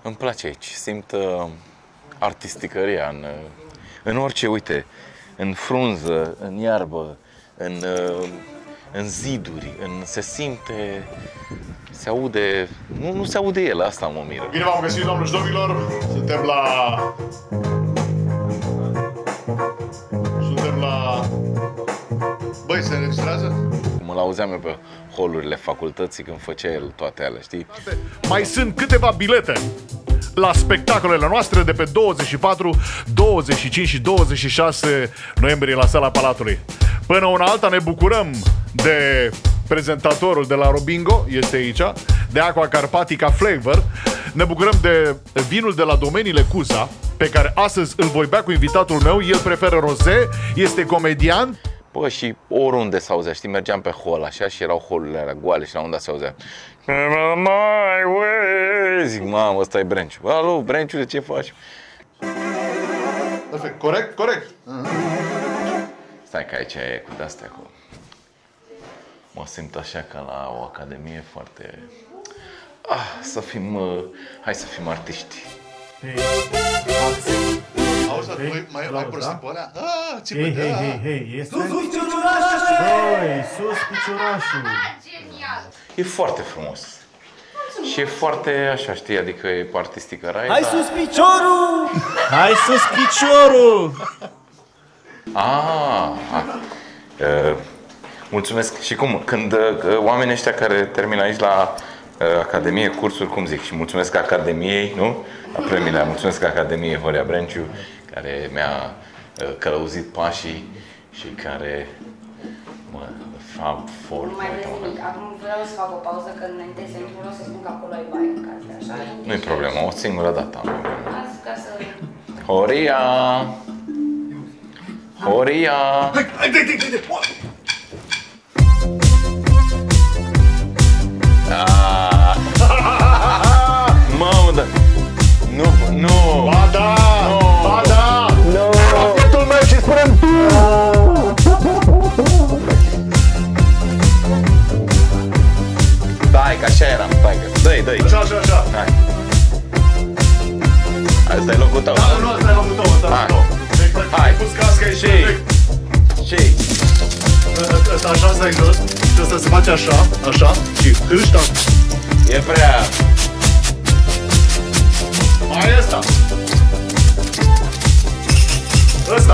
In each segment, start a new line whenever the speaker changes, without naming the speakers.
Îmi place aici, simt artisticăria în orice, uite, în frunză, în iarbă, în ziduri, se simte, se aude, nu se aude el, asta mă miră.
Bine v-am găsit, doamnelor și domnilor, suntem la... Băi, se înregistrează?
Mă l-auzeam eu pe holurile facultății când făcea el toate alea, știi?
Mai sunt câteva bilete la spectacolele noastre de pe 24, 25 și 26 noiembrie la Sala Palatului. Până una alta ne bucurăm de prezentatorul de la Robingo, este aici, de Aqua Carpatica Flavor. Ne bucurăm de vinul de la Domeniile Cuza, pe care astăzi îl voi bea cu invitatul meu. El preferă roze, este comedian.
Bă, și oriunde se auzea, știi, mergeam pe hol așa și erau holurile alea goale și la unde se auzea. Zic, mamă, ăsta e Brenciu. Alo, Brenciu, ce faci?
Perfect, corect, corect.
Stai că aici e cu de-astea cu... Mă simt așa ca la o academie foarte... să fim... hai să fim artiști.
Auzi, mai prostii pe alea?
Hei, este... Sus piciorașul! Băi, sus piciorașul!
Genial!
E foarte frumos. Și e foarte așa, știi, adică e artistică rai.
Hai sus piciorul! Hai sus piciorul!
Mulțumesc. Și cum, când oamenii ăștia care termină aici la Academie cursuri, cum zic, și mulțumesc Academiei, nu? La premiile, mulțumesc Academiei Horea Brenciu, care mi-a călăuzit pașii și care mă fac
Nu mai vreți nimic. Acum vreau să fac o pauză, că înainte să intru vreau să spun că acolo ai baie în casă, așa?
Nu-i problemă, o singură dată am.
Azi, ca să...
Horia! Horia!
Hai,
Mamă, da! Nu!
Ba da! Ba da! Pachetul meu și spunem tu!
Stai, că așa eram, stai, că... Dă-i!
Așa.
Hai! Asta e locul tău.
Nu, asta e locul tău, ăsta e locul tău.
Hai!
Pus casca aici.
Și?
Ăsta așa stai jos și ăsta se face așa și ăștia.
E prea...
Mai e ăsta. Ăsta.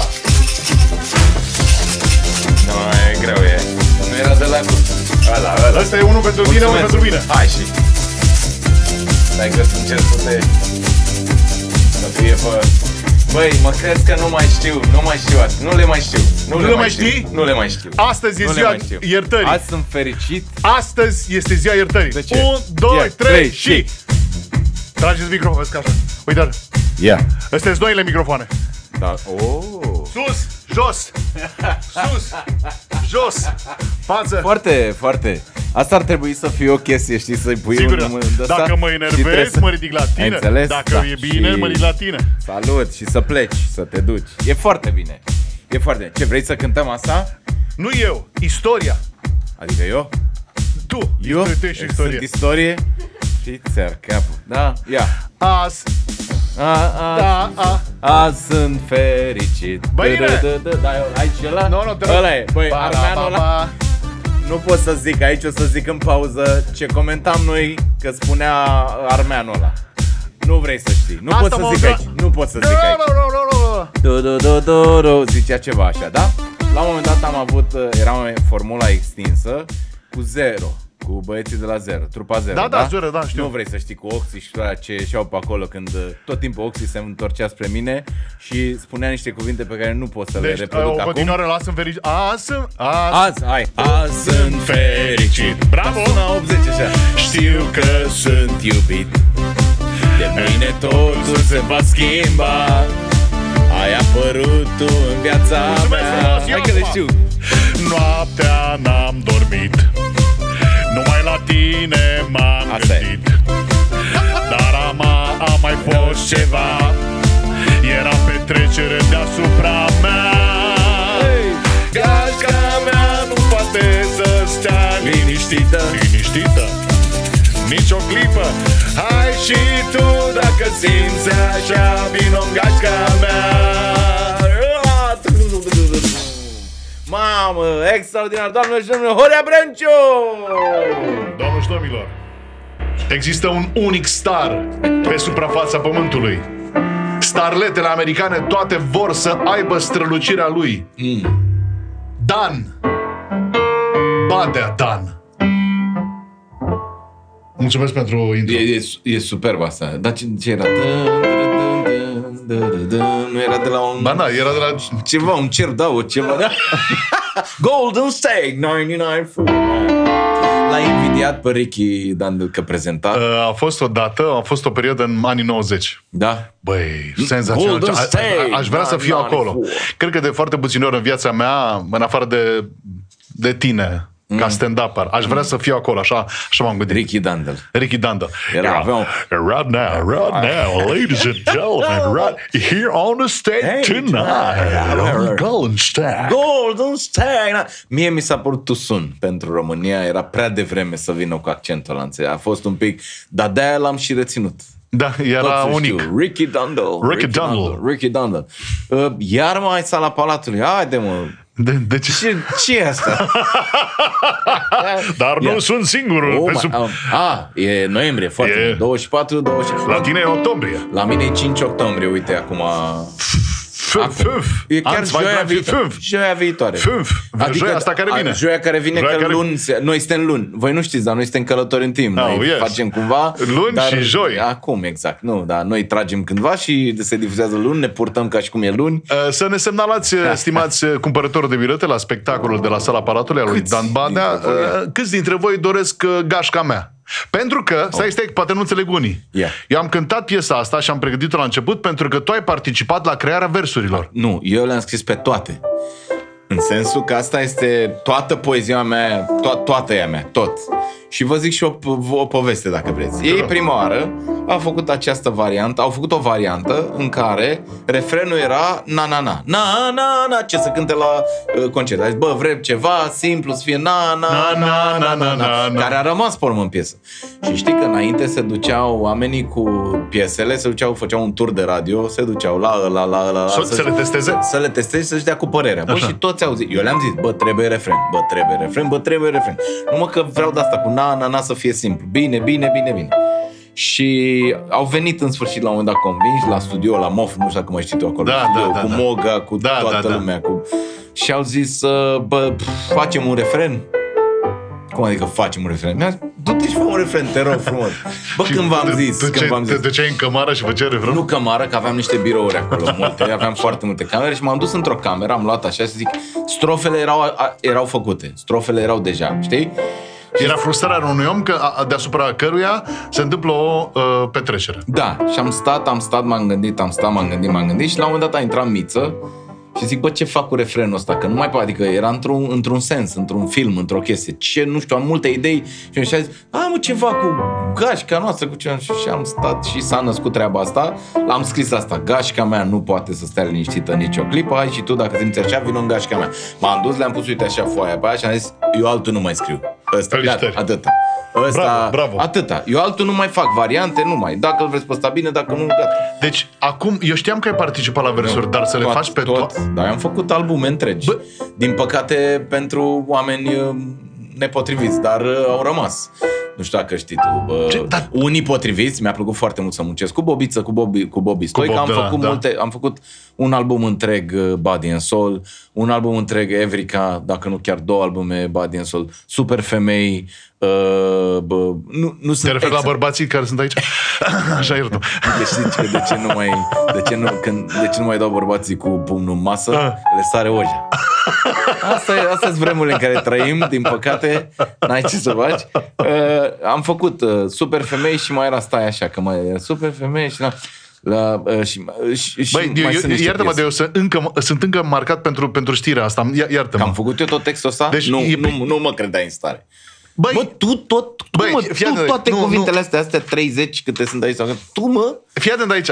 Nu, e greu, e. Nu era de la ăla.
Ăsta e unul pentru mine, unul pentru mine.
Hai și... Stai că încerc să fie pe... Băi, mă crezi că nu mai știu azi. Nu le mai știu.
Nu le mai știi?
Nu le mai știu.
Astăzi e ziua iertării.
Azi sunt fericit.
Astăzi este ziua iertării.
De ce?
1, 2, 3 și... Trageți microfonul, vezi că așa. Uite-l.
Ia.
Astea-s noile microfoane.
Da.
Sus, jos. Sus, jos. Față.
Foarte. Asta ar trebui să fie o chestie, știi, să-i pui
Sigur,
un ăsta.
dacă mă enervez, mă ridic la tine.
Înțeles?
Dacă e bine,
Și
mă ridic la tine.
Salut și să pleci, să te duci. E foarte bine. Ce, vrei să cântăm asta?
Nu eu, istoria.
Adică eu?
Tu ești
Sunt
istorie.
istorie? Și țăr capul. Da? Ia.
Azi.
Azi sunt fericit.
Băine!
Da, aici ăla?
Nu, te rog.
Ăla e. Băi, Armeanul ăla. Nu pot să zic aici, o să zic în pauză ce comentam noi, că spunea Armeanul ăla. Nu vrei să știi. Nu pot să zic aici. Nu pot să zic aici.
Nu.
Zicea ceva așa, da? La un moment dat am avut, era formula extinsă cu 0. Cu băieții de la 0, trupa 0.
Da, 0, da, știu.
Nu vrei să știi cu Oxy și toate ce ieșeau pe acolo când tot timpul Oxy se întorcea spre mine și spunea niște cuvinte pe care nu pot să le reproduc acum.
Deci, o continuare, lasă-mi fericit.
Azi sunt fericit.
Bravo!
Sună 80 așa. Știu că sunt iubit. De mâine totul se va schimba. Ai apărut tu în viața mea. Hai că le știu.
Noaptea n-am dormit, numai la tine m-am gândit. Dar a mai fost ceva, era petrecere deasupra mea. Gașca mea nu poate să stea liniștită, nici o clipă. Hai și tu, dacă
Dacă simți așa, vino-n gașca mea. Mamă, extraordinar, doamnelor și domnilor, Horea Brânciu!
Doamnelor și domnilor, există un unic star pe suprafața pământului. Starletele americane toate vor să aibă strălucirea lui. Dan Badea Dan. Mulțumesc pentru intro.
E superb asta. Dar ce era? Nu era de la un...
Ba da, era de la...
Ceva, un cer, da, o ceva. Golden State 99 L-a invidiat pe Ricky Dandel că prezenta.
A fost odată, a fost o perioadă în anii 90.
Da.
Băi, senzațional. Aș vrea să fiu acolo. Cred că de foarte puține ori în viața mea, în afară de tine, ca stand-upper, aș vrea să fiu acolo, așa m-am gândit.
Ricky Dandel.
Ricky Dandel.
Right now,
ladies and gentlemen, right here on the stage tonight, Golden State.
Golden State. Mie mi s-a părut too soon pentru România, era prea devreme să vină cu accentul ăla. A fost un pic, dar de-aia l-am și reținut.
Da, era unic.
Ricky Dandel. Ricky Dandel. Iar mai Sala Palatului. Haide, mă.
De ce?
Ce e asta?
Dar nu sunt singurul.
E noiembrie, foarte 24, 25.
La tine e octombrie.
La mine e 5 octombrie, uite, acum... E chiar joia viitoare.
Adică joia asta care vine.
Joia care vine, că luni, noi suntem luni. Voi nu știți, dar noi suntem călători în timp. Noi facem cumva...
Luni și joi.
Acum, exact. Nu, dar noi tragem cândva și se difuzează luni, ne purtăm ca și cum e luni.
Să ne semnalați, stimați cumpărători de bilete la spectacolul de la Sala Palatului al lui Dan Badea, câți dintre voi doresc gașca mea? Pentru că, stai, poate nu înțeleg unii. Eu am cântat piesa asta și am pregătit-o la început pentru că tu ai participat la crearea versurilor.
Nu, eu le-am scris pe toate. În sensul că asta este toată poezia mea, toată ea mea, tot. Și vă zic și o poveste, dacă vreți. Ei prima oară au făcut această variantă, au făcut o variantă în care refrenul era na-na-na. Na-na-na, ce să cânte la concert. A zis, bă, vrem ceva simplu, să fie na-na-na-na-na, care a rămas pe urmă în piesă. Și știi că înainte se duceau oamenii cu piesele, făceau un tur de radio, se duceau la ăla,
să le testeze?
Să le testeze și să-și dea cu părerea. Bă, și toți au zis, eu le-am zis, bă, trebuie refren. Numai că vreau de asta cu na-na-na să fie simplu. Bine. Și au venit în sfârșit la un moment dat convinși la studio, la MOF, nu știu dacă mai știi tu acolo, cu Moga, cu toată lumea. Și au zis, bă, facem un refren. Cum adică facem un refren? Mi-a zis, du-te și fă un refren, te rog frumos. Bă, când v-am zis.
Te duceai în cămară și făceai refren?
Nu cămară, că aveam niște birouri acolo multe, aveam foarte multe camere și m-am dus într-o cameră, am luat așa și zic, strofele erau făcute, strofele erau deja, știi?
Era frustrarea unui om că deasupra căruia se întâmplă o petrecere.
Da, și am stat, m-am gândit și la un moment dat a intrat Miță și zic, bă, ce fac cu refrenul ăsta? Că nu mai poate, adică era într-un sens, într-un film, într-o chestie. Ce, nu știu, am multe idei și mi-a zis, mă, ceva cu gașca noastră, cu ce... Și am stat și s-a născut treaba asta. L-am scris asta, gașca mea nu poate să stea liniștită nicio clipă, hai și tu, dacă simți așa, vină în gașca mea. M-am dus, le-am pus, uite așa, foaia pe aia și am zis, eu altul nu mai scriu. Ăsta, gata, atâta.
Bravo.
Atâta. Eu altul nu mai fac, variante nu mai. Dacă îl vreți pe ăsta bine, dacă nu, gata.
Deci, acum, eu știam că ai participat la versuri, dar să le faci pe tot.
Dar am făcut albume întregi. Din păcate, pentru oameni nepotriviți, dar au rămas. Nu știu dacă știi tu. Unii potriviți, mi-a plăcut foarte mult să muncesc cu Bobiță, cu Bobby Stoica. Am făcut un album întreg Body and Soul, un album întreg Evrica, dacă nu chiar 2 albume Body and Soul, Super Femei.
Te referi la bărbații care sunt aici? Așa iertă.
De ce nu mai dau bărbații cu pumnul în masă? Le sare oja. Asta-s vremurile în care trăim, din păcate, n-ai ce să faci. Am făcut Super Femei și mai era, stai așa, că mai era Super Femei și...
Băi, iartă-mă, eu sunt încă marcat pentru știrea asta. Iartă-mă.
Că am făcut eu tot textul ăsta? Deci, nu mă credeai în stare. Băi, toate cuvintele astea 30 câte sunt aici, tu, mă?
Fii atent aici.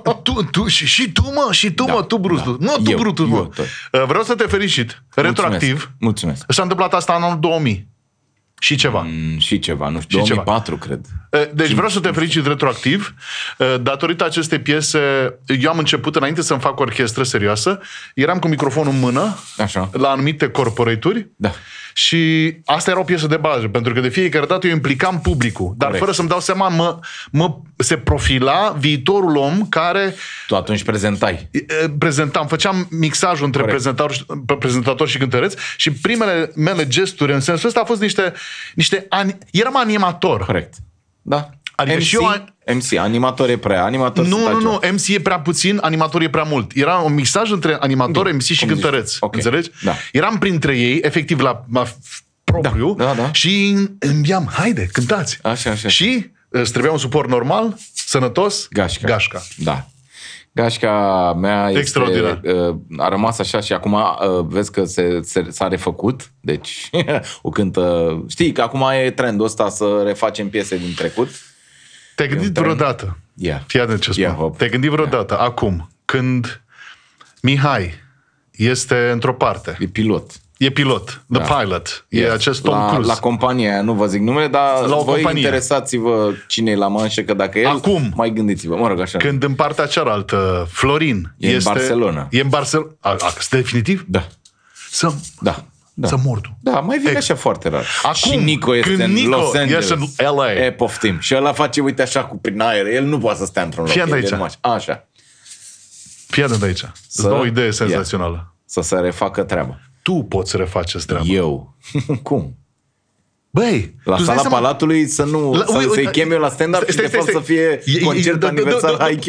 Tu, Brutul. Nu, tu, Brutul. Vreau să te felicit. Retroactiv.
Mulțumesc.
S-a întâmplat asta în anul 2000. și ceva.
Și ceva, nu știu, 2004 cred.
Deci vreau să te felicit retroactiv. Datorită acestei piese, eu am început, înainte să-mi fac o orchestră serioasă, eram cu microfonul în mână,
Așa.
la anumite corporate-uri.
Da.
Și asta era o piesă de bază, pentru că de fiecare dată eu implicam publicul, dar fără să-mi dau seama, se profila viitorul om care...
Tu atunci prezentam,
făceam mixajul între prezentator și cântăreț și primele mele gesturi în sensul ăsta au fost eram animator.
Corect. Da.
Adică
MC, animator e prea, animator
Nu, MC e prea puțin, animator e prea mult. Era un mixaj între animator, MC și cântăreț.
Okay.
Înțelegi?
Da.
Eram printre ei, efectiv la propriu,
da.
Și înviam, haide, cântați.
Așa.
Și îți trebuia un suport normal, sănătos, Gașca.
Da. Gașca mea a rămas așa și acum vezi că s-a refăcut, deci o cântă... Știi că acum e trendul ăsta să refacem piese din trecut.
Te-ai gândit vreodată? Fii atent ce spun. Te-ai gândit vreodată, acum, când Mihai este într-o parte. E pilot. The pilot. E acest Tom Cruise.
La compania aia, nu vă zic numele, dar voi interesați-vă cine e la manșă, că dacă el, mai gândiți-vă. Mă rog, așa.
Când în partea cealaltă, Florin
e în Barcelona.
E în Barcelona. Definitiv?
Da.
Să mor tu.
Da, mai vine așa foarte rar.
Acum,
și Nico este în Los Angeles.
În LA.
Poftim. Și ăla face, uite așa, prin aer. El nu poate să stea într-un loc. Așa.
Fii atent aici. Îți dau o idee senzațională.
Să se refacă treaba.
Tu poți să refaci asta treaba.
Eu? Cum?
Băi,
la Sala Palatului să-i chem eu la stand-up și de fapt să fie concert aniversar IQ?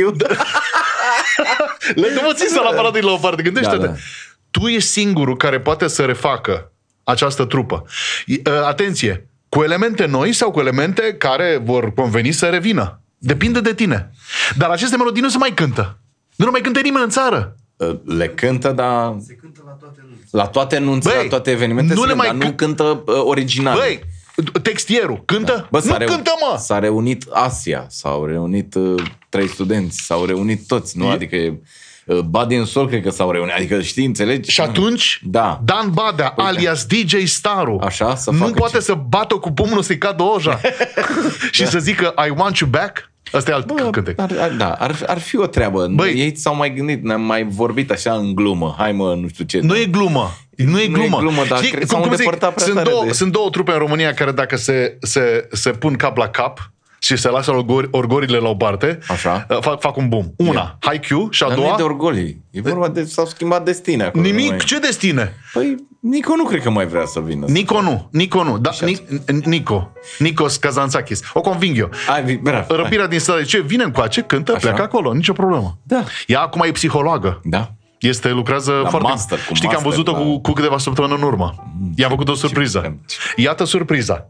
Le dăm țin Sala Palatului la o parte. Gândește-te. Tu ești singurul care poate să refacă această trupă. Atenție! Cu elemente noi sau cu elemente care vor conveni să revină. Depinde de tine. Dar aceste melodii nu se mai cântă. Nu mai cântă nimeni în țară.
Le cântă, dar... Se cântă la toate anunțele, la toate evenimentele, dar nu cântă original.
Băi, textierul cântă? Nu cântă, mă!
S-a reunit Asia, s-au reunit 3 studenți, s-au reunit toți, nu? Adică Badi în Sol, cred că s-au reunit. Adică, știi, înțelegi?
Și atunci, Dan Badea, alias DJ Staru,
așa,
nu poate să bată cu pumnul să-i cadă oja și să zică I want you back? Asta e alt cântec.
Ar fi o treabă. Ei s-au mai gândit, ne-am mai vorbit așa în glumă. Hai mă, nu știu ce.
Nu e glumă. Nu e glumă,
dar știi, s-au îndepărtat prea tare.
Sunt două trupe în România care dacă se pun cap la cap și se lasă orgolile la o parte, fac un boom. Una, HiQ și a doua...
Nu e de orgolii. E vorba de... S-au schimbat destine acolo.
Nimic? Ce destine?
Păi, Nico nu cred că mai vrea să vină.
Nico nu. Da, Nikos Kazantzakis. O conving eu. Răpirea din stradă. Ce? Vine încoace, cântă, pleacă acolo. Nicio problemă.
Da.
Ea acum e psihologă.
Da.
Lucrează
la
foarte...
Master,
știi că am văzut-o cu câteva săptămâni în urmă. I-am făcut o surpriză. Iată surpriza.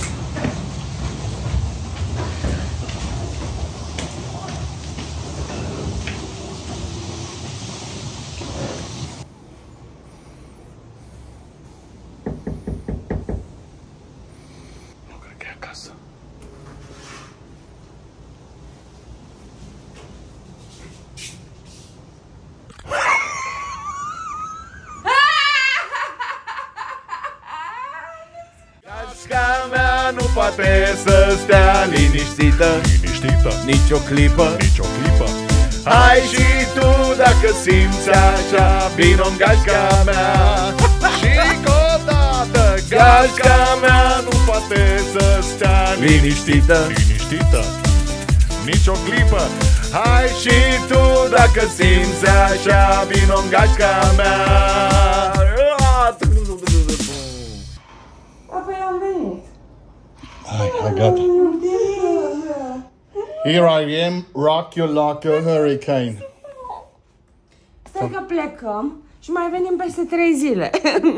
Gașca mea nu poate să stea liniștită nici o clipă. Hai și tu dacă simți așa, vino-n gașca mea. Și odată gașca mea nu poate să stea liniștită nici o clipă. Hai și tu dacă simți așa, vino-n gașca mea.
Apoi am venit.
Hai, gata. Here I am, rock you like a hurricane.
Stai că plecăm și mai venim peste 3 zile.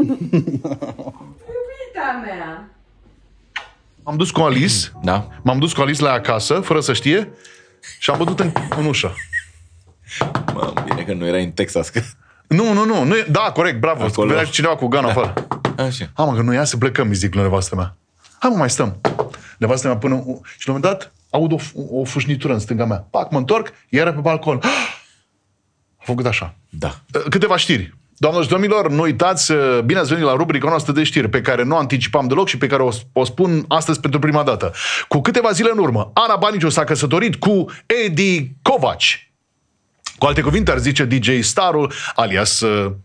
Iubita mea.
M-am dus cu Alice.
Da.
M-am dus cu Alice la acasă, fără să știe, și am bătut în ușă.
Mă, bine că nu erai în Texas.
Nu. Da, corect, bravo. Venea cineva cu gun afară.
Așa.
Mă, că nu ia să plecăm, îi zic la nevastă mea. Hai, mă, mai stăm. Nevastă mea până... Și la un moment dat aud o fușnitură în stânga mea. Pac, mă întorc, iară pe balcon. A făcut așa.
Da.
Câteva știri. Doamnelor și domnilor, nu uitați, bine ați venit la rubrica noastră de știri, pe care nu anticipam deloc și pe care o spun astăzi pentru prima dată. Cu câteva zile în urmă, Ana Baniciu s-a căsătorit cu Edi Covaci. Cu alte cuvinte, ar zice DJ Starul, alias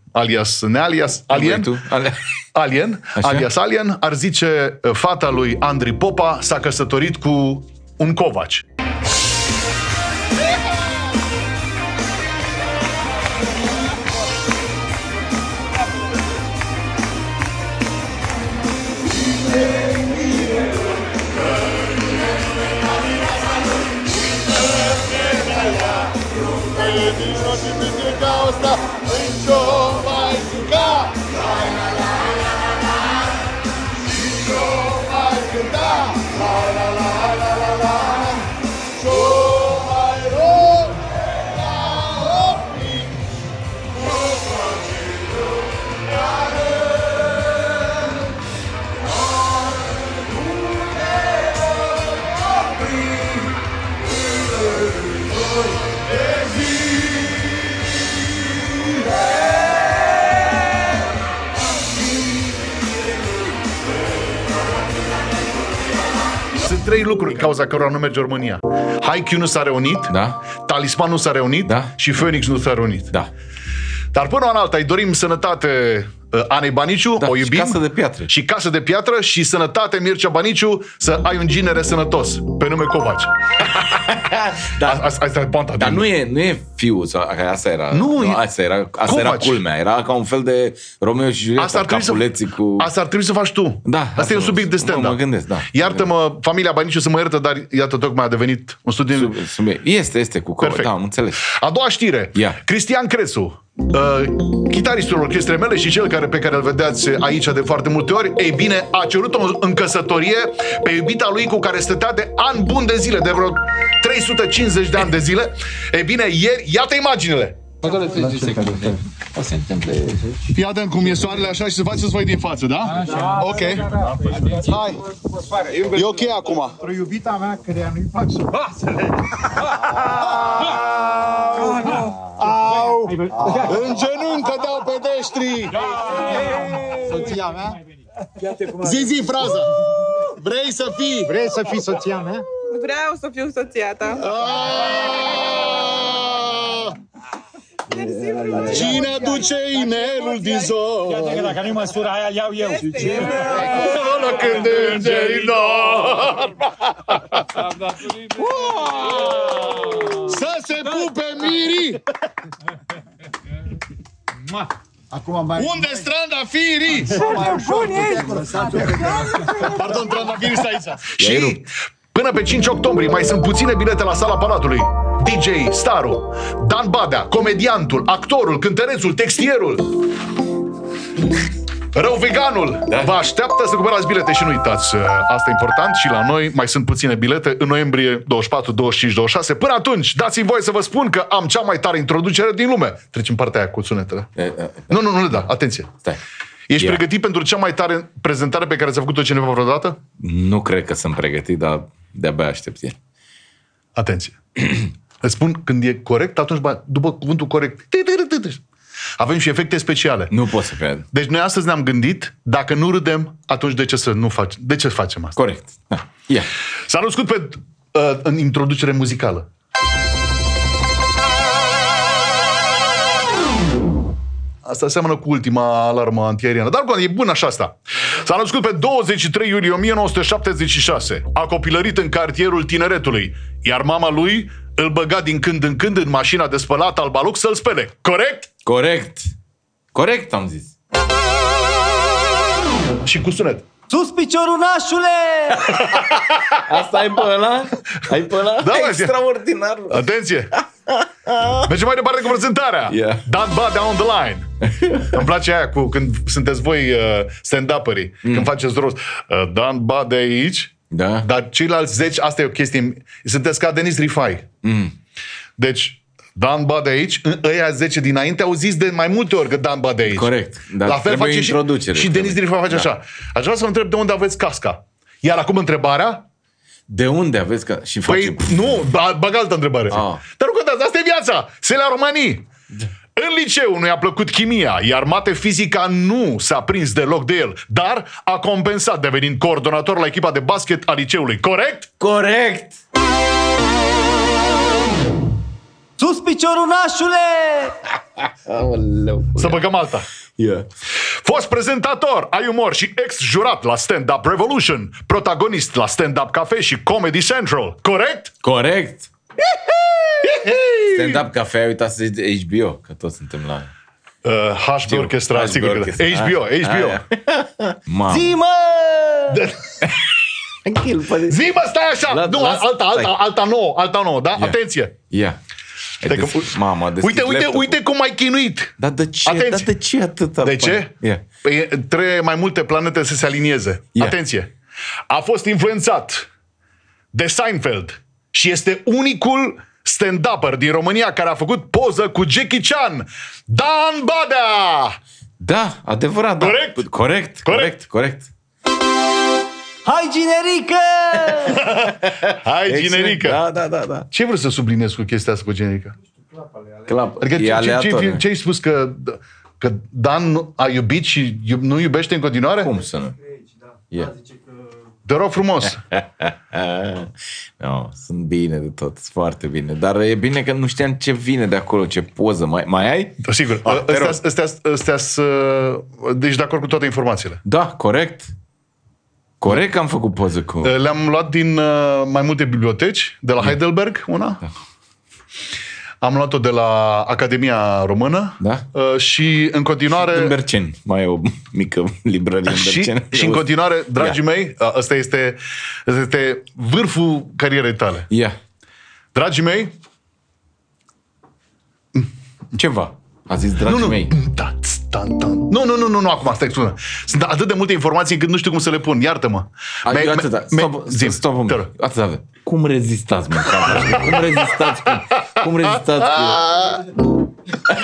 Alien, ar zice fata lui Andrei Popa s-a căsătorit cu un Covaci. Trei lucruri în cauza cărora nu merge România. Haikyuu nu s-a reunit,
da.
Talisman nu s-a reunit,
da.
Și Phoenix nu s-a reunit.
Da.
Dar până în alta îi dorim sănătate Anei Baniciu,
da,
o iubim.
Și casă de piatră.
Și casă de piatră și sănătate Mircea Baniciu, să ai un ginere sănătos, pe nume Covaci. Asta e ponta.
Dar nu e fiul, asta era. Asta era culmea, era ca un fel de Romeo și Julieta, Capuleții cu...
Asta ar trebui să faci tu.
Da,
asta e un subiect de stand-up.
Mă gândesc, da.
Iartă-mă, familia Baniciu să mă iertă, dar iată, tocmai a devenit un studiu...
Este cu Covaci, da, am înțeles.
A doua știre. Cristian Crețu, chitaristul orchestrei mele și cel pe care îl vedeați aici de foarte multe ori, ei bine, a cerut-o în căsătorie pe iubita lui cu care stătea de ani buni de zile, de vreo 350 de ani de zile. Ei bine, ieri, iată imaginile.
O se întâmple.
Fii atent cum e soarele așa și să faceți voi din față, da? Așa. Ok. Hai. E ok acum.
O iubita mea care nu-i fac să pasele.
Au! În genunchi că dau pe deștri!
Soția mea?
Zi fraza! Vrei să fii?
Vrei să fii soția mea?
Vreau să fiu soția ta.
Cine aduce inelul din zor?
Iată că dacă nu-i măsura aia, iau eu.
Până când îngerii dor! Să se pupe mirii! Unde-s trandafirii? Pardon, trandafirii stă aici. Și până pe 5 octombrie mai sunt puține bilete la Sala Palatului. DJ Staru, Dan Badea, comediantul, actorul, cântărețul, textierul, rău veganul, vă așteaptă să cumpărați bilete și nu uitați, asta e important, și la noi mai sunt puține bilete în noiembrie 24, 25, 26. Până atunci, dați-mi voie să vă spun că am cea mai tare introducere din lume. Trecem partea aia cu sunetele. Nu le da, atenție.
Stai.
Ești pregătit pentru cea mai tare prezentare pe care ți-a făcut-o cineva vreodată?
Nu cred că sunt pregătit, dar de-abia aștept.
Atenție. Îți spun când e corect, atunci după cuvântul corect. Avem și efecte speciale.
Nu pot să cred.
Deci noi astăzi ne-am gândit, dacă nu râdem, atunci de ce să nu facem? De ce facem asta?
Corect. Da.
S-a născut în introducere muzicală. Asta seamănă cu ultima alarmă antiaeriană. Dar e bună așa asta. S-a născut pe 23 iulie 1976. A copilărit în cartierul Tineretului. Iar mama lui îl băga din când în când în mașina de spălat Albaluc să-l spele. Corect?
Corect. Corect, am zis.
Și cu sunet.
Sus piciorul, nașule!
Asta ai pe ăla? Ai pe ăla?
Da,
extraordinar.
Atenție! Mergem mai departe cu prezentarea. Dan Badea on the line. Îmi place aia când sunteți voi stand-upării, când faceți rost. Dan Badea aici.
Da.
Dar ceilalți 10, asta e o chestie. Sunteți ca Denis Rifai. Deci Dan Badea aici, ăia 10 dinainte au zis de mai multe ori că Dan Badea aici.
Corect. Dar
la fel face și Denis Rifai face așa. Aș vrea să vă întreb de unde aveți casca. Iar acum întrebarea.
De unde aveți casca?
Păi nu, bag altă întrebare. Dar nu contează, asta e viața. Selea Romanii. În liceu nu i-a plăcut chimia, iar mate-fizica nu s-a prins deloc de el, dar a compensat devenind coordonator la echipa de basket a liceului. Corect?
Corect!
Sus piciorul, nașule!
Să băgăm alta. Fost prezentator, ai umor și ex-jurat la Stand Up Revolution, protagonist la Stand Up Cafe și Comedy Central. Corect?
Corect! Stand-up Cafe, ai uitat să zici HBO, că toți suntem la...
HBO Orchestra, sigur că da. HBO.
Zi-mă!
Zi-mă, stai așa! Nu, alta nouă, da? Atenție!
Ia. Mama,
uite cum ai chinuit.
Dar de ce atâta?
De ce? Păi, trebuie mai multe planete să se alinieze. Atenție! A fost influențat de Seinfeld și este unicul stand-upper din România care a făcut poză cu Jackie Chan. Dan Badea!
Da, adevărat. Da. Corect.
Hai, generică!
Hai, generică!
Da.
Ce vrei să subliniezi cu chestia asta cu generică?
Adică
ce ai spus că Dan a iubit și nu iubește în continuare?
Cum să nu?
Te rog frumos.
No, sunt bine de tot, foarte bine. Dar e bine că nu știam ce vine de acolo, ce poză. Mai ai?
Da, sigur. Deci de acord cu toate informațiile.
Da, corect. Corect că am făcut poză cu...
Le-am luat din mai multe biblioteci, de la Heidelberg, una. Da. Am luat-o de la Academia Română.
Da.
Și în continuare...
În Berceni. Mai e o mică librărie în Berceni.
Și în continuare, dragii mei, ăsta este vârful carierei tale. Dragii mei...
Ceva. A zis dragii mei.
Nu, acum, stai, spune. Sunt atât de multe informații încât nu știu cum să le pun. Iartă-mă.
Stop un pic. Atât. Cum rezistați, mă? Cum rezistați cu...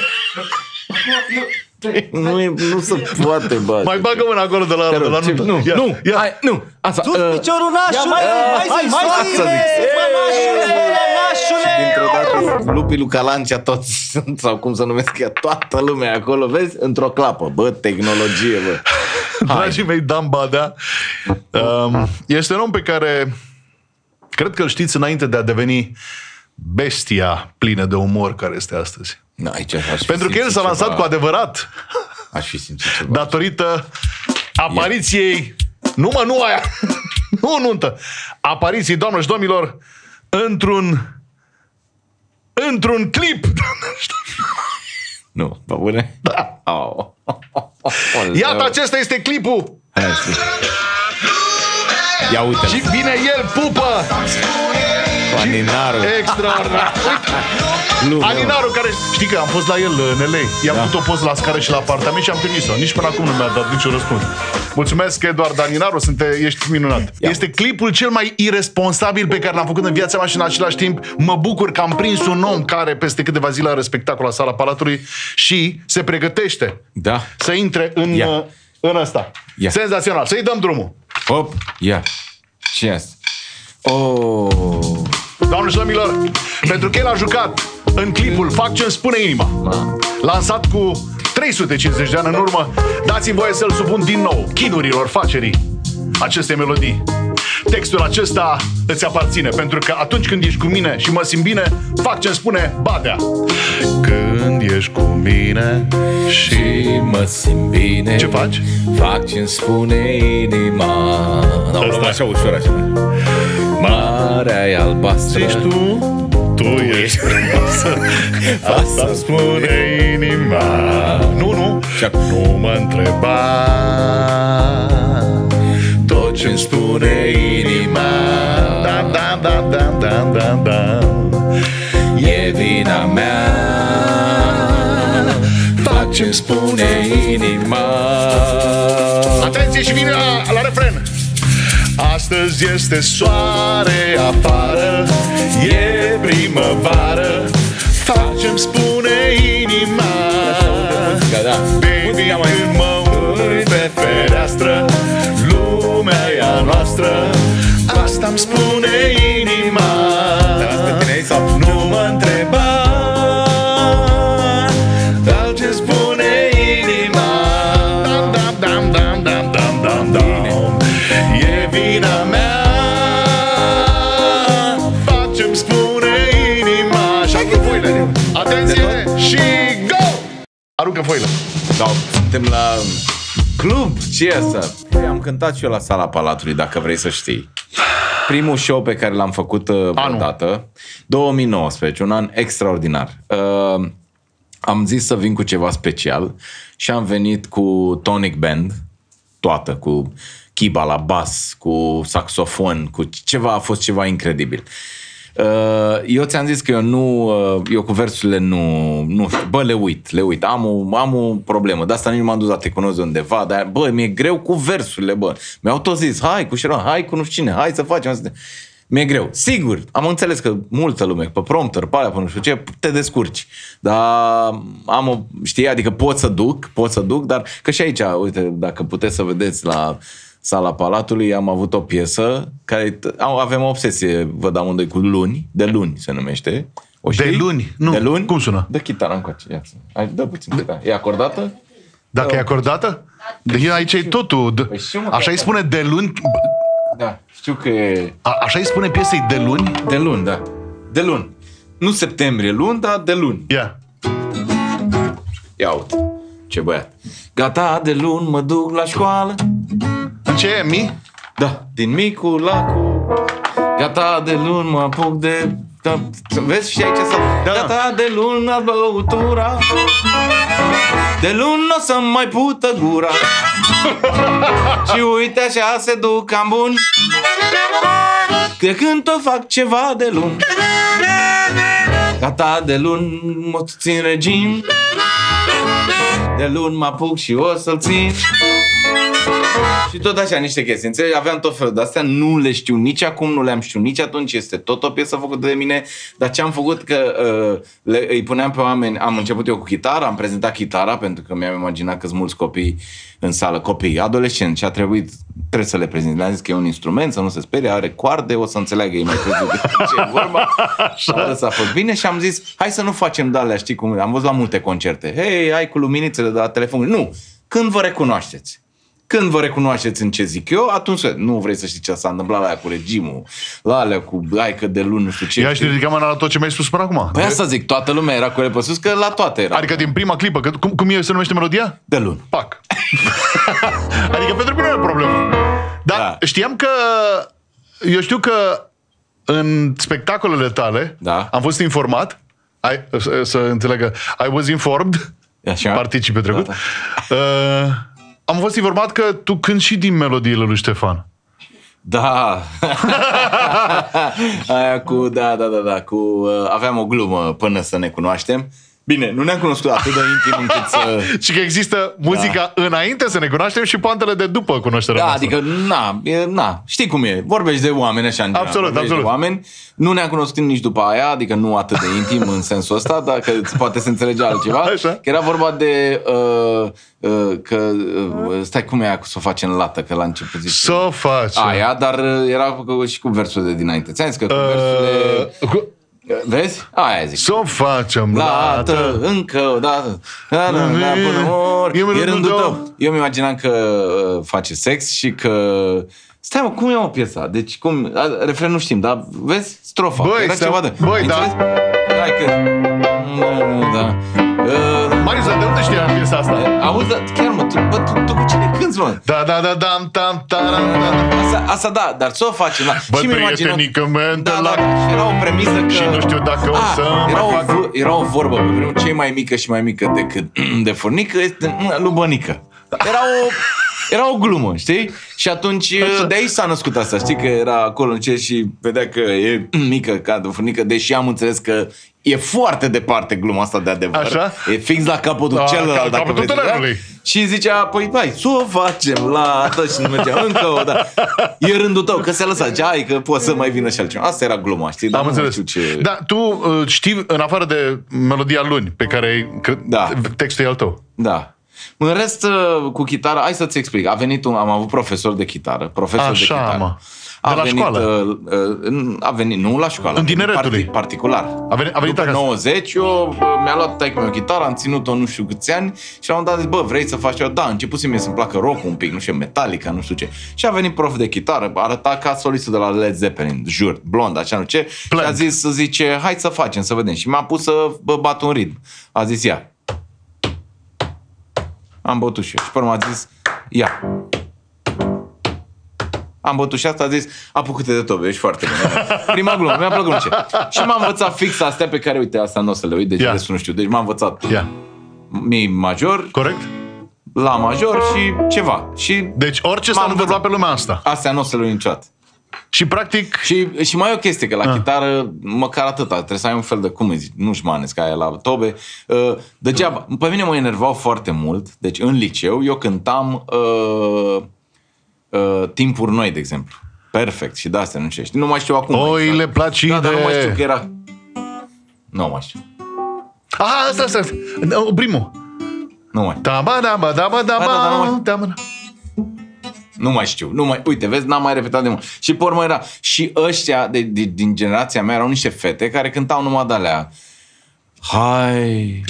Nu se poate, bă.
Mai bagă mâna acolo de la nuntă.
Nu. Asta.
Sus piciorul, nașule! Mai zi!
Și dintr-o dată lupii lui Calancea toți, sau cum să numesc ea, toată lumea acolo, vezi? Într-o clapă. Bă, tehnologie, bă.
Dragii mei, Dan Badea este un om pe care cred că îl știți înainte de a deveni bestia plină de umor care este astăzi. Pentru că el s-a lansat cu adevărat.
Aș fi simțit ceva.
Datorită apariției, nu aia, nu nuntă, apariției, doamnă și domnilor, într-un clip.
Nu, pe bune?
Da. Iată, acesta este clipul.
Ia uite.
Și vine el, pupă.
Aninaru.
Extraordinar. Aninaru, care, știi că am fost la el în LA. I-am făcut o poză la scară și la apartament și am trimis-o. Nici până acum nu mi-a dat niciun răspuns. Mulțumesc, Eduard Aninaru, ești minunat. Este clipul cel mai irresponsabil pe care l-am făcut în viața mea și în același timp mă bucur că am prins un om care peste câteva zile are spectacol la Sala Palatului și se pregătește să intre în ăsta. Senzațional. Să-i dăm drumul.
Hop, ce asta?
Doamne și domnilor, pentru că el a jucat în clipul Fac ce-mi spune inima, lansat cu 350 de ani în urmă, dați-mi voie să-l supun din nou chinurilor facerii acestei melodii. Textul acesta îți aparține, pentru că atunci când ești cu mine și mă simt bine, fac ce-mi spune Badea. Când ești cu mine și
mă simt bine,
ce faci?
Fac ce-mi spune inima. Așa ușor, așa. Marea e albastră.
Zici tu ești frumoasă. Asta spune inima. Nu mă întreba. Tot ce-mi spune inima. Da.
E vina mea. Fac ce-mi spune inima.
Atenție și vine la refren. Astăzi este soare afară, e primăvară, fac ce-mi spune inima. Baby, când mă uit pe fereastră, lumea e a noastră, asta-mi spune inima. Nu mă întreba, Atenție și go! Aruncă foile.
Da, suntem la club, ce e asta? Am cântat și eu la Sala Palatului, dacă vrei să știi. Primul show pe care l-am făcut vreodată, 2019, un an extraordinar. Am zis să vin cu ceva special și am venit cu Tonic Band, toată, cu chiba la bas, cu saxofon, cu ceva, a fost ceva incredibil. Eu ți-am zis că eu cu versurile nu știu, bă, le uit, am o problemă, de asta nici nu m-am dus la Teconoze undeva, dar bă, mi-e greu cu versurile, bă. Mi-au tot zis, hai cu Șeron, hai cu nu știu cine, hai să facem asta. Mi-e greu. Sigur, am înțeles că multă lume, pe prompter, pe alea, pe nu știu ce, te descurci. Dar știi, adică pot să duc, dar că și aici, uite, dacă puteți să vedeți la Sala Palatului, am avut o piesă care avem o obsesie, văd amândoi, cu luni, de luni se numește. O știi?
De luni? Nu.
De luni?
Cum sună?
Dă chitara încoace. Dă puțin chitara. E acordată?
Dacă e acordată? Deci aici e totul. Așa îi spune de luni.
Da, știu că e...
Așa îi spune piesei de luni?
De luni, da. De luni. Nu septembrie luni, dar de luni. Ia uite, ce băiat. Gata de luni, mă duc la școală.
Ce e, mi?
Da, din micul lacul. Gata de luni, mă apuc de... Vezi și aici să... Gata de luni, la băutura. De luni n-o să mai pută gura. Și uite așa se duc cam bun. De când tot fac ceva de luni. Gata de luni, mă țin regim. De luni mă apuc și o să-l țin. Și tot așa, niște chestii, înțelegi? Aveam tot felul de astea, nu le știu nici acum, nu le-am știut nici atunci, este tot o piesă făcută de mine, dar ce am făcut că îi puneam pe oameni, am început eu cu chitară, am prezentat chitara, pentru că mi-am imaginat că sunt mulți copii în sală, copii, adolescenți, și trebuie să le prezint. Le-am zis că e un instrument, să nu se sperie, are coarde, o să înțeleagă ei mai târziu de ce e vorba. Așa a fost bine și am zis, hai să nu facem de-alea, știi cum, am văzut la multe concerte, hei, hai cu luminițele de la telefon, nu, când vă recunoașteți. Când vă recunoașteți în ce zic eu, atunci nu vrei să știi ce s-a întâmplat la aia cu regimul, la alea cu hai că de luni nu știu ce.
Ia și ridica mâna la tot ce mi-ai spus până acum.
Păi asta zic, toată lumea era cu ele pe sus, că la toate era.
Adică din prima clipă, că, cum se numește melodia?
De luni.
Pac. Adică pentru mine nu e o problemă. Dar
Da.
știam că... Eu știu că în spectacolele tale am fost informat, să înțelegă, I was informed,
așa?
Participe trecut, am fost informat că tu cânti și din melodiile lui Ștefan.
Da. Aia cu, da, cu, aveam o glumă până să ne cunoaștem. Bine, nu ne-am cunoscut atât de intim încât să...
Și că există muzica înainte să ne cunoaștem și poantele de după cunoașterea noastră.
Adică, știi cum e, vorbești de oameni așa în general.
Absolut.
De oameni. Nu ne-am cunoscut nici după aia, adică nu atât de intim în sensul ăsta, dar că poate se înțelege altceva.
Așa.
Că era vorba de stai, cum e aia să o facem în lată, că la început zici.
Să o facem.
Aia, dar era și cu versurile de dinainte. Ți-am zis că cu versurile... Vezi? Aia zic.
Să o facem
lată, încă o dată. E rândul tău. Eu mi imaginam că face sex și că... Stai, mă, cum e o piesa? Deci, cum... Refren nu știm, dar vezi? Strofa. Era ceva de...
Băi, da.
Hai că... Da.
Marius, de unde știa piesa asta?
Auzi, chiar mă, tu cu cine cânti, mă?
Da.
Asta da, dar ce o facem?
Bă, prietenică mentă la...
Și era o premisă că...
Și nu știu dacă o să mai fac...
Era o vorbă pe vremuri, ce e mai mică și mai mică decât de furnică este lubănică. Era o glumă, știi? Și atunci de aici s-a născut asta, știi? Că era acolo în cer și vedea că e mică ca de furnică, deși am înțeles că e foarte departe gluma asta de adevăr.
Așa?
E fix la capătul celălalt, dacă vrei. Și zicea, păi, hai, să o facem la și nu mergea încă o dată. E rândul tău, că se lăsa, zicea, hai, că poți să mai vină și altceva. Asta era gluma, știi?
Am înțeles. Da, tu știi, în afară de melodia Luni, pe care textul e al tău.
Da. În rest, cu chitara, hai să-ți explic. Am avut profesor de chitară.
De la școală?
A venit, nu la școală.
În tineretului?
Particular.
A venit
După
acasă.
90, eu mi-a luat taică-meu o chitară, am ținut-o nu știu câți ani și la un moment dat zis, bă, vrei să faci ceva? Da, începusem să-mi placă rock un pic, nu știu, Metallica, nu știu ce. Și a venit prof de chitară, arăta ca solistul de la Led Zeppelin, jur, blond, așa, nu ce.
Plank.
Și a zis, zice, hai să facem, să vedem. Și m-a pus să bat un ritm. A zis, ia. Am bătut și eu. Și pe urmă a zis, ia. Am bătut și asta, a zis, apucă-te de tobe, ești foarte bun. Prima glumă, mi-a plăcut, nu știu. Și m-am învățat fix astea pe care, uite, asta nu o să le uit, deci restul nu știu. Deci m-am învățat mi major,
corect,
la major și ceva. Și
deci orice s-a întâmplat pe lumea asta.
Astea nu o să le uit niciodată.
Și practic...
Și mai e o chestie, că la chitară, măcar atâta, trebuie să ai un fel de, cum îi zici, nu șmanes, ca aia la tobe. Degeaba. Pe mine mă enervau foarte mult, deci în liceu eu cântam Timpuri Noi, de exemplu. Perfect. Și de-astea, nu știu. Nu mai știu acum.
Oile placide.
Da, dar nu mai știu că era... Nu mai știu.
Asta. Primul.
Nu mai. Nu mai știu. Uite, vezi, n-am mai repetat de mult. Și pe urmă era... Și ăștia din generația mea erau niște fete care cântau numai de-alea. Hai,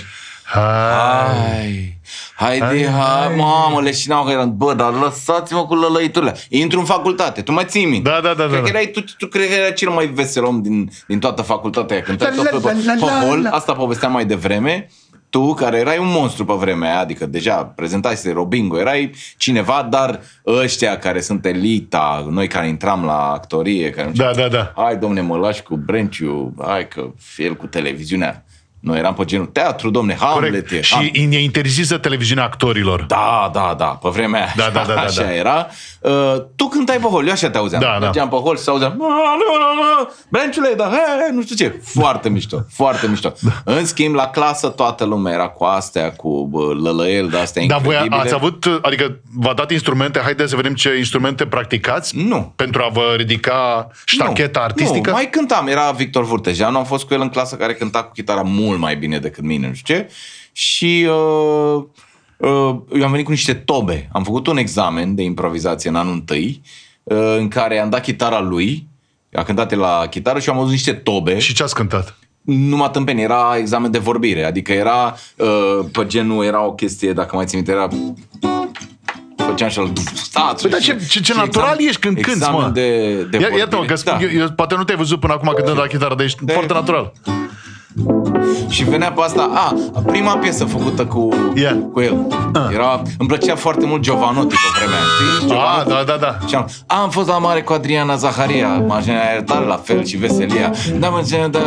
mamă, leșinau că eram, bă, dar lăsați-mă cu lălăiturile. Intru în facultate, tu mai ții minte?
Da.
Cred că erai, tu cred că era cel mai vesel om din toată facultatea aia. Cântai tot pe Hol, asta povesteam mai devreme. Tu, care erai un monstru pe vremea aia, adică deja prezentai Robingo, erai cineva, dar ăștia care sunt elita, noi care intram la actorie, care
da.
Hai, domne, mă lași cu Brenciu, hai că el cu televiziunea. Noi eram pe genul teatru, domne, Hamlet e.
Și e interzisă televiziunea actorilor.
Da, pe vremea aia.
Da.
Așa era. Tu cântai pe hol, eu așa te auzeam.
Da.
Mergeam pe hol și se auzeam, Brenciule, nu știu ce. Foarte mișto. În schimb, la clasă toată lumea era cu astea, cu lălăiel de astea incredibile.
Dar voi ați avut, adică v-a dat instrumente, haideți să vedem ce instrumente practicați?
Nu.
Pentru a vă ridica ștacheta artistică?
Nu, mai cântam. Era Victor Vurtejeanu, am fost cu el în clasă care cânta cu chitara mult mai bine decât mine, nu știu ce. Și eu am venit cu niște tobe. Am făcut un examen de improvizație în anul întâi, în care am dat chitara lui, a cântat el la chitară și eu am văzut niște tobe.
Și ce ați cântat?
Numai tâmpeni, era examen de vorbire, adică era pe genul, era o chestie, dacă mai țin minte, era... Făceam și-l...
Păi, dar ce natural ești când cânti, mă.
De vorbire.
Iată-mă, că spun, eu poate nu te-ai văzut până acum cântând la chitară, dar ești foarte natural.
Și venea pe asta, prima piesă făcută cu el. Îmi plăcea foarte mult Jovanotti pe vremea, știi?
Da.
Și am fost la mare cu Adriana Zaharia, mașina iertare la fel și Veselia. Mă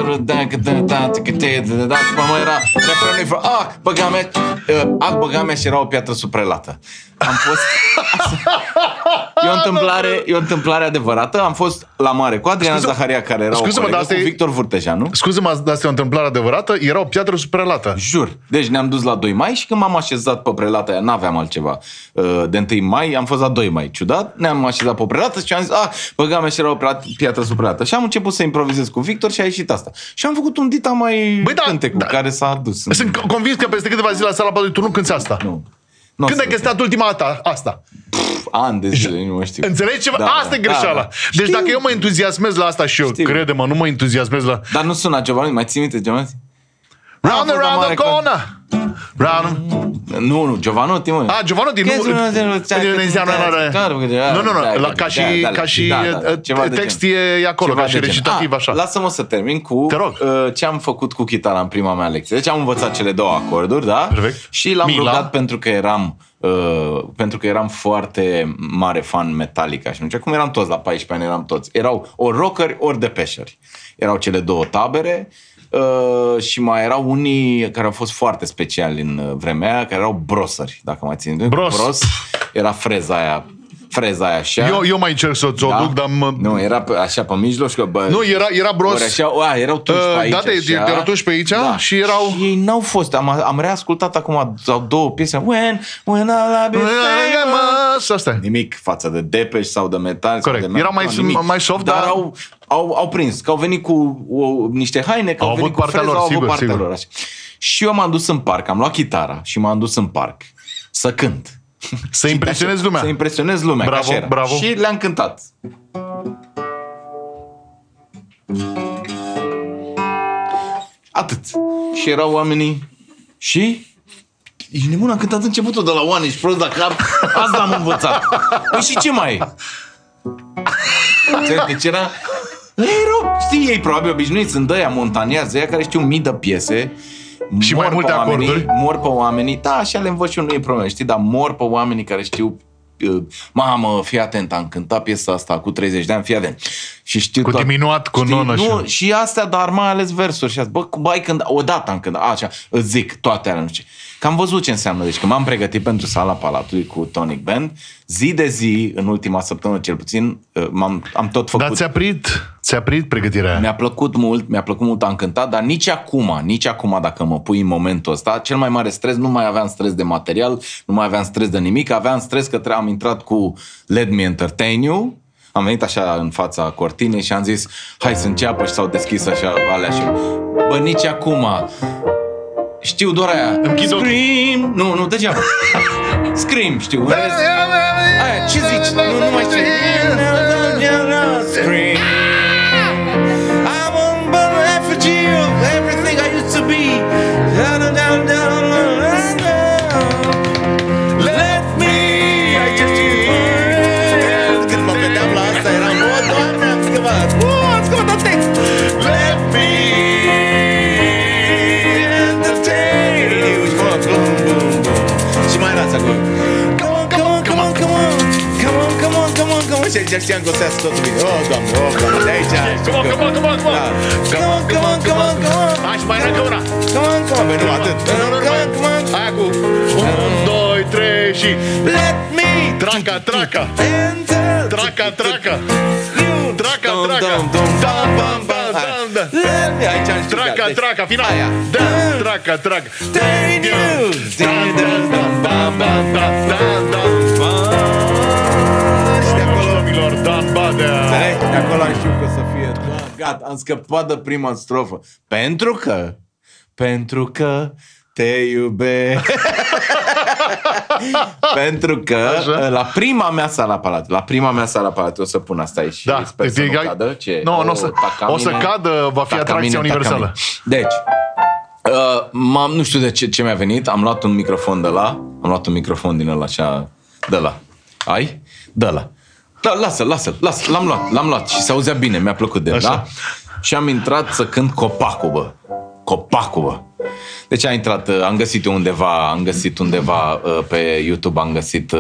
era refrenul, băga mea și era o piatră suprelată. Am fost... E o întâmplare adevărată. Am fost la mare cu Adriana Zaharia, care era o colegă, cu Victor Vurtejeanu.
Scuze-mă, dar asta e o întâmplare adevărată? Era o piatră suprelată.
Jur. Deci ne-am dus la 2 mai și când m-am așezat pe prelata aia, n-aveam altceva. De 1 mai am fost la 2 mai. Ciudat. Ne-am așezat pe prelată și am zis, băga mea și era o piatră suprelată. Și am început să improvizez cu Victor și a ieșit asta. Și am făcut un dita mai cântecul care s-a adus.
Sunt convins că peste câteva zile la sala Palatului tu nu cânti asta.
Nu.
Când ai găsit ultima dată asta?
Ani de zile, nu mă știu.
Înțelegi ceva? Asta e greșeala. Deci dacă eu mă entuziasmez la asta și eu, crede-mă, nu mă entuziasmez la...
Dar nu suna Giovanni, mai ții minte Giovanni?
Round the corner!
Nu, Giovanotti, mă.
Giovanotti, nu. Nu, ca și text e acolo, ca și recitativ, așa.
Lasă-mă să termin cu ce am făcut cu chitara în prima mea lecție. Deci am învățat cele 2 acorduri, da?
Perfect.
Și l-am rugat pentru că eram foarte mare fan Metallica și nu știu cum eram toți la 14 ani, eram toți. Erau ori rockeri, ori depeșeri. Erau cele 2 tabere. Și mai erau unii care au fost foarte speciali în vremea aia, care erau brosări, dacă mai țin. Bros era freza aia așa.
Eu mai încerc să o duc, dar...
Nu, era așa pe mijloc.
Nu, era bros.
Așa, erau tunși pe aici.
Da, erau tunși pe aici și erau...
Și ei n-au fost. Am reascultat acum 2 piese. When I'll be
famous.
Nimic față de Depeche sau de Metal.
Corect. Era mai soft,
dar au prins. Că au venit cu niște haine, că au venit cu freză, au avut partea lor. Și eu m-am dus în parc, am luat chitara și m-am dus în parc să cânt.
Să impresionezi lumea.
Să impresionez lumea.
Bravo,
așa era.
bravo.
Și le-am cântat. Atât. Și erau oamenii. Și ești nebun, am cântat începutul de la Oane și prost la cap. Asta am învățat. Păi și ce mai e? Deci era... Erau, știi, ei probabil obișnuiți, sunt de-aia montaniați, de-aia care știu mii de piese.
Și mai multe acorduri.
Mor pe oamenii, da, așa le învăț și eu, nu e problemă, știi, dar mor pe oamenii care știu. Mamă, fii atent, am cântat piesa asta cu 30 de ani, fii atent. Și știu
cu diminuat, cu nonă și...
Și astea, dar mai ales versuri. Și bă, bai când odată am cântat, așa, îți zic toate alea, nu știu. Că am văzut ce înseamnă, deci că m-am pregătit pentru Sala Palatului cu Tonic Band, zi de zi, în ultima săptămână cel puțin, am tot făcut.
Dar ți-a prit pregătirea aia?
Mi-a plăcut mult, am cântat, dar nici acum, dacă mă pui în momentul ăsta, cel mai mare stres, nu mai aveam stres de material, nu mai aveam stres de nimic, aveam stres că am intrat cu Let Me Entertain You, am venit așa în fața cortinei și am zis, hai să înceapă, și s-au deschis așa alea și... Bă, nici acum... Știu doar aia. Scream. Nu, degeaba. Scream, știu. Aia, ce zici? Nu mai știu. Scream. I'm an effigy of everything I used to be. Let me. Când mă vedeam la asta eram, o, Doamne, am scăpat text. Let me. Și mai erați acolo. Come on. Și aici știam că o să iasă totul bine. Oh, Doamne, de aici. Come on.
Hai, și mai era încă una.
Come on, băi, nu atât.
Aia cu 1, 2, 3 și...
Let me.
Traca. Traca. Traca, final. Traca. Dan Badea.
De acolo am știut că o să fie. Gata, am scăpat de prima strofă. Pentru că te iubesc. Pentru că la prima mea Sala Palat, o să pun asta aici.
Da,
sper să nu cadă.
O să cadă, va fi atracția universală.
Deci, nu știu de ce mi-a venit, am luat un microfon de la, din ăla așa, de la. Ai? De la. Da, lasă, l-am luat și se auzea bine, mi-a plăcut de el, da? Și am intrat să cânt Copacul, bă. Deci am găsit undeva pe YouTube, am găsit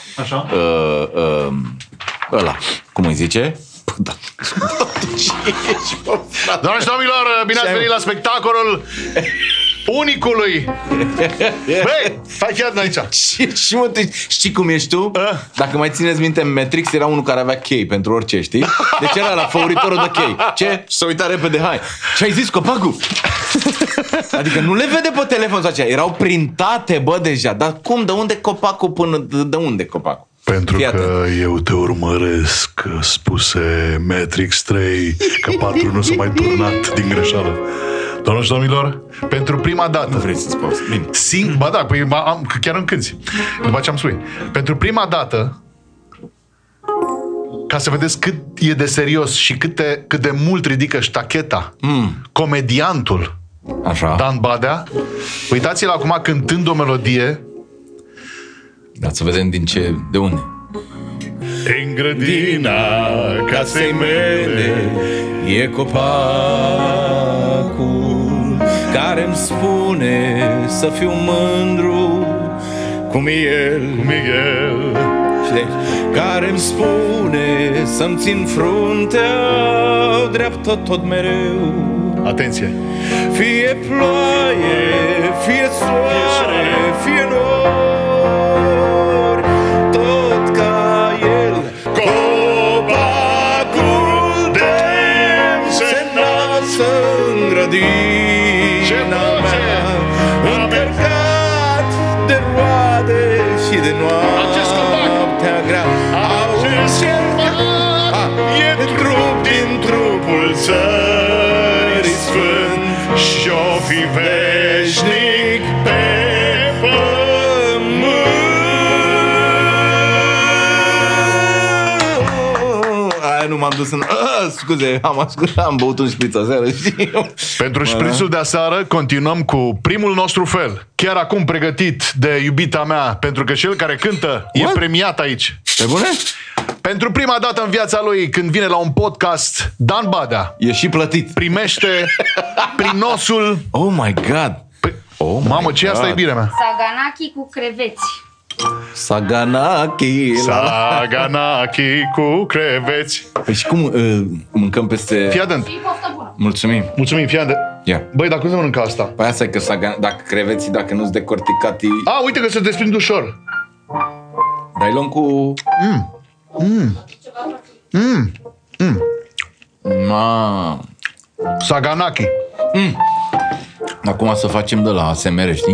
ăla, cum îi zice? Da.
Doamne și domnilor, bine ați venit la spectacolul unicului. Băi, hai chiar de aici.
Și mă, știi cum ești tu? Dacă mai țineți minte, în Matrix era unul care avea chei pentru orice, știi? Deci era la favoritorul de chei. Ce? Și s-a uitat repede, hai. Și ai zis Copacul. Adică nu le vede pe telefon sau aceea. Erau printate, bă, deja. Dar cum? De unde Copacul până... De unde Copacul?
Pentru că eu te urmăresc, spuse Matrix 3, că 4 nu s-a mai turnat din greșeală. Doamnelor și domnilor, pentru prima dată...
Nu vrei să spui. Bine.
Ba da, păi chiar îmi cânti. După ce am spui. Pentru prima dată, ca să vedeți cât e de serios și cât de mult ridică ștacheta, comediantul Dan Badea, uitați-l acum cântând o melodie.
Da, să vedem de unde.
În grădina casei mele
e copacul care-mi spune să fiu mândru cum e el, care-mi spune să-mi țin fruntea dreaptă tot mereu.
Atenție!
Fie ploaie, fie soare, fie nori, tot ca el. Copacul de-nsemnasă în grădina mea, încărcat de roade și de noaptea grea. E trup din trupul țării sfânt și-o fi veșnic pe pământ. nu m-am dus în... Scuze, am băut un șpriț aseară.
Pentru șprițul de aseară continuăm cu primul nostru fel. Chiar acum pregătit de iubita mea, pentru că cel care cântă e premiat aici.
Pe bune?
Pentru prima dată în viața lui, când vine la un podcast, Dan Badea
E și plătit.
primește prinosul...
Oh my God!
Mamă, ce asta e bine mea?
Saganaki cu creveți.
Saganaki.
Saganaki cu creveți.
Păi și cum mâncăm peste...
Fii atent.
Și poftă bună.
Mulțumim.
Mulțumim, fii atent.
Ia.
Băi, dar cum se mănâncă asta?
Păi asta e că dacă creveții, dacă nu-s decorticati...
Uite că se desprind ușor.
Dai luăm cu...
Saganaki.
Acum să facem de la ASMR, știi?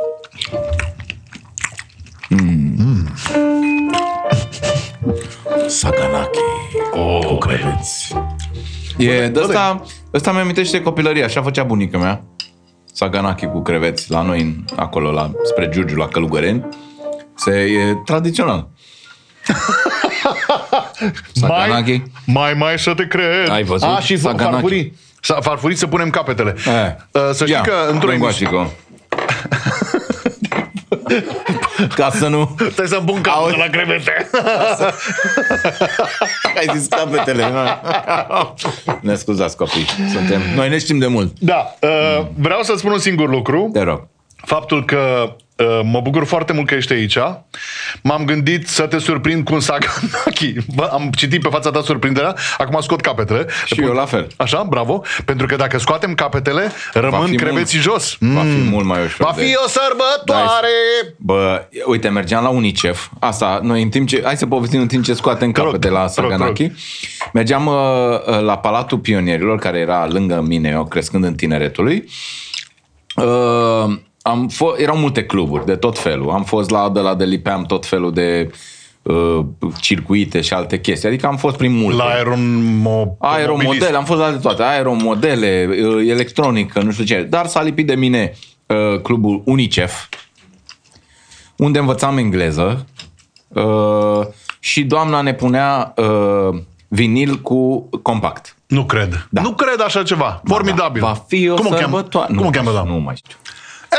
Saganaki cu creveți. E de ăsta mi amintește copilăria, așa făcea bunica mea. Saganaki cu creveți la noi, acolo, spre Giurgiu, la Călugăreni. E tradițional. Saganaki.
Mai să te cred.
Ai văzut?
Și farfurii. Farfurii să punem capetele. Să știi că într-o emisiune...
Ca să nu...
Trebuie să-mi pun capetele la crevete.
Ai zis capetele. Ne scuzați, copii. Noi ne știm de mult.
Da. Vreau să spun un singur lucru.
Te rog.
Faptul că mă bucur foarte mult că ești aici. M-am gândit să te surprind cu un Saganaki. Am citit pe fața ta surprinderea. Acum scot capetele.
Și eu la fel.
Așa, bravo. Pentru că dacă scoatem capetele, rămân creveții jos.
Va fi mult mai ușor.
Va fi o sărbătoare!
Bă, uite, mergeam la UNICEF. Asta, noi în timp ce... Hai să povestim în timp ce scoatem capete la Saganaki. Mergeam la Palatul Pionierilor, care era lângă mine, eu crescând în tineretului. Erau multe cluburi de tot felul. Am fost de lipeam tot felul de circuite și alte chestii. Adică am fost prin multe.
La
aeromodele, am fost la de toate. Aeromodele, electronică, nu știu ce. Dar s-a lipit de mine clubul UNICEF, unde învățam engleză și doamna ne punea vinil cu compact.
Nu cred. Da. Nu cred așa ceva. Formidabil.
Va fi o sărbătoare.
Cum o cheamă, doamna?
Nu mai știu.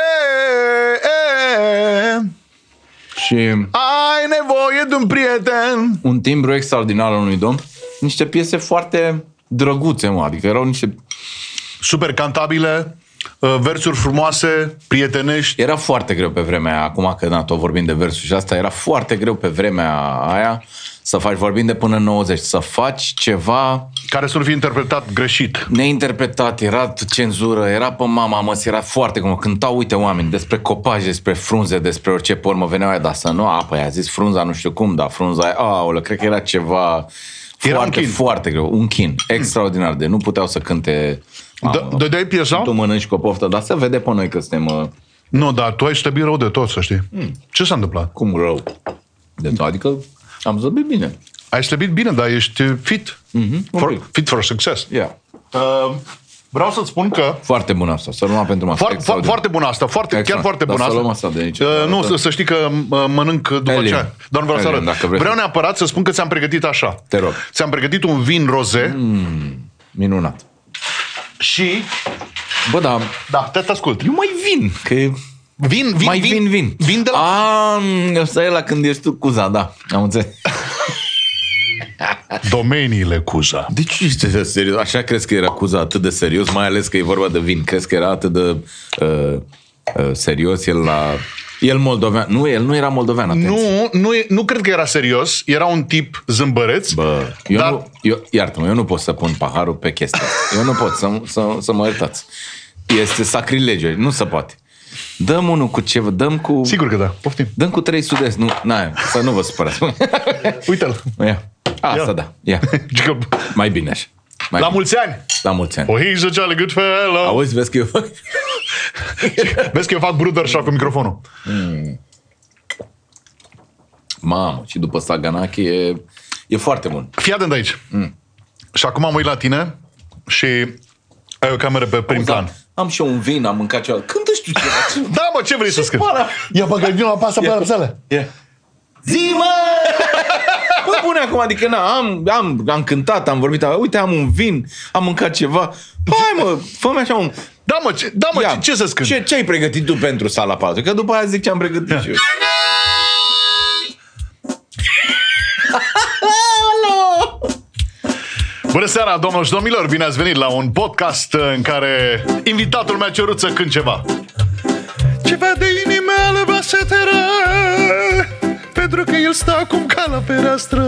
Și
ai nevoie de un prieten.
Un timbru extraordinar al unui domn. Niște piese foarte drăguțe, mă. Adică erau niște...
super cantabile, versuri frumoase, prietenești.
Era foarte greu pe vremea aia. Acum că tot vorbim de versuri și asta, era foarte greu pe vremea aia să faci, vorbim de până în 90, să faci ceva...
care să nu fie interpretat greșit.
Neinterpretat, era cenzură, era pe mama, mă, era foarte cum cântau, uite, oameni, despre copaci, despre frunze, despre orice pormă veneau aia, dar să nu, păi a zis frunza nu știu cum, dar frunza aia, aolă, cred că era ceva foarte, foarte greu. Un chin, extraordinar, de nu puteau să cânte...
Dădeai piesa?
Tu mănânci cu o poftă, dar se vede pe noi că suntem...
Nu, dar tu ai stăbit rău de tot, să știi. Ce s-a întâmplat?
Cum rău? De tot, adică am zăbit bine.
Ai slăbit bine, dar ești fit. Fit for success.
Yeah.
Vreau să-ți spun că...
Foarte bună asta, să luăm pentru masă.
Foarte bună asta, chiar foarte bună asta.
Să luăm asta de aici.
Nu, să știi că mănânc după ce... Doar vreau să arăt. Vreau neapărat să spun că ți-am pregătit așa.
Te rog.
Ți-am pregătit un vin roze.
Minunat.
Și...
Bă, da.
Da, te ascult.
Eu mai vin, că... Vin.
Vin de la...
Ăsta e la când ești tu Cuza, da. Am înțeles.
Domeniile Cuza.
De ce ești serios? Așa crezi că era Cuza atât de serios? Mai ales că e vorba de vin. Crezi că era atât de serios el la... El moldovean. Nu, el nu era moldovean, atenție.
Nu cred că era serios. Era un tip zâmbăreț.
Bă, iartă-mă, eu nu pot să pun paharul pe chestia asta. Eu nu pot să mă iertați. Este sacrilegiu, nu se poate. Dăm unul cu ceva, dăm cu...
Sigur că da, poftim.
Dăm cu 3 sud-est, să nu vă supărați.
Uite-l.
Ia. Asta, da, ia. Mai bine așa.
La mulți ani!
La mulți ani.
Oh, he's a jolly good fellow.
Auzi, vezi că eu fac...
Vezi că eu fac brother shot cu microfonul.
Mamă, și după Saganaki e foarte bun.
Fii atent aici. Și acum mă uit la tine și ai o cameră pe prim plan.
Am și eu un vin, am mâncat ceva. Cântă știu ceva.
Da, mă, ce vrei să scrii? Ia băgă, vină la pasta pe la psale.
Zi, mă! Bă, bune acum, adică am cântat, am vorbit, uite, am un vin, am mâncat ceva. Hai, mă, fă-mi așa un...
Ce să-ți cânt?
Ce ai pregătit tu pentru Sala Palatului? Că după aia zic ce am pregătit și eu.
Bună seara, doamnelor și domnilor! Bine ați venit la un podcast în care invitatul mi-a cerut să cânt ceva. Ceva de inimea baseteră, pentru că el stă acum ca la fereastră.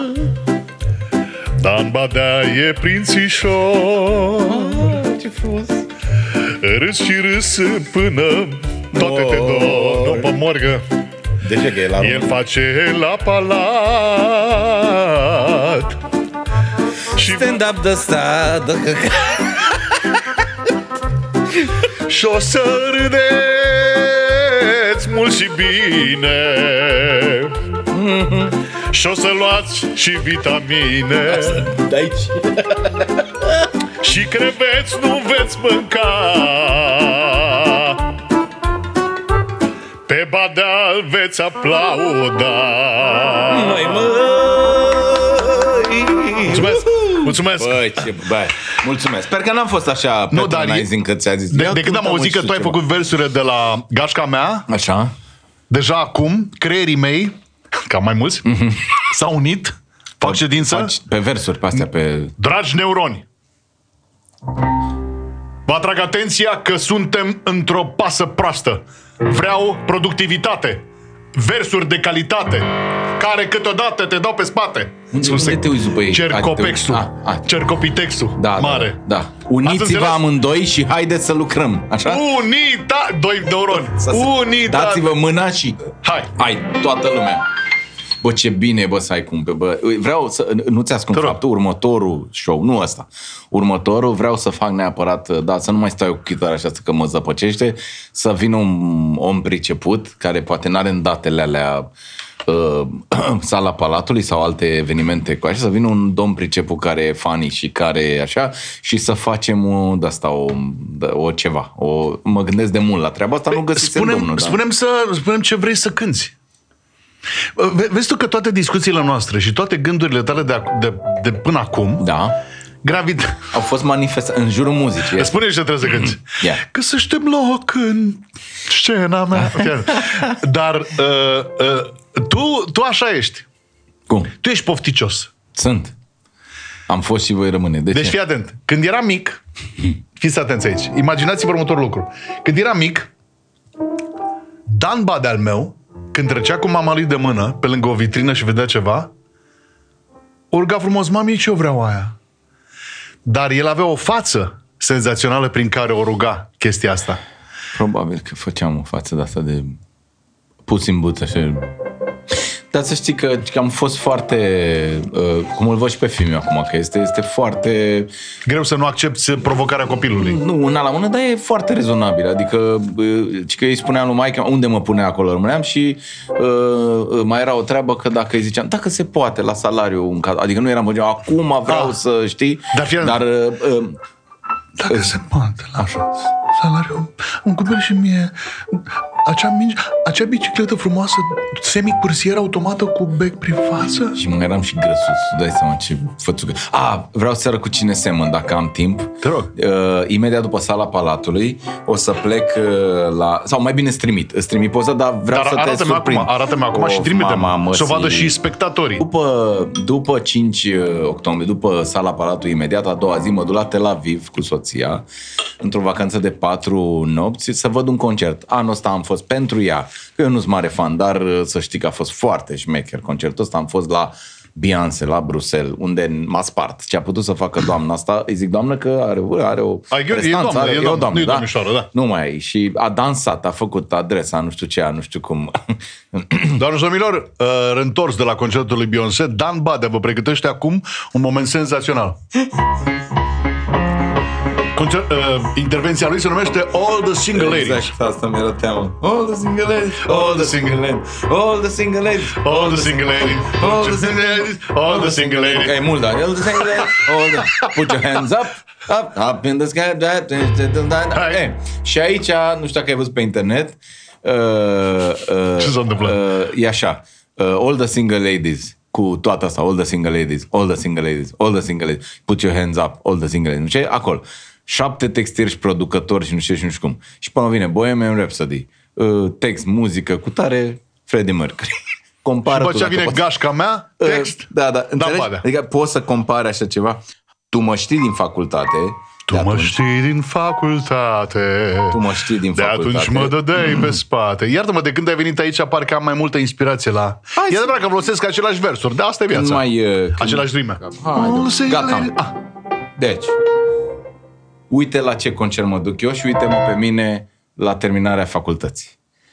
Dan Badea e prințișor.
Ce frumos!
Râs și râs până toate te dor. Nu pe morgă.
De ce că e la
el face la palat. Și
stand-up de ăsta, de căcat.
și o să râdeți mult și bine. Și o să luați și vitamine.
De aici.
Și creveți nu veți mânca. Pe Badea veți aplauda.
Noi, măi!
Mulțumesc!
Mulțumesc! Sper că n-am fost așa patronizing că ți-a zis.
De când am auzit că tu ai făcut versurile de la gașca mea,
așa,
deja acum creierii mei, cam mai mulți, s-au unit, fac ședință.
Pe versuri, pe astea, pe...
Dragi neuroni, vă atrag atenția că suntem într-o pasă proastă. Vreau productivitate, versuri de calitate, care câteodată te dau pe spate.
Unde te uiți după ei?
Cercopitextul,
da,
mare.
Da. Uniți-vă amândoi și haideți să lucrăm, așa?
Doi neuroni.
Dați-vă mâna și...
Hai,
toată lumea. Bă, ce bine, bă, să ai cum. Bă, vreau să... Nu-ți ascund faptul, următorul show, nu ăsta. Următorul vreau să fac neapărat, să nu mai stau cu chitara așa că mă zăpăcește, să vină un om priceput, care poate n-are în datele alea Sala Palatului sau alte evenimente cu așa, să vină un domn priceput care e funny și care așa, și să facem o ceva. Mă gândesc de mult la treaba asta, nu găsisem domnul.
Spunem ce vrei să cânti. Vezi tu că toate discuțiile noastre și toate gândurile tale de până acum,
da, au fost manifestate în jurul muzicii.
Spune ce trebuie să cânti. Găsește-mi loc în scena mea. Dar tu așa ești.
Cum?
Tu ești pofticios.
Sunt. Am fost și voi rămâne.
Deci fii atent. Când eram mic, fiți atenți aici, imaginați-vă următorul lucru. Când eram mic, Dan Badea al meu, când trecea cu mama lui de mână pe lângă o vitrină și vedea ceva, urga frumos: mami, ce eu vreau aia. Dar el avea o față senzațională prin care o ruga chestia asta.
Probabil că făceam o față de asta de pus în buță și... Dar să știi că am fost foarte... cum îl văd și pe film acum, că este foarte...
Greu să nu accepti provocarea copilului.
Nu, una la mână, dar e foarte rezonabil. Adică, că îi spuneam lui maică, unde mă punea acolo, rămâneam și mai era o treabă că dacă îi ziceam, dacă se poate, la salariu, adică nu eram, acum vreau să știi, dar
dacă se poate, la așa, salariu, îmi cumperi și mie acea bicicletă frumoasă, semi-cursier automată cu bec prin față.
Și mai eram și grăsus, dai seama ce fățucă. Vreau seară cu Cine semăn, dacă am timp.
Te rog.
Imediat după Sala Palatului o să plec la... Sau mai bine îți trimit poza, dar vreau să te surprind.
Arată-mi acum și trimite-mă, să o vadă și spectatorii.
După 5 octombrie, după Sala Palatului, imediat a doua zi, mă duc la Tel Aviv cu soția, într-o vacanță de 4 nopți, să văd un concert. Anul ăsta am fost pentru ea, că eu nu sunt mare fan, dar să știi că a fost foarte șmecher concertul ăsta. Am fost la Beyoncé, la Bruxelles, unde m-a spart. Ce a putut să facă doamna asta, îi zic doamnă că are o prestanță, e o doamnă, da? Nu mai e. Și a dansat, a făcut adresa, nu știu ce, nu știu cum.
Doamne și domnilor, reîntors de la concertul lui Beyoncé, Dan Badea vă pregătește acum un moment senzațional. Intervenția lui se numește All the Single Ladies.
Exact, asta mi-era teamă. All the single ladies, all the single ladies, all the single ladies,
all the single ladies, all the single ladies, all the single ladies.
E mult, dar all the single ladies, all the... Put your hands up, up in the sky. Și aici, nu știu dacă ai văzut pe internet,
ce s-a întâmplat?
E așa. All the single ladies, cu toată asta, all the single ladies, all the single ladies, all the single ladies, put your hands up, all the single ladies, nu știu, acolo. 7 textiri și producători și nu știu cum. Și până vine Bohemian Rhapsody, text, muzică, cu tare Freddie Mercury. Compară
și după ce vine gașca mea, text.
Da, înțelegi? Adică poți să compari așa ceva. Tu mă știi din facultate.
Tu mă știi din facultate. De atunci mă dădeai pe spate. Iartă-mă, de când ai venit aici parcă am mai multă inspirație la... E adevărat că folosesc același versuri, dar asta e viața. Același rime.
Gata. Deci, uite la ce concert mă duc eu și uite-mă pe mine la terminarea facultății.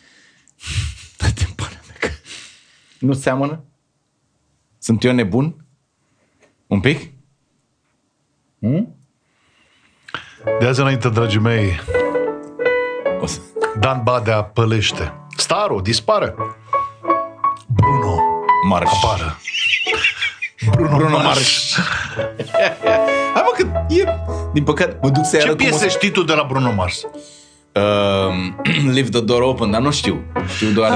Nu seamănă? Sunt eu nebun? Un pic?
De azi înainte, dragii mei, Dan Badea pălește. Staro, dispare. Bruno
Mars.
Apară.
Bruno Mars. Hai mă, că e... Din păcate, mă duc să-i arăt.
Ce piese știi tu de la Bruno Mars?
Leave the door open, dar nu știu. Știu doar...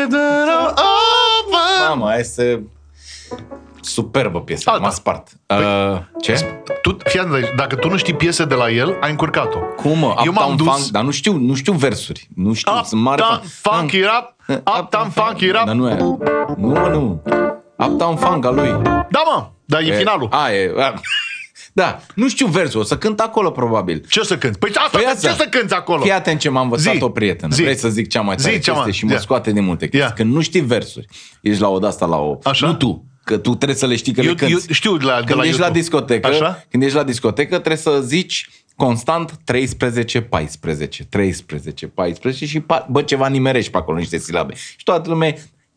Mama, este... Superbă piesă, m-a spart. Ce?
Dacă tu nu știi piese de la el, ai încurcat-o.
Cum? Uptown Funk, dar nu știu versuri. Nu știu, sunt mare fan.
Funky Rap, Uptown Funky Rap.
Dar nu e. Nu. Uptown Funk al lui.
Da, mă, dar e finalul.
Da, nu știu versul, o să cânt acolo probabil.
Ce să cânti? Păi ce să cânti acolo?
Fii atent ce m-a învățat o prietenă. Vrei să zic cea mai tare chestie și mă scoate din multe chestii. Când nu știi versuri, ești la o la o... Nu tu. Că tu trebuie să le știi că le cânti.
Eu știu de la
ești la discotecă, când ești la discotecă, trebuie să zici constant 13, 14, 13, 14 și ceva nimerești pe acolo, niște silabe. Și toată lumea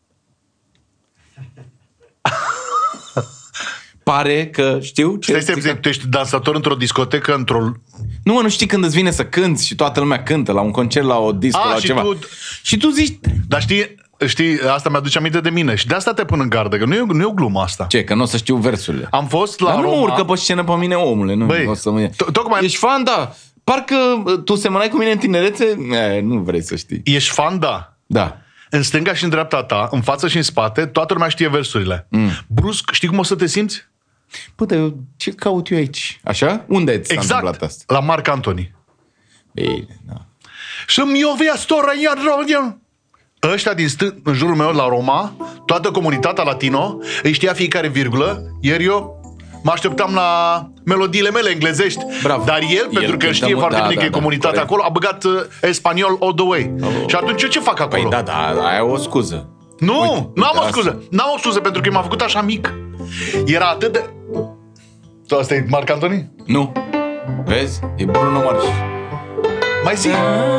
pare că știu ce...
Stai, tu ești dansator într-o discotecă,
Nu, mă, nu știi când îți vine să cânti și toată lumea cântă la un concert, la o disco, la ceva. Și tu zici...
Dar știi, asta mi-aduce aminte de mine și de asta te pun în gardă, că nu e o glumă asta.
Ce, că nu o să știu versurile?
Am fost la Roma...
Dar nu mă urcă pe scenă pe mine, omule. Nu,
băi,
o să mă...
tocmai...
Ești fan, da. Parcă tu semănai cu mine în tinerețe? Nu vrei să știi.
Ești fan, da.
Da.
În stânga și în dreapta ta, în față și în spate, toată lumea știe versurile. Brusc, știi cum o să te simți?
Păi, ce caut eu aici? Așa? Unde ți s-a întâmplat asta?
La Marc Antony.
Bine, da.
Și-mi iovea stora iar rodion. Ăștia din în jurul meu la Roma, toată comunitatea latino, îi știa fiecare virgulă, iar eu mă așteptam la melodiile mele englezești.
Bravo.
Dar el, pentru că știe foarte bine că e comunitatea acolo, a băgat spaniol all the way. Și atunci eu ce fac acolo?
Păi da, aia e o scuză.
Nu, n-am o scuză. N-am o scuză pentru că m-a făcut așa mic. Era atât de... Asta e Marc Antony?
Nu. Vezi? E Bruno Mars.
Mai zi.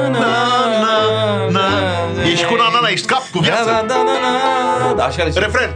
Ești cu na, ești cap cu viață.
Da, așa le
refren.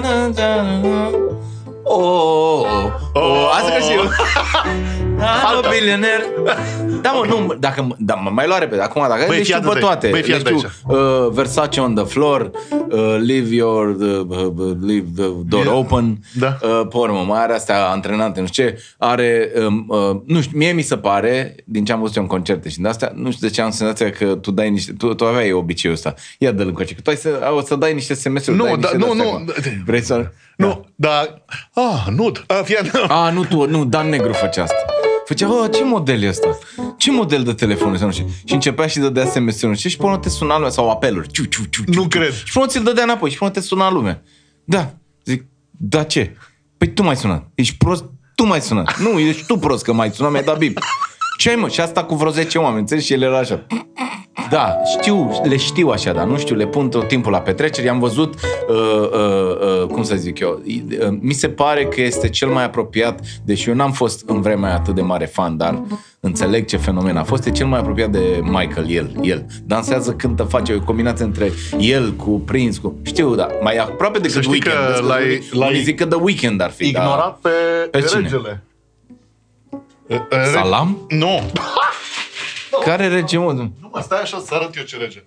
Asta că știu. I'm a billionaire. Da, mă, nu, dacă mai lua repede. Acum, dacă le știu pe toate. Le știu Versace on the floor, leave the door open. Pe urmă, mai are astea antrenante, nu știu ce. Are, nu știu, mie mi se pare, din ce am văzut eu în concerte și de astea, nu știu de ce am senzația că tu dai niște, tu aveai obiceiul ăsta. Ia dă-l încoace, că tu o să dai niște SMS-uri.
Nu.
Vrei să...
Nu, dar...
Nu, Dan Negru făcea asta. Făcea, ce model e ăsta? Ce model de telefon este? Și începea și dădea SMS-uri. Și până te suna lumea, sau apeluri.
Nu cred.
Și până ți-l dădea înapoi. Și până te suna lumea. Da. Zic, da ce? Păi tu m-ai sunat. Ești prost? Tu m-ai sunat. Nu, ești tu prost că m-ai sunat, mi-ai dat bip. Ce ai, mă? Și asta cu vreo 10 oameni, înțelegi? Și el era așa. Da, le știu așa, dar nu știu, le pun tot timpul la petreceri. Am văzut, cum să zic eu, mi se pare că este cel mai apropiat, deși eu n-am fost în vremea atât de mare fan, dar înțeleg ce fenomen a fost, e cel mai apropiat de Michael, el. Dansează, cântă, face o combinație între el cu Prince, cu... Știu, da, mai aproape decât Weekend. Unii zic că The Weeknd ar fi.
Ignorat pe regele.
Salam?
Nu.
Care rege, mă?
Nu mă, stai așa să arăt eu ce rege.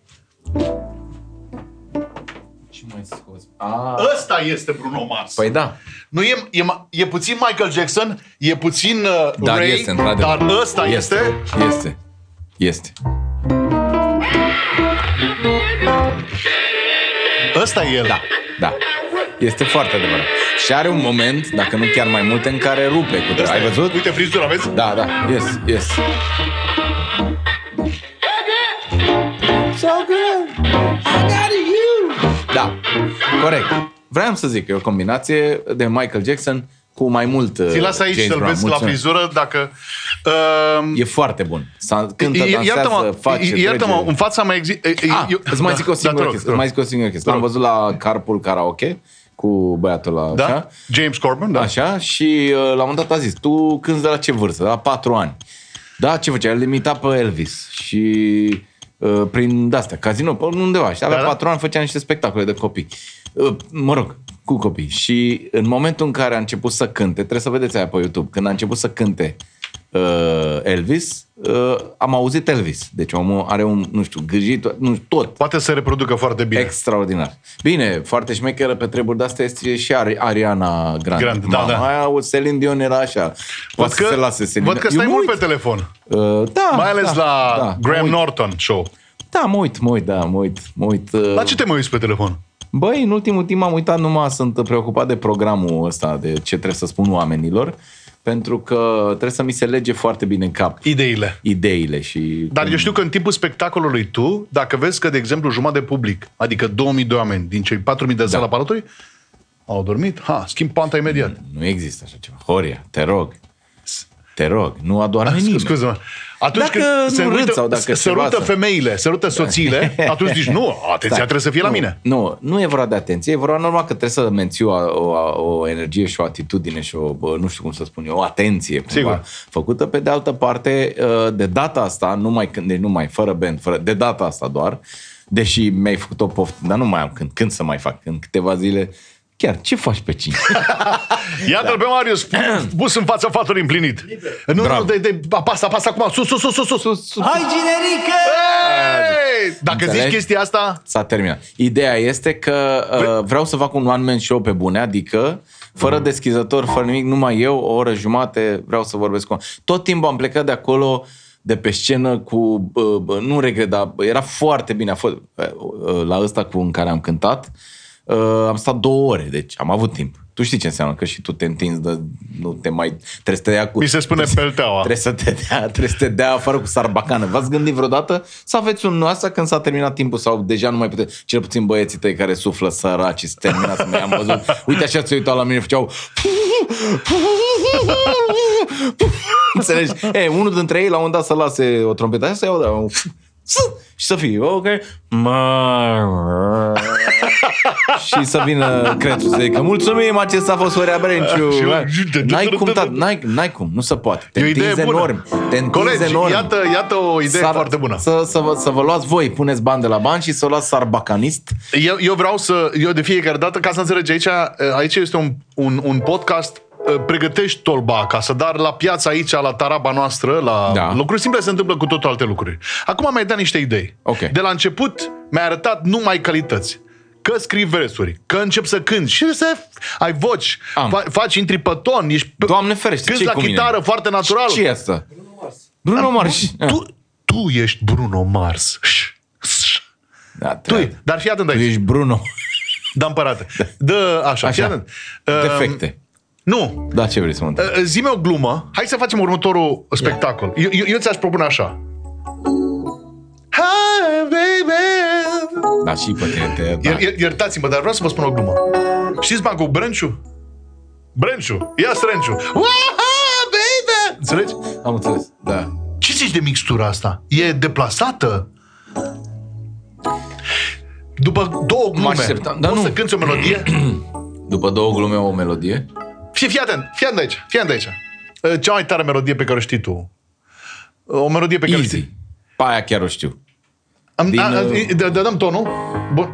Ce mai scos?
Ăsta este Bruno Mars.
Păi da.
Nu e puțin Michael Jackson, e puțin Ray,
este,
dar ăsta este.
Este.
Ăsta e el.
Da. Da. Este foarte adevărat. Și are un moment, dacă nu chiar mai multe, în care rupe cu tău. Ai văzut?
Uite frizura, vezi?
Da, da. Yes. So good. I got you. Da, corect. Vreau să zic că e o combinație de Michael Jackson cu mai mult
Ți lasă aici să-l vezi la frizură dacă...
E foarte bun. Cântă, dansează, face,
iartă-mă, în fața mai există...
Îți mai zic o singură chestie. L-am văzut la Carpool Karaoke cu băiatul ăla,
da?
așa.
James Corbin, da.
Așa, și la un moment dat a zis, tu cânti de la ce vârstă? De la 4 ani. Da, ce făcea? El imita pe Elvis și prin de-astea, casino, pe undeva. Și avea 4 ani, făcea niște spectacole de copii. Mă rog, cu copii. Și în momentul în care a început să cânte, trebuie să vedeți aia pe YouTube, când a început să cânte Elvis, am auzit Elvis. Deci omul are un, nu știu, gâjit, nu știu, tot.
Poate să reproducă foarte bine.
Extraordinar. Bine, foarte șmecheră pe treburi de-astea este și Ariana Grande.
Da.
Aia, Celine Dion era așa. Poate să se lase Celine.
Văd că stai mult pe telefon.
Da.
Mai ales la Graham Norton Show.
Da, mă uit.
La ce te mai uiți pe telefon?
Băi, în ultimul timp am uitat, sunt preocupat de programul ăsta, de ce trebuie să spun oamenilor, pentru că trebuie să mi se lege foarte bine în cap. Ideile și...
Dar eu știu că în timpul spectacolului tu, dacă vezi că, de exemplu, jumătate de public, adică 2000 de oameni din cei 4000 de sala Palatului, au dormit, schimb panta imediat.
Nu există așa ceva. Horia, te rog, nu adorme nimeni.
Scuze-mă. Atunci
dacă
când sărută femeile, sărută soțiile, atunci zici, nu, atenția trebuie să fie la mine.
Nu e vorba de atenție, e vorba normal că trebuie să menții o energie și o atitudine și nu știu cum să spun eu, o atenție cumva făcută. Pe de altă parte, de data asta, fără band, de data asta doar, deși mi-ai făcut o poftă, dar nu mai am când să mai fac, în câteva zile. Chiar, ce faci pe 5?
Iată-l pe Marius, pus în fața fatului împlinit. Nu, apasă acum, sus.
Hai, generică!
Dacă zici chestia asta...
S-a terminat. Ideea este că vreau să fac un one-man show pe bune, adică fără deschizător, fără nimic, numai eu, o oră jumate, vreau să vorbesc cu... Tot timpul am plecat de acolo, de pe scenă cu... nu regret, dar era foarte bine. A fost, la ăsta în care am cântat, am stat 2 ore, deci am avut timp. Tu știi ce înseamnă, că și tu te întinzi, nu te mai... Trebuie să te dea cu...
Mi se spune pelteaua.
Trebuie să te dea afară cu sarbacană. V-ați gândit vreodată să aveți un asta când s-a terminat timpul sau deja nu mai puteți, cel puțin băieții tăi care suflă săraci, se terminați, mai am văzut. Uite așa se uitau la mine, făceau... Înțelegi? Unul dintre ei la un moment dat să lase o trompetă așa, să iau și să fie, ok, și să vină Crețu să zică, mulțumim, acesta a fost Horia Brenciu. N-ai cum, nu se poate. Te întinzi enorm.
Colegi, iată o idee foarte bună.
Să vă luați voi, puneți bani de la bani și să o luați sarbacanist.
Eu de fiecare dată, ca să înțelegi, aici este un podcast. Pregătești tolba acasă, dar la piața aici, la taraba noastră, la lucruri simple, se întâmplă cu totul alte lucruri. Acum mi-ai dat niște idei. De la început mi-ai arătat numai calități. Că scrii versuri, că începi să cânti și să ai voci, intri pe ton, ești...
Doamne ferește,
cânti la chitară foarte natural.
Ce e asta? Bruno Mars.
Tu ești Bruno Mars. Dar fii atent aici.
Tu ești Bruno.
Da, împărate. Așa. Fii atent.
Defecte.
Nu.
Da, ce vrei să mă întreb?
Zi-mi o glumă. Hai să facem următorul spectacol. Eu ți-aș propune așa. Hi, baby.
Da, și pe tine.
Iertați-mă, dar vreau să vă spun o glumă. Știți bancul Brenciu? Ia Strânciu. Baby. Înțelegi?
Am înțeles, da.
Ce zici de mixtura asta? E deplasată? După 2 glume, poți să cânti o melodie?
După 2 glume o melodie?
Fii atent aici. Cea mai tare melodie pe care o știi tu. O melodie pe care o știi.
Pa aia chiar o știu.
Dăm tonul. Bun.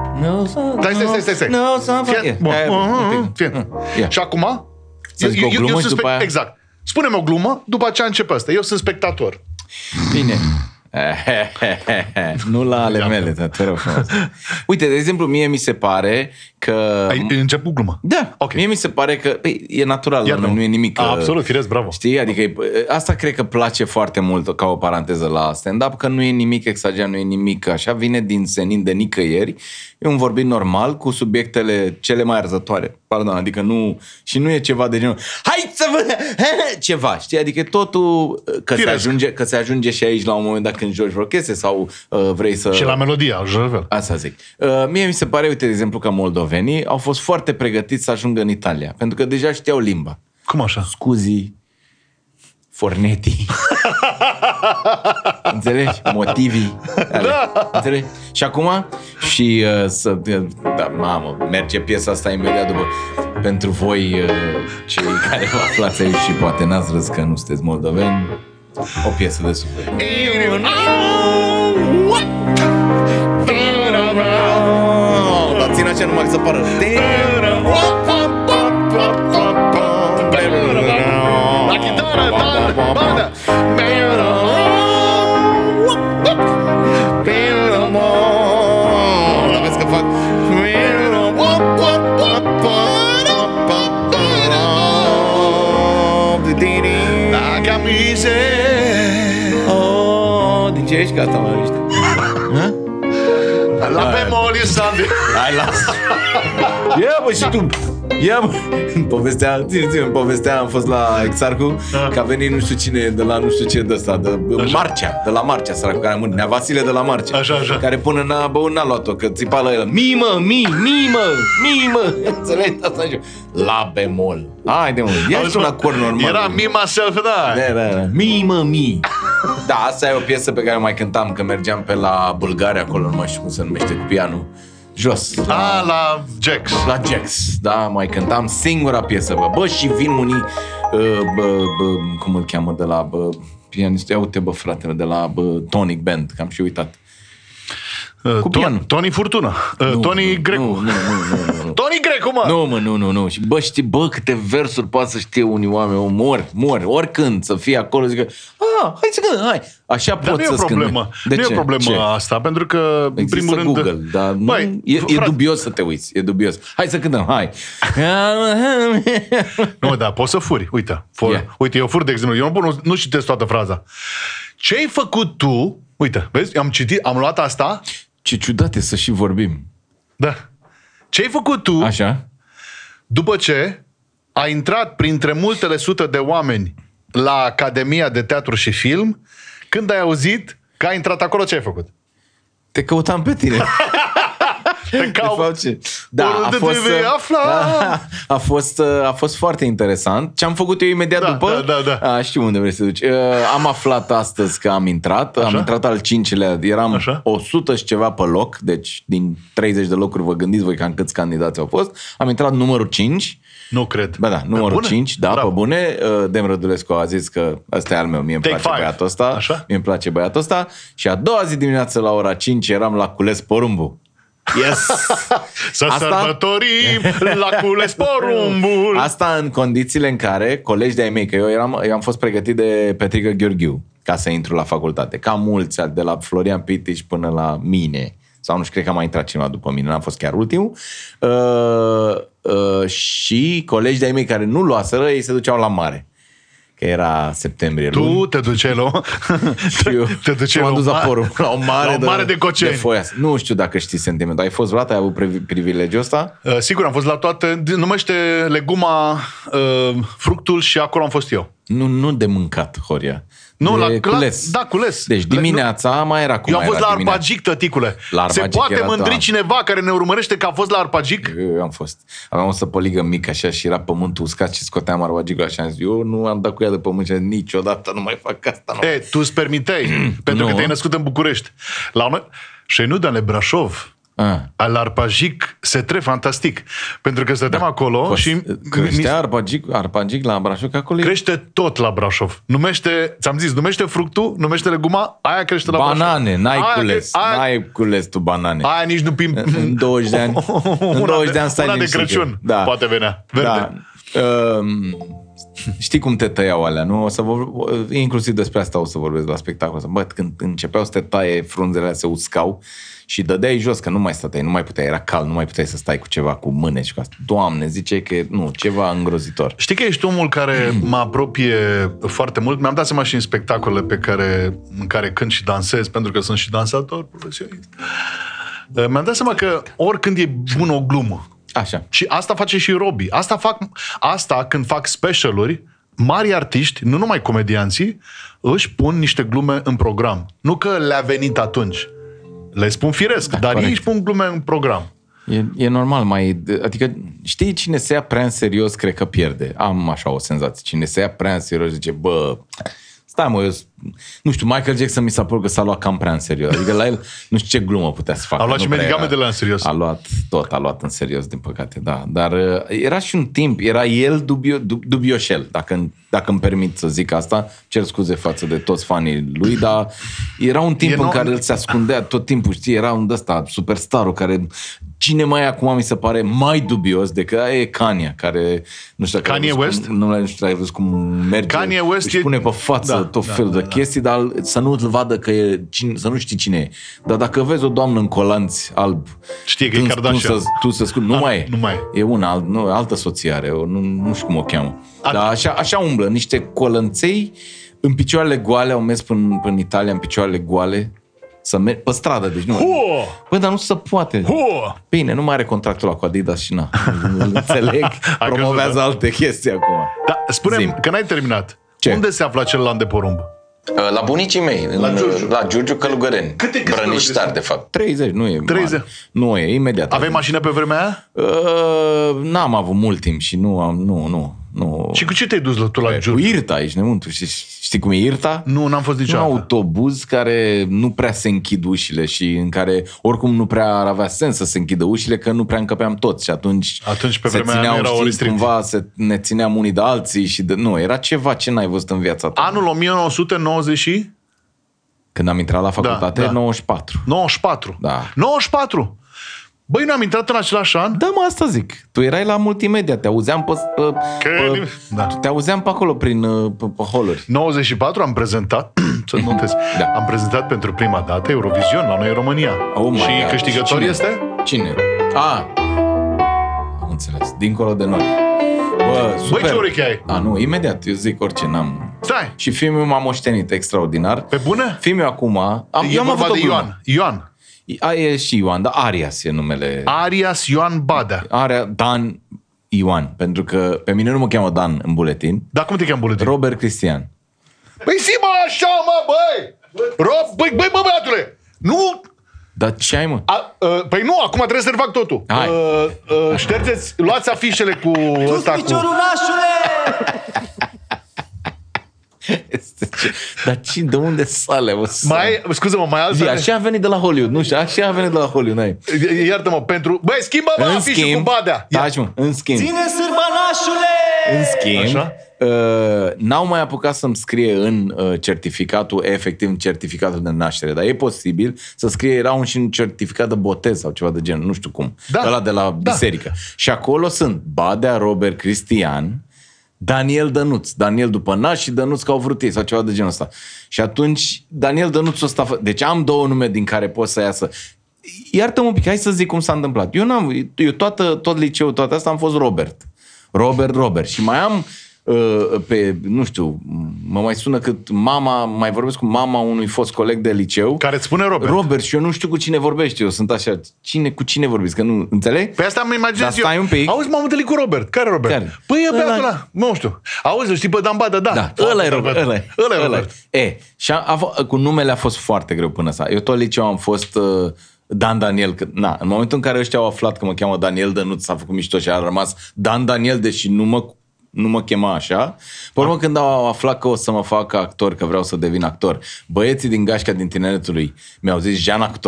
Stai. Și acum?
Să zic o glumă și după aia?
Exact. Spune-mi o glumă, după aceea începe asta. Eu sunt spectator.
Bine. Nu la ale mele, te rog frumos. Uite, de exemplu, mie mi se pare că...
Ai început gluma.
Da,
Ok.
mie mi se pare că e natural, nu e nimic.
Absolut, firesc, bravo.
Știi? Adică asta cred că place foarte mult ca o paranteză la stand-up, că nu e nimic exagerat, nu e nimic așa, vine din senin de nicăieri, e un vorbit normal cu subiectele cele mai arzătoare. Pardon, adică nu... Și nu e ceva de genul hai să vă... ceva, știi? Adică totul că se ajunge și aici la un moment dat când joci vreo chestie sau vrei să...
Și la melodia, Jurvel.
Asta zic. Mie mi se pare, uite, de exemplu, că moldovenii au fost foarte pregătiți să ajungă în Italia, pentru că deja știau limba.
Cum așa?
Scuzi, forneti. Înțelegi? Motivii. Da. Înțelegi? Și acum și da, mamă, merge piesa asta imediat după. Pentru voi, cei care vă aflați aici și poate n-ați râs că nu sunteți moldoveni, o piesă de suflet. Dar țin așa numai să pară.
La chitară, da, banda.
Da, vezi că fac.
La camize.
Din ce ești? Gata, mă, ești.
La bemol e Sandy.
Hai, lasă. Ia, bă, și tu. Ia, bă. În povestea am fost la Exarcu, că a venit nu știu cine de la nu știu ce de ăsta, de Marcea, săracul, care mă, Nea Vasile de la Marcea.
Așa.
Care până n-a luat-o, că țipa la el. Mimă. Înțelegi? Asta și la bemol. Haide, mă, ia și un acord normal.
Era me, myself, da.
Da. Mi. Da, asta e o piesă pe care mai cântam când mergeam pe la Bulgaria, acolo, nu mai știu cum se numește, cu pianul. Jos.
La Jax.
La Jax, da, mai cântam singura piesă, bă, și vin unii, cum îl cheamă, de la, pianist, ia uite, fratele, de la Tonic Band, că am și uitat. Cu pianul.
Tony Furtuna. Tony Grecu.
Nu.
Tony Grecu, mă!
Nu. Și știi, câte versuri poate să știe unii oameni, mori, oricând să fie acolo, zică, hai să cânt, hai. Așa pot să scând.
Nu e o problemă asta, pentru că, în primul rând...
Google, dar e dubios să te uiți, e dubios. Hai să cântăm, hai.
Nu, da, poți să furi, uite. Uite, eu fur, de exemplu, eu nu citesc toată fraza. Ce-ai făcut tu? Uite, vezi, am luat asta.
Ce ciudat e să și vorbim.
Da. Ce-ai făcut tu?
Așa.
După ce ai intrat printre multele sute de oameni la Academia de Teatru și Film, când ai auzit că ai intrat acolo, ce ai făcut?
Te căutam pe tine. A fost foarte interesant. Ce am făcut eu imediat după?
Da.
Știu unde vrei să duci. Am aflat astăzi că am intrat. Așa? Am intrat al 5-lea. Eram 100 și ceva pe loc. Deci din 30 de locuri vă gândiți voi cam câți candidați au fost. Am intrat numărul 5.
Nu cred.
Ba da, numărul 5, da, pe bune. Dem Rădulescu a zis că ăsta e al meu, mie îmi place băiatul ăsta.
Așa?
Mie îmi place băiatul ăsta. Și a doua zi dimineață la ora 5 eram la Cules Porumbul. Yes!
Să sărbătorim la Cules Porumbul.
Asta în condițiile în care colegi de-ai mei, că eu am fost pregătit de Petrică Gheorghiu ca să intru la facultate. Ca mulți, de la Florian Pitiș până la mine. Sau nu știu, cred că a mai intrat cineva după mine, n-am fost chiar ultimul. Și colegi de-ai mei care nu luaseră, ei se duceau la mare. Că era septembrie.
Tu te duceai la...
Și m-am dus la o mare
de Coceni.
De foia. Nu știu dacă știi sentimentul. Ai fost vreodată? Ai avut privilegiul ăsta?
Sigur, am fost la toate. Numește leguma, fructul și acolo am fost eu.
Nu de mâncat, Horia.
Nu,
la cules.
Da, cules.
Deci dimineața mai era cum
eu am fost la
dimineața.
Arpagic, tăticule. Se poate mândri cineva care ne urmărește că a fost la Arpagic?
Eu am fost. Aveam o săpăligă mică așa și era pământul uscat și scoteam Arpagicul așa. Eu nu am dat cu ea de pământ și niciodată nu mai fac asta. Nu.
Tu îți permiteai, pentru că te-ai născut în București. Și nu dans le Brașov. Al Arpagic c'est très fantastic. Pentru că stăteam acolo și...
Creștea Arpagic la Brașov, că acolo
crește tot la Brașov. Ți-am zis, numește fructul, numește leguma, aia crește la Brașov.
Banane, n-ai cules tu banane.
Aia nici nu pim...
În 20 de ani. În 20 de ani stai
una de Crăciun, poate venea. Verde.
Da. Știi cum te tăiau alea, nu? Inclusiv despre asta o să vorbesc la spectacol. Bă, când începeau să te taie, frunzele se uscau și dădeai jos, că nu mai stăteai, nu mai puteai, era cald, nu mai puteai să stai cu ceva, cu mâne și cu asta. Doamne, zice că nu, ceva îngrozitor.
Știi că ești omul care mă apropie foarte mult. Mi-am dat seama și în spectacolele în care cânt și dansez, pentru că sunt și dansator profesionist. Mi-am dat seama că oricând e bună o glumă.
Așa.
Și asta face și Robi. Asta când fac specialuri, mari artiști, nu numai comedianții, își pun niște glume în program. Nu că le-a venit atunci. Le spun firesc, dar corect. Ei își pun glume în program.
E normal, adică știi, cine se ia prea în serios, cred că pierde. Am așa o senzație. Cine se ia prea în serios zice, bă, stai mă, nu știu, Michael Jackson mi s-a părut că s-a luat cam prea în serios. Adică la el nu știu ce glumă putea să facă.
A luat și medicamentele în serios.
A luat în serios, din păcate, da. Dar era și un timp, era el dubioșel, dacă îmi permit să zic asta. Cer scuze față de toți fanii lui, dar era un timp în care el se ascundea tot timpul, știi, era un ăsta superstarul care... Cine mai acum mi se pare mai dubios decât e Kanye, care nu știu
Kanye West?
Nu știu dacă cum merge.
Kanye West
își pune pe față tot felul de chestii, dar să nu-l vadă că să nu știi cine e. Dar dacă vezi o doamnă în colanți alb,
știe că e Kardashian.
Tu să scui, nu mai
e.
E una, altă soție are, nu știu cum o cheamă. Dar așa umblă, niște colănței în picioarele goale, au mers până în Italia în picioarele goale. Să merg pe stradă, deci nu. Bă, dar nu se poate. Bine, nu mai are contractul ăla cu Adidas și nu înțeleg. Promovează alte chestii acum.
Da, spune-mi, că n-ai terminat. Ce? Unde se află acel lan de porumb?
La bunicii mei, la Giurgiu Călugăreni.
Câte
Brăniștari, de fapt.
30, nu e
30.
Mare. Nu e, imediat.
Aveai mașină pe vremea aia?
N-am avut mult timp și nu.
Și cu ce te-ai dus tu la Giurgiu?
Cu Irta, ești nebun. Știi cum e Irta?
Nu, n-am fost niciodată.
Un autobuz care nu prea se închid ușile și în care oricum nu prea ar avea sens să se închidă ușile, că nu prea încăpeam toți. Și atunci
pe vremea aia era o restricție.
Cumva ne țineam unii de alții și nu, era ceva ce n-ai văzut în viața ta.
Anul 1990
Când am intrat la facultate, 94.
94?
Da.
94? Băi, nu am intrat în același an?
Da, mă, asta zic. Tu erai la multimedia, te auzeam te auzeam pe acolo, pe holuri.
94 am prezentat, să notez, am prezentat pentru prima dată Eurovision la noi în România. Și câștigător este?
Cine? Am înțeles. Dincolo de noi. Bă, super.
Băi, ce urechi ai?
Nu, imediat, eu zic orice, n-am...
Stai!
Și filmul m-a moștenit extraordinar.
Pe bune?
Filmul acum...
E vorba de Ioan.
E și Ioan, dar Arias e numele.
Arias Ioan Badea.
Dan Ioan, pentru că pe mine nu mă cheamă Dan în buletin.
Dar cum te cheamă în buletin?
Robert Cristian.
Păi zi mă așa, mă, băi! Băi, băiatule! Nu...
Dar ce ai, mă?
Păi nu, acum trebuie să refac totul. Ștergeți, luați afișele cu ăsta cu...
Dar de unde sale?
Scuză-mă, mai altă...
Așa a venit de la Hollywood, nu știu, așa a venit de la Hollywood, n-ai.
Iartă-mă, pentru... Băi, schimbă-mă afișul cu Badea!
Taci, mă, în schimb...
Ține sârbanașule!
În schimb, n-au mai apucat să-mi scrie în certificatul, efectiv în certificatul de naștere, dar e posibil să scrie, era și un certificat de botez sau ceva de genul, nu știu cum, ăla de la biserică. Și acolo sunt Badea, Robert Cristian, Daniel Dănuț. Daniel după naș și Dănuț că au vrut ei sau ceva de genul ăsta. Și atunci Daniel Dănuț ăsta... Deci am două nume din care pot să iasă. Iartă-mă un pic, hai să zic cum s-a întâmplat. Eu tot liceul, toate asta am fost Robert. Și mai am nu știu, mă mai sună cât mama, mai vorbesc cu mama unui fost coleg de liceu.
Care îți spune
Robert și eu nu știu cu cine vorbești. Eu sunt așa, cu cine vorbiți? Că nu înțeleg?
Păi asta mă imaginez eu.
Un pic.
Auzi, m-am întâlnit cu Robert. Care Robert?
Care?
Păi e pe ăla. Nu știu. Auzi, știi pe Dan Badea, da.
Ăla e Robert. Și cu numele a fost foarte greu până asta. Eu tot liceu am fost Dan Daniel. În momentul în care ăștia au aflat că mă cheamă Daniel Dănuț, s-a făcut mișto și a rămas Dan Daniel, deși nu mă chema așa. Pe urmă, când au aflat că o să mă fac actor, că vreau să devin actor, băieții din gașca din tineretului mi-au zis Jean actorul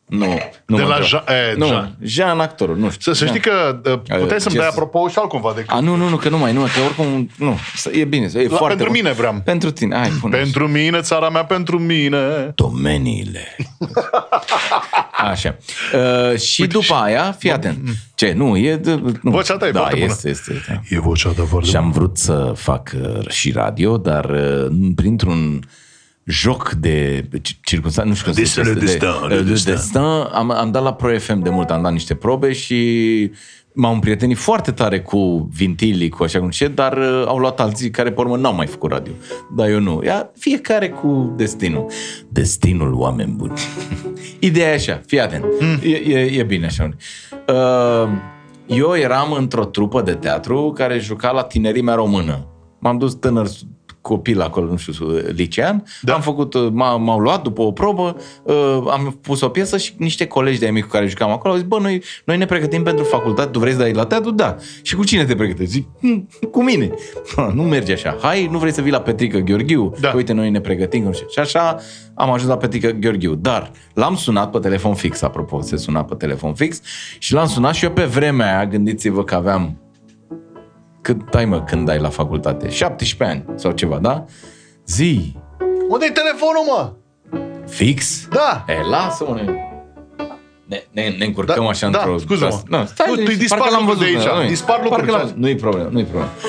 Nu
De
mă
la
întreba.
Jean.
Jean actorul, nu știu.
Să știi că puteai să-mi dai apropo și altcumva decât...
Nu, că nu mai, că oricum, nu, e bine, e foarte
pentru
bun.
mine vreau.
Pentru tine, hai, pune.
Pentru mine, țara mea, pentru mine.
Domeniile. Așa. Și după aia, fii atent. Ce? Nu, e... Nu.
Vocea ta e foarte bună.
Este.
E vocea ta foarte
Și am vrut să fac și radio, dar printr-un joc de circunstanțe, nu știu cum se
Le destin.
am dat la Pro FM de mult, am dat niște probe și m-am împrietenit foarte tare cu Vintilii, cu așa cum zice, dar au luat alții care pe urmă n-au mai făcut radio. Dar eu nu. Fiecare cu destinul. Destinul, oameni buni. Ideea e așa, fii atent. E bine așa. Eu eram într-o trupă de teatru care juca la Tinerimea Română. M-am dus tânăr copil acolo, nu știu, licean, am făcut, m-au luat după o probă, am pus o piesă și niște colegi de-ai mei cu care jucam acolo au zis, bă, noi ne pregătim pentru facultate, tu vrei să dai la teatru? Da. Și cu cine te pregătești? Zic, cu mine. Nu merge așa. Hai, nu vrei să vii la Petrică Gheorghiu? Da. Uite, noi ne pregătim. Și așa am ajuns la Petrică Gheorghiu. Dar l-am sunat pe telefon fix, apropo, se suna pe telefon fix și l-am sunat și eu pe vremea aia, gândiți-vă că aveam când dai la facultate? 17 ani sau ceva, da? Zi.
Unde-i telefonul, mă?
Fix?
Da.
Lasă-mă, ne încurcăm așa într-o...
Scuză-mă.
No, stai,
tu dispar lucruri de aici. Dispar lucruri.
Nu-i problemă.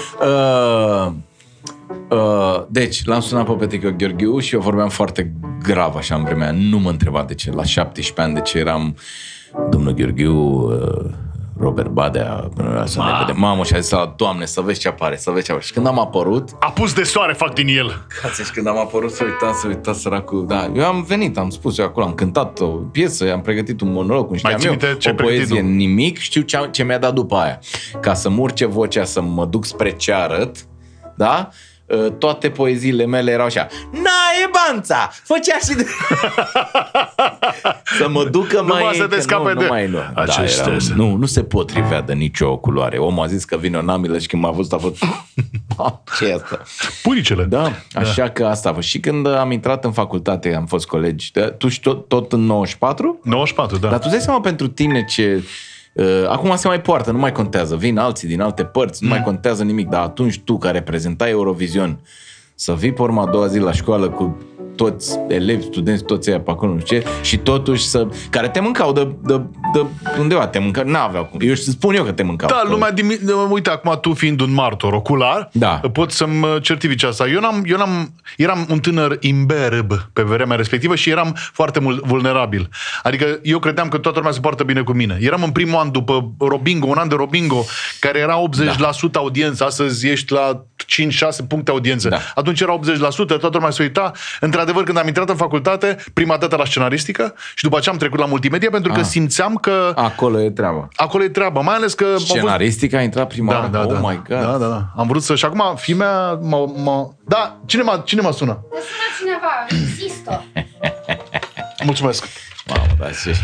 Deci, l-am sunat pe Petrică Gheorghiu și eu vorbeam foarte grav așa în vremea. Nu mă întreba de ce. La 17 ani, de ce eram... Domnul Gheorghiu... Robert Badea, să ne vedem. Mamă, și a zis, Doamne, să vezi ce apare, să vezi ce apare. Și când am apărut...
Apus de soare fac din el.
Și când am apărut, să uita săracul. Da, eu am venit, am spus eu acolo, am cântat o piesă, am pregătit un monolog, cum știam eu, o poezie, nimic. Știu ce mi-a dat după aia. Ca să-mi urce vocea, să mă duc spre ce arăt, da? Toate poeziile mele erau așa. Naebanța! Făcea și de... Să mă ducă mai...
Numai să te scape de...
Nu se potrivea de nicio culoare. Omul a zis că vine o namilă și când m-a văzut a fost... Ce e asta?
Punicele.
Da, așa că asta a fost. Și când am intrat în facultate, am fost colegi. Tu și tot în 94?
94, da.
Dar tu dai seama pentru tine ce... Acum se mai poartă, nu mai contează. Vin alții din alte părți, nu mai contează nimic. Dar atunci tu, care reprezentai Eurovision, să vii pe urma a doua zi la școală cu toți elevi, studenți, toți ăia pe acolo, nu știu ce, și totuși care te mâncau de undeva, te mâncau, n-aveau cum. Eu spun eu că te mâncau.
Da, lumea, uite, acum tu fiind un martor ocular,
da,
pot să-mi certifici asta. Eram un tânăr imberb pe vremea respectivă și eram foarte mult vulnerabil. Adică eu credeam că toată lumea se poartă bine cu mine. Eram în primul an după Robingo, un an de Robingo, care era 80% audiență, astăzi ești la 5-6 puncte audiență. Da. Atunci era 80%, toată lumea se uita. Într-adevăr, când am intrat în facultate, prima dată la scenaristică și după aceea am trecut la multimedia, pentru că simțeam că... Acolo e treaba, mai ales că...
Scenaristica a intrat prima oară.
Da.
Oh my God.
Da. Am vrut să... Și acum, fimea Da, cine mă sună?
Mă sună cineva, Sisto.
Mulțumesc. Mamă, da, ce...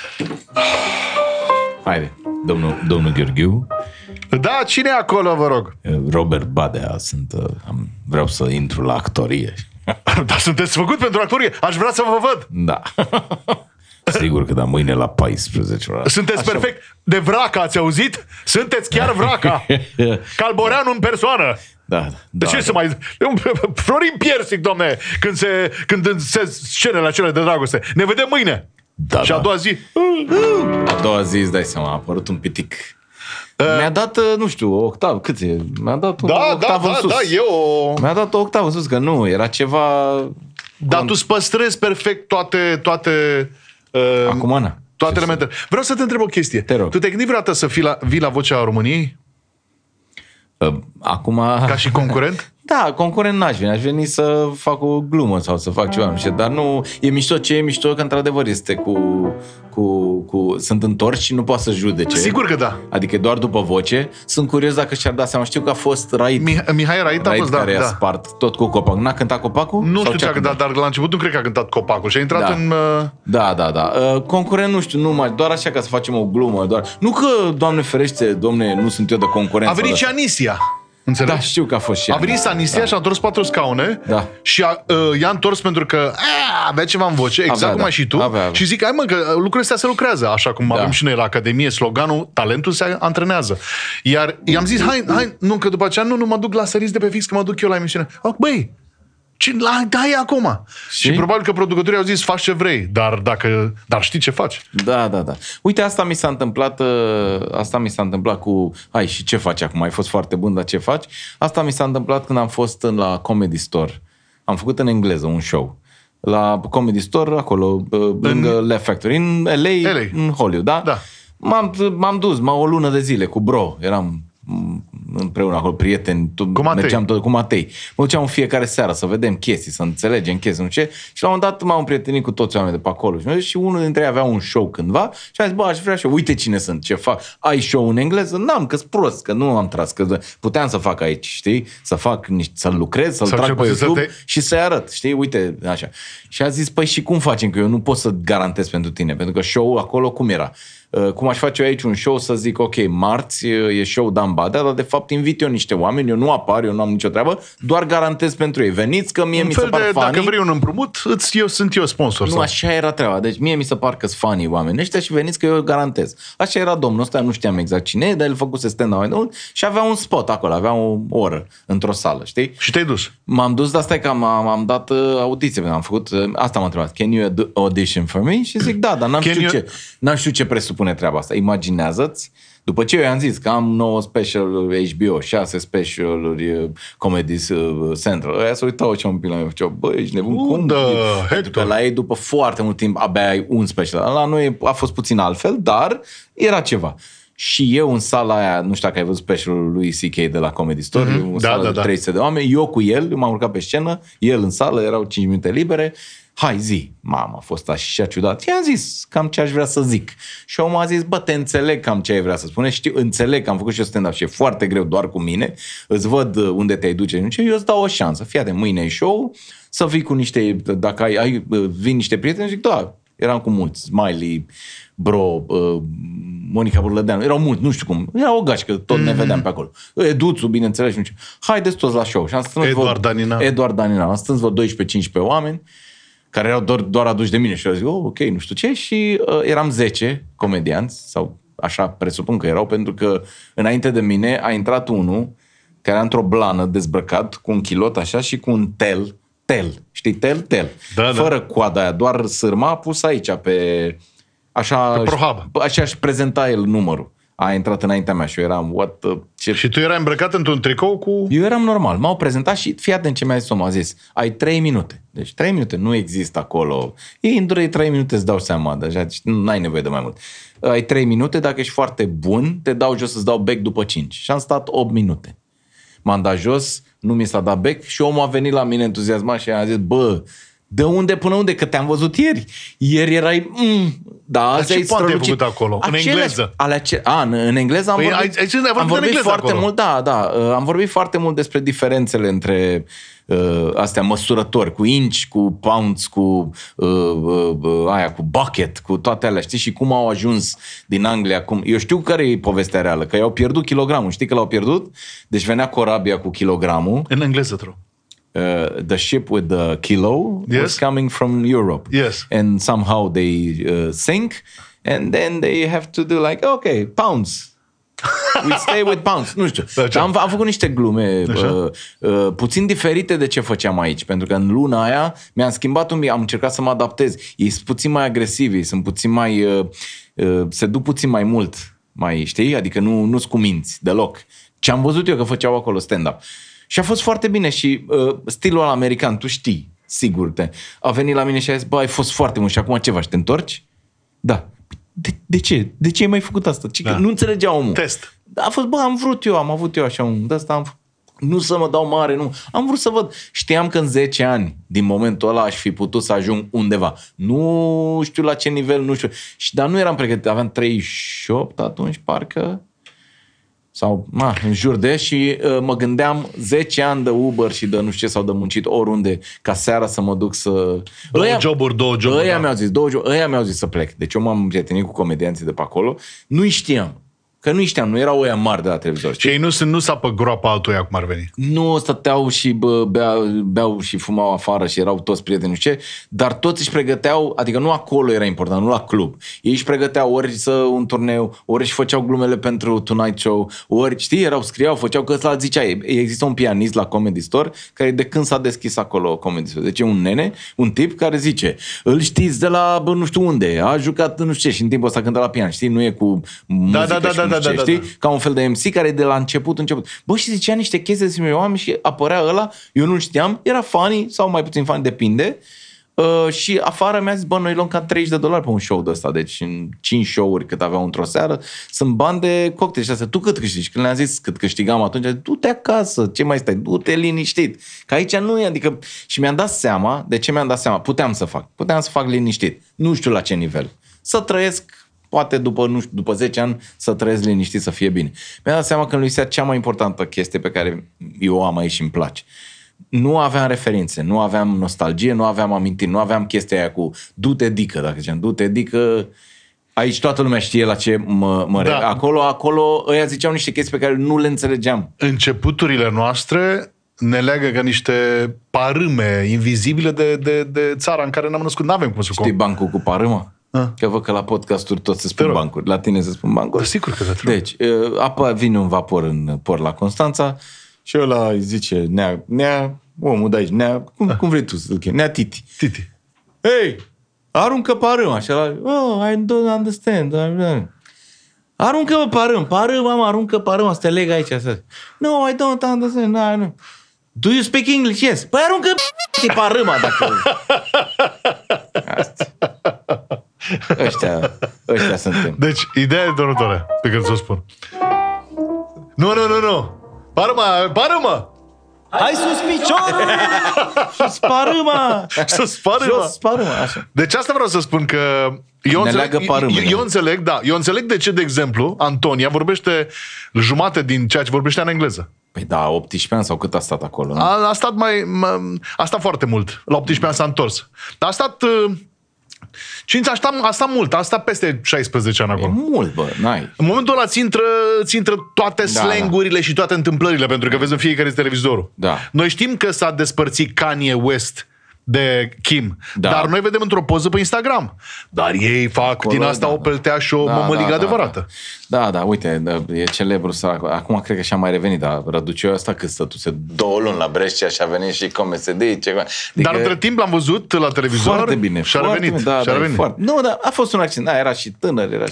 Haide, domnul Gheorghiu.
Da, cine e acolo, vă rog?
Robert Badea, vreau să intru la actorie.
Dar sunteți făcut pentru actorie? Aș vrea să vă văd.
Da. Sigur că da, mâine la 14 ora.
Sunteți așa. Perfect. De Vraca, ați auzit? Sunteți chiar Vraca. Calboreanu în persoană.
Da.
De ce să mai... Florin Piersic, domne, când se scenele acelea de dragoste. Ne vedem mâine.
Da,
și a doua zi...
A doua zi, îți dai seama, a apărut un pitic. Mi-a dat, nu știu, o octavă, cât e? Mi-a dat o octavă în sus. Mi-a dat o octavă în sus, că nu, era ceva...
Dar tu îți păstrezi perfect toate
acum, Ana.
Toate elementele. Vreau să te întreb o chestie.
Te rog.
Tu te gândi vreodată să vii la Vocea României?
Acum...
Ca și concurent?
Da, concurent n-aș veni. Aș veni să fac o glumă sau să fac ceva, nu știu. Dar nu... E mișto ce e mișto, că într-adevăr este sunt întorși și nu poate să judece.
Sigur că da.
Adică doar după voce. Sunt curios dacă și-ar da seama. Știu că a fost Raid.
Mihai Raid a fost,
care i-a spart tot cu copacul. N-a cântat copacul?
Nu știu ce a cântat, dar la început nu cred că a cântat copacul. Și a intrat în...
Da. Concurent nu știu, doar așa ca să facem o glumă. Nu că, Doamne ferește, domne, nu sunt eu de concurent.
A venit și Anisia. Înțelegi?
Da, știu că a fost și
A venit Sanisia și a întors 4 scaune și i-a întors pentru că avea ceva în voce, exact cum ai și tu. Și zic, hai mă, că lucrurile astea se lucrează, așa cum avem și noi la Academie, sloganul, talentul se antrenează. Iar i-am zis, hai, nu, că după aceea nu mă duc la Săriți de pe fix, că mă duc eu la emisiune. Băi, dai acum. Și probabil că producătorii au zis, faci ce vrei, dar știi ce faci.
Da. Uite, asta mi s-a întâmplat cu... Hai, și ce faci acum? Ai fost foarte bun, dar ce faci? Asta mi s-a întâmplat când am fost la Comedy Store. Am făcut în engleză un show. La Comedy Store, acolo, lângă Laugh Factory, în LA, în Hollywood, da? M-am dus, o lună de zile cu bro. Eram împreună acolo, prieteni, mergeam tot cu Matei. Mă duceam în fiecare seară să vedem chestii, să înțelegem chestii, nu știu ce. Și la un moment dat m-am împrietenit cu toți oamenii de pe acolo. Și unul dintre ei avea un show cândva și am zis, aș vrea și eu, uite cine sunt, ce fac. Ai show în engleză? N-am, că-s prost, că nu am tras, că puteam să fac aici, știi? Să-l lucrez, să-l trag pe YouTube și să-i arăt, știi? Uite, așa. Și a zis, păi și cum facem? Că eu nu pot să garantez pentru tine, pentru că show-ul acolo cum era? Cum aș face eu aici un show să zic, ok, marți e show Dan Badea, dar de fapt invit eu niște oameni, eu nu apar, eu nu am nicio treabă, doar garantez pentru ei. Veniți că mie mi se par funny.
Dacă vrei un împrumut, sunt eu sponsor.
Nu, așa era treaba. Deci mie mi se par că-s funny oamenii ăștia și veniți că eu garantez. Așa era domnul ăsta, nu știam exact cine e, dar el făcuse stand-up mai mult și avea un spot acolo, avea o oră într-o sală, știi?
Și te-ai dus?
M-am dus, dar stai că am dat audiție, am făcut, asta m-a întrebat, can you audition for me? Și zic, da, dar n-am știut ce presupune treaba asta. Imaginează-ți, după ce eu i-am zis că am 9 specialuri HBO, 6 specialuri Comedy Central, aia s-a uitat ce un pic la mine, făceau, băi, ești nebun, cum? Pentru că la ei după foarte mult timp abia ai un special. La noi a fost puțin altfel, dar era ceva. Și eu în sala aia, nu știu dacă ai văzut specialul lui C.K. de la Comedy Store, o sală de 300 de oameni, eu cu el, m-am urcat pe scenă, el în sală, erau 5 minute libere, hai zi, a fost așa ciudat. I-am zis cam ce aș vrea să zic. Și omul a zis, te înțeleg cam ce ai vrea să spune, înțeleg că am făcut și eu stand-up și e foarte greu doar cu mine, îți văd unde te-ai duce, eu îți dau o șansă, fii atent, mâine e show, să vii cu niște, dacă vin niște prieteni, zic, da, eram cu mulți, Smiley, Bro, Monica Burlădeanu, erau mulți, nu știu cum, era o gașcă, tot ne vedeam pe acolo. Eduțu, bineînțeles, nu știu. Haideți toți la show. Și am strâns Eduard Danina. Am strâns 12-15 oameni care erau doar aduși de mine și eu zic, ok, nu știu ce, și eram 10 comedianți, sau așa presupun că erau, pentru că înainte de mine a intrat unul care era într-o blană dezbrăcat, cu un kilot așa și cu un tel, știi, tel? Fără coada aia, doar sârma pus aici pe... Așa își prezenta el numărul. A intrat înaintea mea și eu eram,
Și tu erai îmbrăcat într-un tricou cu...
Eu eram normal, m-au prezentat și fii atent ce mi-a zis omul, a zis, ai 3 minute. Deci 3 minute nu există acolo. Ei în 3 minute îți dau seama, deja, deci nu ai nevoie de mai mult. Ai 3 minute, dacă ești foarte bun, te dau jos, îți dau bec după 5. Și am stat 8 minute. M-am dat jos, nu mi s-a dat bec și omul a venit la mine entuziasmat și a zis, de unde până unde? Că te-am văzut ieri. Ieri erai... Da, azi ai
strălucit. Făcut acolo? În engleză?
În engleză am vorbit foarte mult. Am vorbit foarte mult despre diferențele între astea măsurători, cu inch, cu pounds, cu cu bucket, cu toate alea, știi? Și cum au ajuns din Anglia. Eu știu care e povestea reală, că i-au pierdut kilogramul. Știi că l-au pierdut? Deci venea corabia cu kilogramul.
În engleză,
the ship with the kilo was coming from Europe.
Yes.
And somehow they sink, and then they have to do like, okay, pounds. We stay with pounds. Nu știu. Am făcut niște glume puțin diferite de ce făceam aici, pentru că în luna aia mi-am schimbat un pic, am încercat să mă adaptez. Ei sunt puțin mai agresivi, sunt puțin mai... se duc puțin mai mult, mai, știi? Adică nu-s cu minți deloc. Ce am văzut eu că făceau acolo stand-up. Și a fost foarte bine și stilul ăla american, tu știi, sigur, a venit la mine și a zis, ai fost foarte mult și acum ce faci, te întorci? Da. De ce? De ce ai mai făcut asta? Nu înțelegea omul.
Test.
A fost, am avut eu așa un de-asta, nu să mă dau mare, nu. Am vrut să văd. Știam că în 10 ani, din momentul ăla, aș fi putut să ajung undeva. Nu știu la ce nivel, nu știu. Dar nu eram pregătit. Aveam 38 atunci, parcă... Sau, în jur de, și mă gândeam 10 ani de Uber și de nu știu ce, sau de muncit oriunde, ca seara să mă duc să...
Două joburi.
Ăia mi-au zis să plec. Deci eu m-am prietenit cu comedianții de pe acolo. Nu-i știam. Că nu știam, nu erau ăia mari de la televizor.
Și ei nu sapă groapa altuia cum ar veni.
Nu stăteau și beau și fumau afară și erau toți prieteni, nu știu ce, dar toți își pregăteau, adică nu acolo era important, nu la club. Ei își pregăteau ori un turneu, ori își făceau glumele pentru Tonight Show, ori, știi, scriau, făceau, că ăsta zicea, există un pianist la Comedy Store care de când s-a deschis acolo Comedy Store. Deci e un tip care zice, îl știți de la nu știu unde, a jucat nu știu ce și în timpul ăsta cântă la pian, știi, nu e cu muzică știi? Ca un fel de MC care de la început. Bă, și zicea niște chestii despre oameni și apărea ăla, eu nu știam, era funny sau mai puțin funny, depinde. Și afară mi-a zis, bă, noi luăm ca $30 pe un show de ăsta, deci în 5 show-uri cât aveau într-o seară, sunt bani de cocktail și astea. Tu cât câștigi? Când le-am zis cât câștigam atunci, du-te acasă, ce mai stai, du-te liniștit. Că aici nu e, adică... Și mi-am dat seama, de ce mi-am dat seama? Puteam să fac liniștit. Nu știu la ce nivel. Să trăiesc, poate după 10 ani să trăiesc liniștit, să fie bine. Mi-am dat seama că în lui Seat cea mai importantă chestie pe care eu o am aici și îmi place. Nu aveam referințe, nu aveam nostalgie, nu aveam amintiri, nu aveam chestia aia cu du-te dică, dacă ziceam, du-te dică, aici toată lumea știe la ce mă
da.
Acolo ăia ziceau niște chestii pe care nu le înțelegeam.
Începuturile noastre ne leagă ca niște parâme invizibile de țara în care ne-am născut. N-avem cum să
Știi bancul cu parâma? Că văd că la podcasturi tot se spun bancuri. La tine se spun bancuri.
Da, sigur că da.
Deci, vine un vapor în port la Constanța și ăla îi zice, Nea, omul de aici, Nea, cum vrei tu să-l chemi? Nea Titi. Hei, aruncă parâma. Și ăla, I don't understand. Aruncă parâma, aruncă parâma, să te leg aici. No, I don't understand. No. Do you speak English? Yes. Păi aruncă parâma dacă... Asta. Ăștia suntem.
Deci, ideea e următoarea pe care ți-o spun. Nu. Parâma!
Hai sus piciorul!
Sus parâma!
Așa.
Deci asta vreau să spun că eu înțeleg de ce, de exemplu, Antonia vorbește jumate din ceea ce vorbește în engleză.
Păi da, 18 ani sau cât a stat acolo? Nu?
A stat foarte mult. La 18 ani s-a întors. Dar a stat... a stat mult, a stat peste 16 ani acolo.
E mult, bă, n-ai.
În momentul ăla ți intră toate slangurile și toate întâmplările, pentru că vezi în fiecare televizorul.
Da.
Noi știm că s-a despărțit Kanye West de Kim, dar noi vedem într-o poză pe Instagram. Dar ei fac acolo, din asta o peltea și o mămăligă adevărată.
Da, uite, e celebru. Acum cred că și-a mai revenit, dar Răduceu ăsta cât stătuse 2 luni la Brescia și a venit și comesedi, ceva.
Dar între timp l-am văzut la televizor.
Foarte bine.
Și a revenit.
Nu, dar a fost un accident. Era și tânăr. Era și...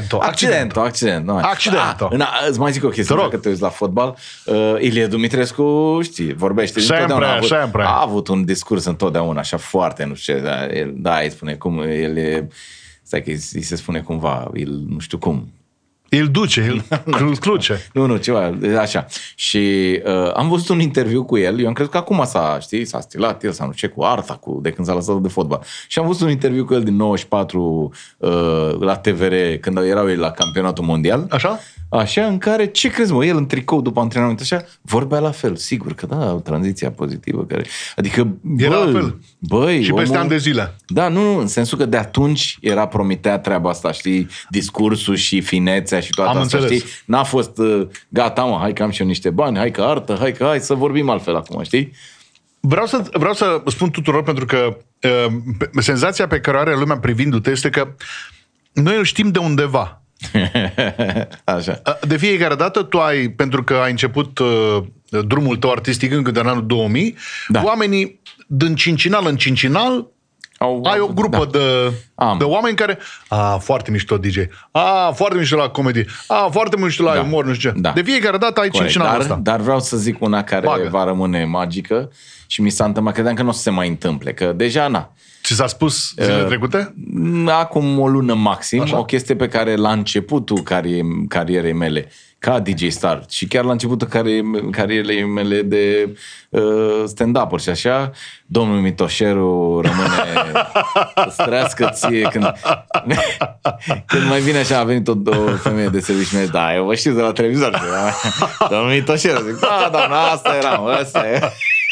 Accident. Îți mai zic o chestie, dacă te uiți la fotbal. Ilie Dumitrescu, știi, vorbește întotdeauna. A avut un discurs întotdeauna, așa foarte, nu știu ce, îi spune cum, el e, stai că îi se spune cumva, nu știu cum.
Îl duce, îl cluce.
Nu, ceva, așa. Și am văzut un interviu cu el, eu am crezut că acum s-a stilat el sau nu știu ce, cu arta, de când s-a lăsat de fotbal. Și am văzut un interviu cu el din 94 la TVR, când erau ei la campionatul mondial. Așa, în care, ce crezi, mă, el în tricou după antrenament, așa, vorbea la fel, sigur că da, o tranziția pozitivă, care, adică,
era la fel.
Băi,
și peste ani de zile.
Da, nu, în sensul că de atunci promitea treaba asta, știi, discursul și finețea și toată asta, știi? N-a fost, gata, mă, hai că am și eu niște bani, hai că artă, hai să vorbim altfel acum, știi?
Vreau să spun tuturor, pentru că senzația pe care o are lumea privindu-te este că noi îl știm de undeva.
Așa.
De fiecare dată tu ai, pentru că ai început drumul tău artistic încă de în anul 2000, oamenii din cincinal în cincinal ai o grupă de oameni care foarte mișto DJ, foarte mișto la comedie, foarte mișto la umor, nu știu ce. De fiecare dată ai cincinalul ăsta.
Dar vreau să zic una care va rămâne magică și mi s-a întâmplat, credeam că nu o să se mai întâmple, că deja
Ți s-a spus zilele trecute?
Acum o lună maxim, o chestie pe care la începutul carierei mele ca DJ Star și chiar la începutul carierei mele de stand-up-uri și așa, domnul Mitoșeru rămâne să trăiască ție când mai vine așa, a venit o femeie de serviciu și mi-a zis, eu vă știu de la televizor. Domnul Mitoșeru, zic, doamna, asta e.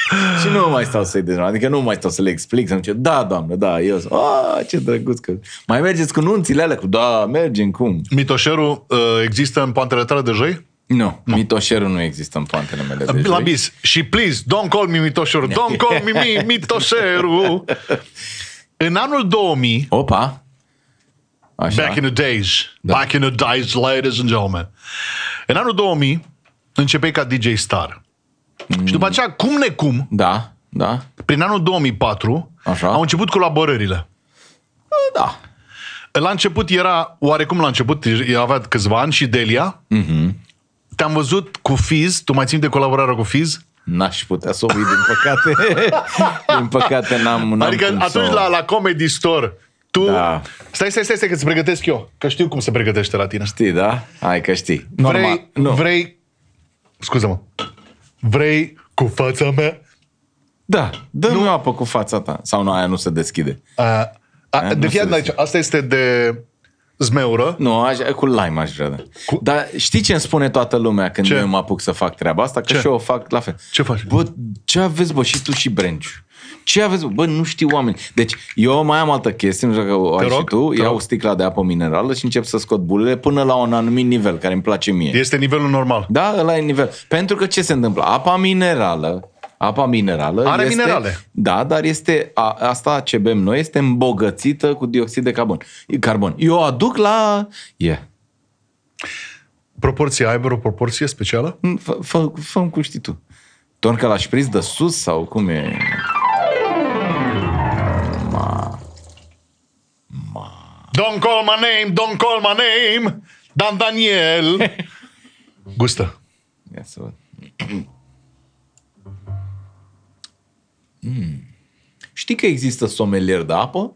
Și nu mai stau să-i dezmă, adică nu mai stau să le explic, să-mi zice, da, doamnă, da, eu sunt, ce drăguț că... Mai mergeți cu nunțile alea? Cu, da, mergem, cum?
Mitoșerul există în poantele tale de joi?
Nu, mitoșerul nu există în poantele mele de joi.
La bis. Și please, don't call me Mitoșerul, don't call me Mitoșerul. În anul 2000...
Opa! Așa.
Back in the days, ladies and gentlemen. În anul 2000 începeai ca DJ Star. Și după aceea, cum necum,
Da.
prin anul 2004,
Așa.
au început colaborările.
Da.
La început era, oarecum la început, avea câțiva ani și Delia. Te-am văzut cu Fizz, tu mai țin de colaborarea cu Fizz?
N-aș putea să o uit, din păcate. Din păcate n-am
Adică
cum
atunci
să...
la Comedy Store, tu...
Da.
Stai că îți pregătesc eu, că știu cum se pregătește la tine.
Știi, da? Hai că știi. Normal.
Vrei... Scuză-mă. Vrei cu fața mea?
Da, dă-mi apă cu fața ta. Sau nu, aia nu se deschide.
De fiat aici, asta este de zmeură.
Nu, cu lime aș vrea. Dar știi ce îmi spune toată lumea când eu mă apuc să fac treaba asta? Că și eu o fac la fel.
Ce faci?
Bă, ce aveți, bă, și tu și Brenciu? Ce aveți, bă, nu știu oameni. Deci, eu mai am altă chestie, nu știu dacă o ai și tu, iau o sticla de apă minerală și încep să scot bulele până la un anumit nivel, care îmi place mie.
Este nivelul normal.
Da, ăla e nivel. Pentru că ce se întâmplă? Apa minerală
are
este,
minerale.
Da, dar este asta ce bem noi este îmbogățită cu dioxid de carbon. Eu o aduc la...
Proporția, ai o proporție specială?
Fă-mi cum știi tu. Doar că la șpriț de sus sau cum e?
Don't call my name, Dan Daniel. Gustă.
Ia să văd. Știi că există somelier de apă?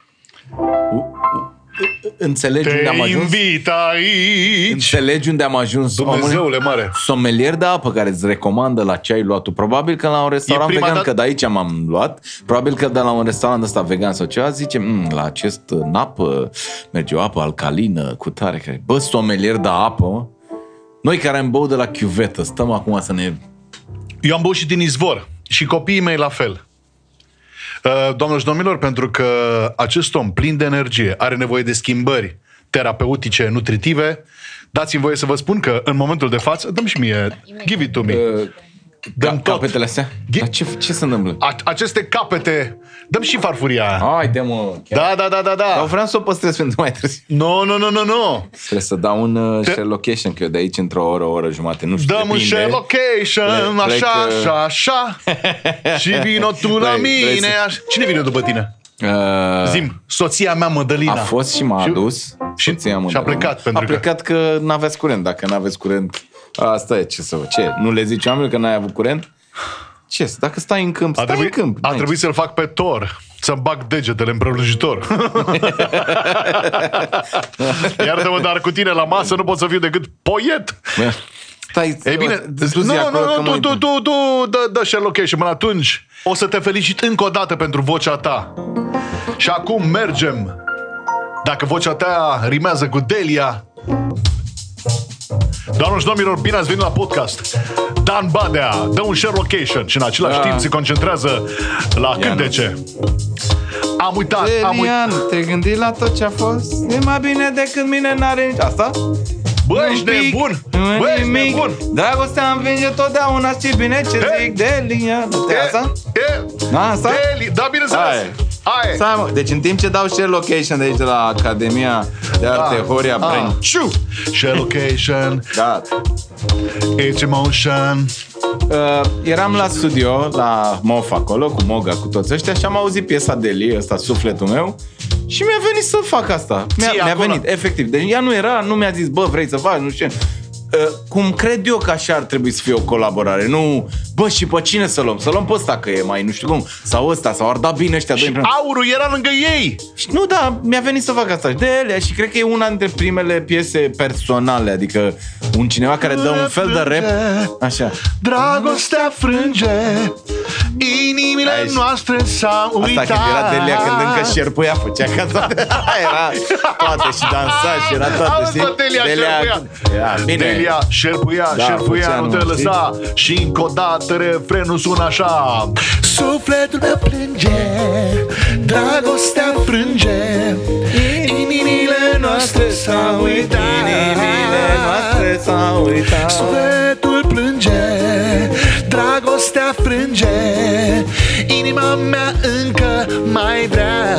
Înțelegi unde am ajuns?
Te invit aici.
Înțelegi unde am ajuns?
Dumnezeule mare.
Somelier de apă care îți recomandă la ce ai luat tu. Probabil că la un restaurant vegan, că de aici m-am luat, probabil că de la un restaurant ăsta vegan sau ceva, zice, la acest apă merge o apă alcalină, cu tare. Bă, somelier de apă, noi care am băut de la chiuvetă, stăm acum să ne...
Eu am băut și din izvor. Și copiii mei la fel. Doamnelor și domnilor, pentru că acest om plin de energie are nevoie de schimbări terapeutice, nutritive, dați-mi voie să vă spun că în momentul de față, dăm și mie, give it to me. Dăm
capetele astea? Dar ce se întâmplă?
Aceste capete, dăm și farfuria aia.
Haide, mă.
Da.
Dar vreau să o păstrez pentru mai târziu.
Nu.
Trebuie să dau un share location, că eu de aici într-o oră jumate, nu știu.
Dăm un share location, așa. Și vino tu la mine. Cine vine după tine? Zim, soția mea Mădălina.
A fost și m-a adus.
Și a plecat pentru
că... A plecat că n-aveți curent. Dacă n-aveți curent, asta e, ce să vă... Ce? Nu le zici oamenilor că n-ai avut curent? Ce? Dacă stai în câmp, stai în câmp.
A trebuit să-l fac pe Thor, să-mi bag degetele în prelungitor. Iartă-mă, dar cu tine la masă nu pot să fiu decât poet.
Stai,
e bine, tu dă share location. Până atunci o să te felicit încă o dată pentru vocea ta. Și acum mergem. Dacă vocea ta rimează cu Delia. Doamnelor și domnilor, bine ați venit la podcast. Dan Badea dă un share location și în același timp se concentrează la cântece. Am uitat.
Te gândi la tot ce a fost? E mai bine decât mine, n-are nici asta?
Bă, ești nebun! Bă, ești nebun!
Dragostea învinge totdeauna, știi bine ce zic, Delia. Nu te asta? Asta?
Da, bineînțeles!
Deci în timp ce dau share location de aici de la Academia de Arte Horia Brenciu.
Share location. It's emotion.
Eram la studio, la MOF acolo, cu Moga, cu toți ăștia și am auzit piesa Delia, ăsta, Sufletul meu. Și mi-a venit să fac asta. Mi-a venit, efectiv. Deci ea nu mi-a zis, bă, vrei să faci, nu știu ce. Cum cred eu că așa ar trebui să fie o colaborare. Nu, bă, și pe cine să luăm? Să luăm pe ăsta că e mai nu știu cum. Sau ăsta, sau ar da bine ăștia doi.
Și aurul era lângă ei.
Și nu, da, mi-a venit să fac asta. De ele, și cred că e una dintre primele piese personale. Adică un cineva care dă un fel de rap. Așa.
Dragostea frânge Inimile noastre s-au uitat.
Asta când era Delia, când încă șerpuia, făcea ca toate. Era toate și dansa și era toate, știi?
Delia șerpuia.
Bine.
Delia șerpuia,
Da,
șerpuia,
făcea,
nu te
nu,
lăsa. Și încă o dată refrenul sună așa. Sufletul meu plânge, dragostea frânge, inimile noastre s-au uitat.
Inimile noastre s-au uitat.
Sufletul plânge, dragostea frânge, inima mea încă mai vrea.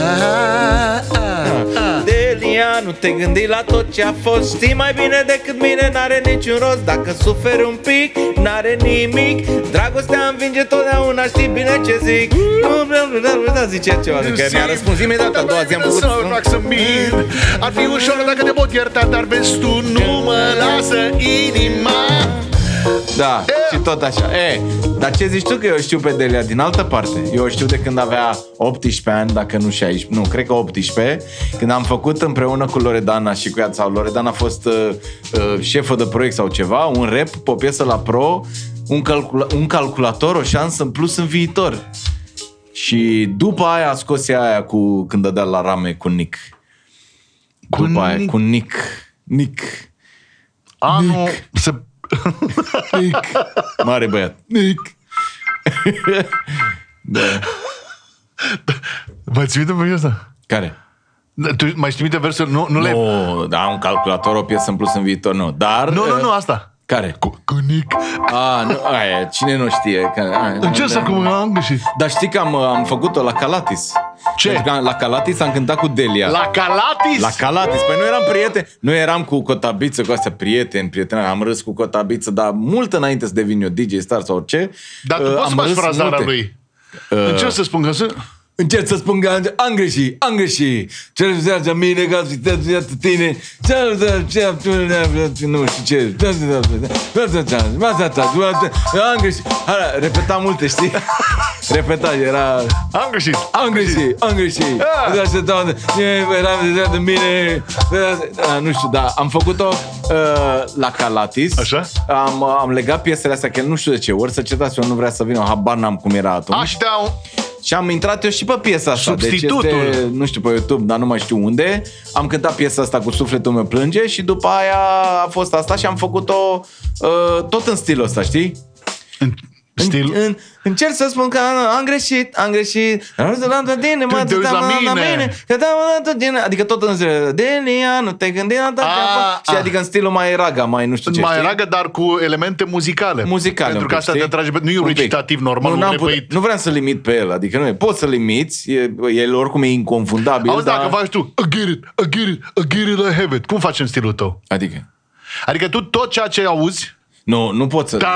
Delia, nu te gândi la tot ce a fost. Știi mai bine decât mine, n-are niciun rost. Dacă suferi un pic, n-are nimic. Dragostea învinge totdeauna, știi bine ce zic. Zice ceva, că mi-a răspuns imediat a doua zi am făcut.
Ar fi ușor dacă te pot ierta, dar vezi tu, nu mă lasă inima.
Da, și tot așa. Dar ce zici tu că eu știu pe Delia din altă parte? Eu o știu de când avea 18 ani, dacă nu 16, nu, cred că 18, când am făcut împreună cu Loredana și cu ea, sau Loredana a fost șefă de proiect sau ceva, un rap pe o piesă la Pro, un calculator, o șansă în plus în viitor. Și după aia a scos aia cu când dădea la rame cu Nick. După aia, cu Nick.
Anul să...
Nick. Mare băiat. Nick. Da.
Mai ții minte pe asta?
Care?
Tu mai știi minte versul? Nu le...
Da, un calculator, o piesă în plus în viitor, nu. Dar...
Nu, asta.
Care?
Cu Nick.
Nu, aia, cine nu știe?
Încerc să cum am greșit.
Dar știi că am făcut-o la Calatis.
Ce?
Pentru că la Calatis am cântat cu Delia.
La Calatis?
La Calatis. Păi nu eram prieteni. Nu eram cu Cotabiță, cu astea prieteni. Am râs cu Cotabiță, dar mult înainte să devin eu DJ Star sau orice.
Dar tu poți să faci frazarea lui. Încerc să spun că
Încerc să spun că am greșit. Ce zice mine ca să te tine. Nu știu ce. Am greșit. Repeta multe, știi? Repeta, era...
Am greșit.
Era de mine. Nu știu, dar am făcut-o la Calatis.
Așa?
Am legat piesele astea, că nu știu de ce. Ori să cetați, eu nu vrea să vină, habar n-am cum era atunci. Și am intrat eu și pe piesa asta.
Substitutul.
Deci este, nu știu, pe YouTube, dar nu mai știu unde. Am cântat piesa asta cu Sufletul meu plânge și după aia a fost asta și am făcut-o tot în stilul ăsta, știi? Încerc să spun că am greșit.
Te uiți la mine.
Adică tot în stilul Delia, nu te gândi la și adică în stilul mai raga, mai nu știu ce.
Mai raga, dar cu elemente muzicale. Pentru că asta te atrage, nu e un recitativ normal.
Nu vreau să limit pe el, adică nu e. Poți să limiți, el oricum e inconfundabil.
Auzi, dacă faci tu I get it, I have it. Cum faci în stilul tău? Adică tu tot ceea ce auzi.
Nu pot să...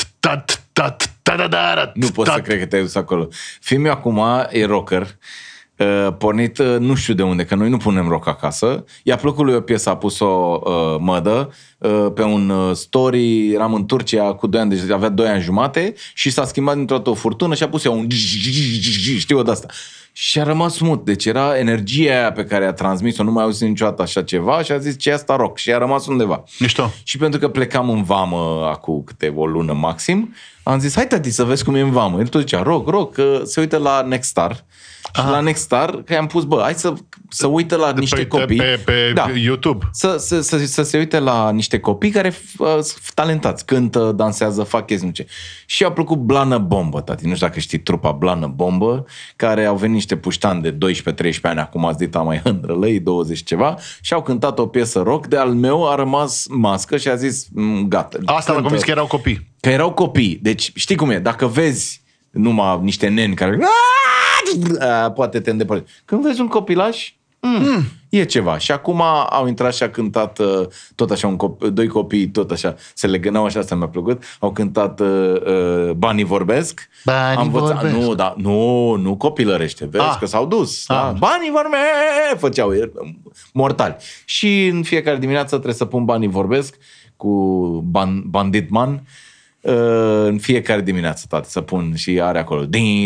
Nu pot să cred că te-ai dus acolo. Fiul meu acum e rocker, pornit nu știu de unde, că noi nu punem rock acasă. I-a plăcut lui o piesă, a pus-o Mădă pe un story. Eram în Turcia cu 2 ani, deci avea 2 ani jumate și s-a schimbat dintr-o dată o furtună și a pus ea un știu de asta. Și a rămas mut, deci era energia aia pe care a transmis-o, nu mai auzit niciodată așa ceva și a zis ce e asta rock și a rămas undeva.
Mișto.
Și pentru că plecam în vamă acum o lună maxim, am zis, hai tati să vezi cum e în vamă. El tot zicea, rock, că se uită la Nextstar. Și la Nextstar, că i-am pus, hai să uită la niște copii.
Pe YouTube.
Să se uite la niște copii care sunt talentați, cântă, dansează, fac chestii, nu ce. Și a plăcut Blană Bombă, tati. Nu știu dacă știi trupa Blană Bombă, care au venit niște puștani de 12-13 ani, acum ați dita mai hândrălăi, 20 ceva, și au cântat o piesă rock, de al meu a rămas mască și a zis, gata.
Asta l-am convins că erau copii.
Că erau copii. Deci știi cum e, dacă vezi numai niște neni care poate te îndepărtezi. Când vezi un copilaș, e ceva. Și acum au intrat și a cântat tot așa, doi copii, tot așa, se legănau așa, asta mi-a plăcut, au cântat Banii vorbesc.
Banii vorbesc.
Nu copilărește, vezi că s-au dus. Da? Banii vorbesc! Făceau mortali. Și în fiecare dimineață trebuie să pun Banii vorbesc cu Banditman. În fiecare dimineață, tată, să pun și are acolo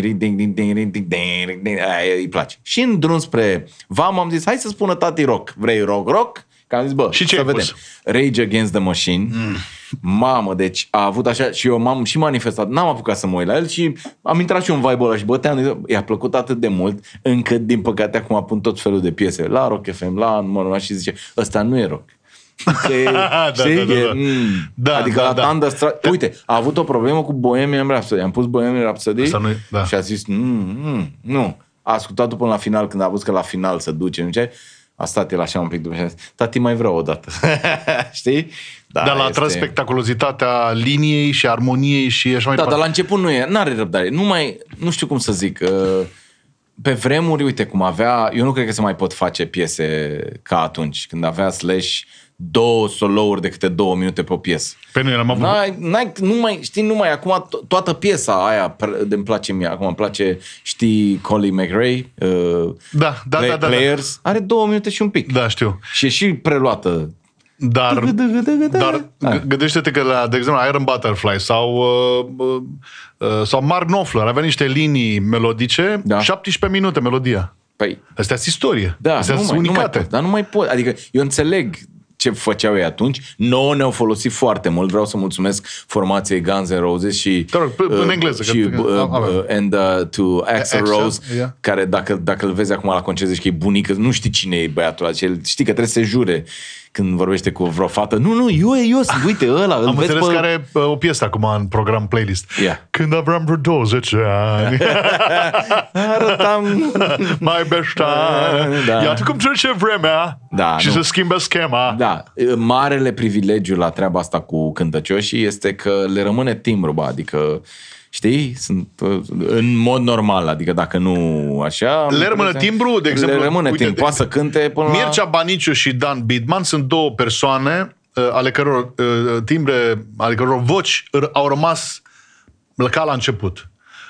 îi place. Și în drum spre vamă am zis, hai să spună tati rock. Vrei rock? Că am zis,
și ce
să vedem. Rage Against the Machine. Mamă, deci a avut așa și eu m-am și manifestat. N-am apucat să mă uit la el și am intrat și eu în vibe-ul ăla și băteam. I-a plăcut atât de mult încât, din păcate, acum pun tot felul de piese la Rock FM, la numărul și zice, ăsta nu e rock. Adică la Thunderstruck. Uite, a avut o problemă cu Bohemian Rhapsody. Am pus Bohemian Rhapsody și a zis nu. A ascultat-o până la final, când a văzut că la final se duce, nu ce? A stat el așa un pic după și a zis, tati, mai vreau o dată. Știi?
Dar l-a atras spectaculozitatea liniei și armoniei și așa mai departe.
Dar la început n-are răbdare. Nu știu cum să zic. Pe vremuri, uite cum avea, eu nu cred că se mai pot face piese ca atunci, când avea Slash 2 solouri de câte 2 minute pe o piesă.
Pe noi l-am avut.
Nu mai, acum toată piesa aia îmi place mie, acum îmi place, știi, Colin McRae, Players, are 2 minute și un pic.
Da, știu.
Și e și preluată.
Dar gândește-te că, de exemplu, Iron Butterfly sau Mark Knopfler avea niște linii melodice, 17 minute melodia.
Păi,
astea sunt istorie.
Da,
astea sunt unicate.
Dar nu mai pot. Adică eu înțeleg ce făceau ei atunci. Nouă ne-au folosit foarte mult. Vreau să mulțumesc formației Guns N' Roses și
în engleză,
și to Axl Rose, care dacă îl vezi acum la concert, zici că e bunică, nu știi cine e băiatul ăla, știi că trebuie să se jure când vorbește cu vreo fată. Nu, eu sunt, uite, ăla.
Am înțeles că are o piesă acum în program playlist. Când aveam vreo 20 ani.
Arătam
mai beștan. Iată cum trece vremea și se schimbă schema.
Da. Marele privilegiu la treaba asta cu cântăcioșii este că le rămâne timbru, adică știi? Sunt în mod normal, adică dacă nu așa...
Le rămâne timbru, de exemplu...
Le rămâne timbru, poate să cânte până la...
Mircea Baniciu și Dan Bidman sunt două persoane ale căror timbre, ale căror voci au rămas ca la început.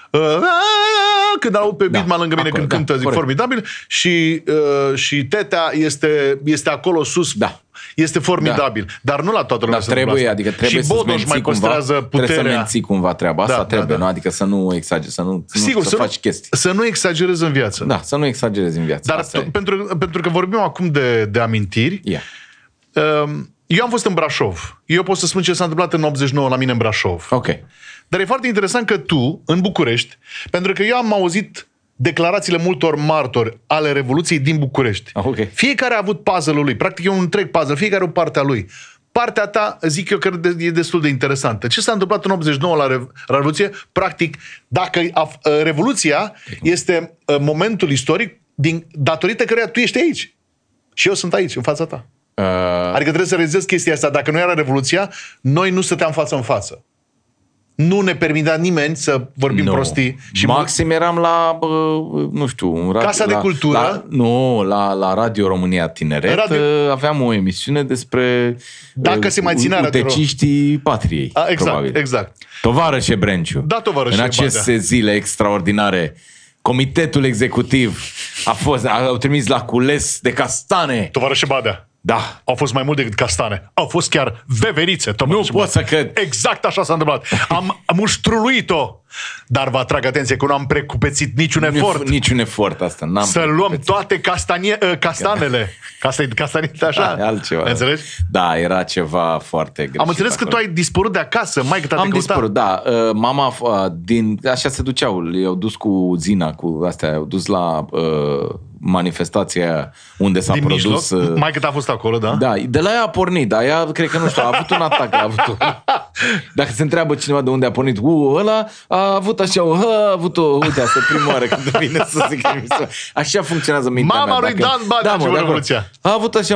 Când aud pe Bidman lângă mine când cântă, zic formidabil, și Tetea este acolo sus. Este formidabil, dar nu la toată lumea.
Trebuie, adică trebuie
și Bodoș mai păstrează puterea.
Trebuie să menții cumva treaba asta, nu? Adică să nu exagerezi, să faci chestii.
Să nu exagerezi în viață.
Da, să nu exagerezi în viață.
Dar pentru că vorbim acum de amintiri, eu am fost în Brașov. Eu pot să spun ce s-a întâmplat în 89 la mine în Brașov.
Ok.
Dar e foarte interesant că tu, în București, pentru că eu am auzit declarațiile multor martori ale Revoluției din București. Fiecare a avut puzzle-ul lui. Practic e un întreg puzzle. Fiecare o parte a lui. Partea ta, zic eu, că e destul de interesantă. Ce s-a întâmplat în 89 la Revoluție? Practic, dacă Revoluția este momentul istoric datorită căruia tu ești aici. Și eu sunt aici, în fața ta. Adică trebuie să realizezi chestia asta. Dacă nu era Revoluția, noi nu stăteam față în față. Nu ne permitea nimeni să vorbim prostii. Și
maxim eram la, nu știu...
Casa de Cultură.
La Radio România Tineret. Aveam o emisiune despre
dacă se mai ținea
uteciștii patriei.
Exact.
Tovarășe Brenciu.
Da, tovarășe.
În aceste zile extraordinare, Comitetul Executiv au trimis la cules de castane.
Tovarășe Badea.
Da.
Au fost mai mult decât castane. Au fost chiar veverițe.
Nu pot să cred.
Exact așa s-a întâmplat. Am muștruluit-o. Dar vă atrag atenție că nu am precupețit niciun efort.
Niciun efort asta.
Să luăm toate castanele. Castanite așa.
Altceva.
Înțelegi?
Da, era ceva foarte greșit.
Am înțeles că tu ai dispărut de acasă. Maică-ta
am dispărut, da. Mama, așa se duceau. I-au dus cu Zina, cu astea. I-au dus la manifestația unde s-a produs...
Maică-ta a fost acolo, da?
Da, de la ea a pornit, dar ea, cred că, nu știu, a avut un atac. Dacă se întreabă cineva de unde a pornit, ăla a avut așa, uite, asta e prima oară când vine să zic emisiune. Așa funcționează mintea
mea. Mama lui Dan Badea, ce Revoluția.
A avut așa,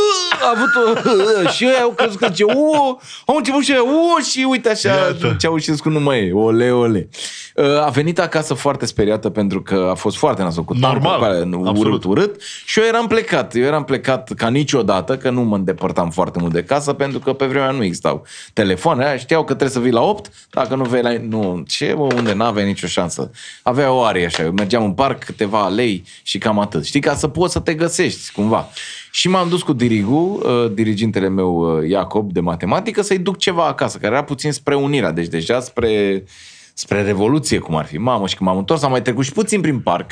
și ăia au crezut că zice, au început și și uite așa, Ceaușescu nu mai e, ole. A venit acasă foarte speriată pentru că a fost foarte nasol cu urât și eu eram plecat ca niciodată, că nu mă îndepărtam foarte mult de casă pentru că pe vremea nu existau telefoane aia, știau că trebuie să vii la 8, dacă nu vei la... unde n-aveai nicio șansă. Avea o arie așa, eu mergeam în parc, câteva alei și cam atât. Știi, ca să poți să te găsești cumva. Și m-am dus cu dirigintele meu Iacob de matematică să-i duc ceva acasă, care era puțin spre unirea, deci deja spre Revoluție, cum ar fi. Mamă, și când m-am întors, am mai trecut și puțin prin parc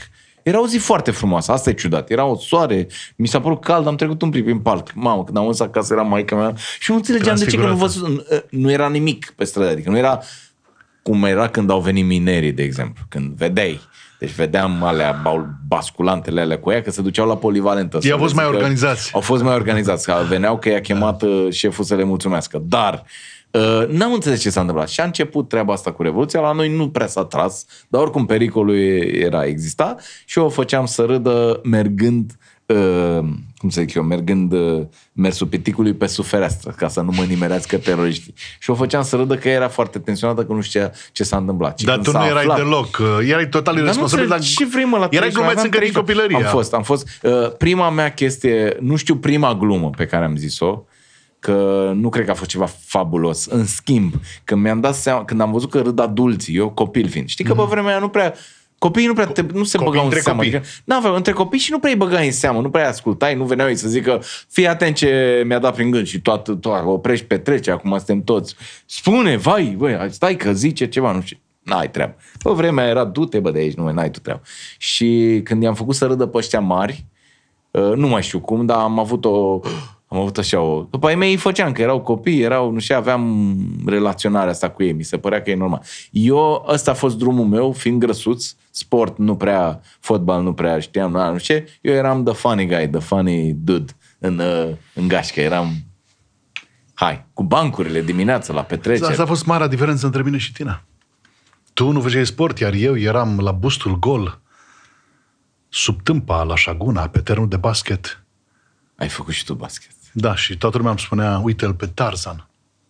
Era o zi foarte frumoasă, asta e ciudat. Era o soare, mi s-a părut cald, am trecut un pic prin parc. Mamă, când am ajuns acasă era maica mea și nu înțelegeam de ce că nu era nimic pe stradă. Adică nu era cum era când au venit minerii, de exemplu. Când vedeai. Deci vedeam alea basculantele alea cu ea, că se duceau la polivalentă.
Ei au fost mai organizați.
Au fost mai organizați, că veneau că i-a chemat șeful să le mulțumească. Dar n-am înțeles ce s-a întâmplat. Și a început treaba asta cu Revoluția. La noi nu prea s-a tras, dar oricum pericolul exista și eu o făceam să râdă mergând cum să zic eu, mergând mersul piticului pe sub fereastră, ca să nu mă nimerească teroriștii. Și o făceam să râdă că era foarte tensionată, că nu știa ce s-a întâmplat.
Dar tu nu erai deloc, erai total irresponsabil.
Dar ce vrei, mă, la
erai glumeț încă din copilărie.
Am fost. Prima mea chestie, nu știu prima glumă pe care am zis-o, că nu cred că a fost ceva fabulos. În schimb, când mi-am dat seama, când am văzut că râd adulții, eu copil fiind, știi că pe vremea aia nu prea... Copiii nu se băgau în seamă. Adică, între copii și nu prea îi băgai în seamă, nu prea îi ascultai, nu veneau ei să zică fii atent ce mi-a dat prin gând și toată oprești, petrece, acum suntem toți. Spune, băi, stai că zice ceva, nu știu. N-ai treabă. Pe vremea era, du-te bă de aici, n-ai tu treabă. Și când i-am făcut să râdă pe ăștia mari, nu mai știu cum, dar am avut așa o... După ai mei îi făceam, că erau copii, nu știu, aveam relaționarea asta cu ei, mi se părea că e normal. Ăsta a fost drumul meu, fiind grăsuț, sport nu prea, fotbal nu prea știam, nu știu ce, eu eram the funny guy, the funny dude în gașcă, eram cu bancurile dimineața la petrecere.
Asta a fost marea diferență între mine și tine. Tu nu făceai sport, iar eu eram la bustul gol, sub tâmpa, la Șaguna, pe terenul de basket.
Ai făcut și tu basket.
Da, și toată lumea îmi spunea, uite-l pe Tarzan.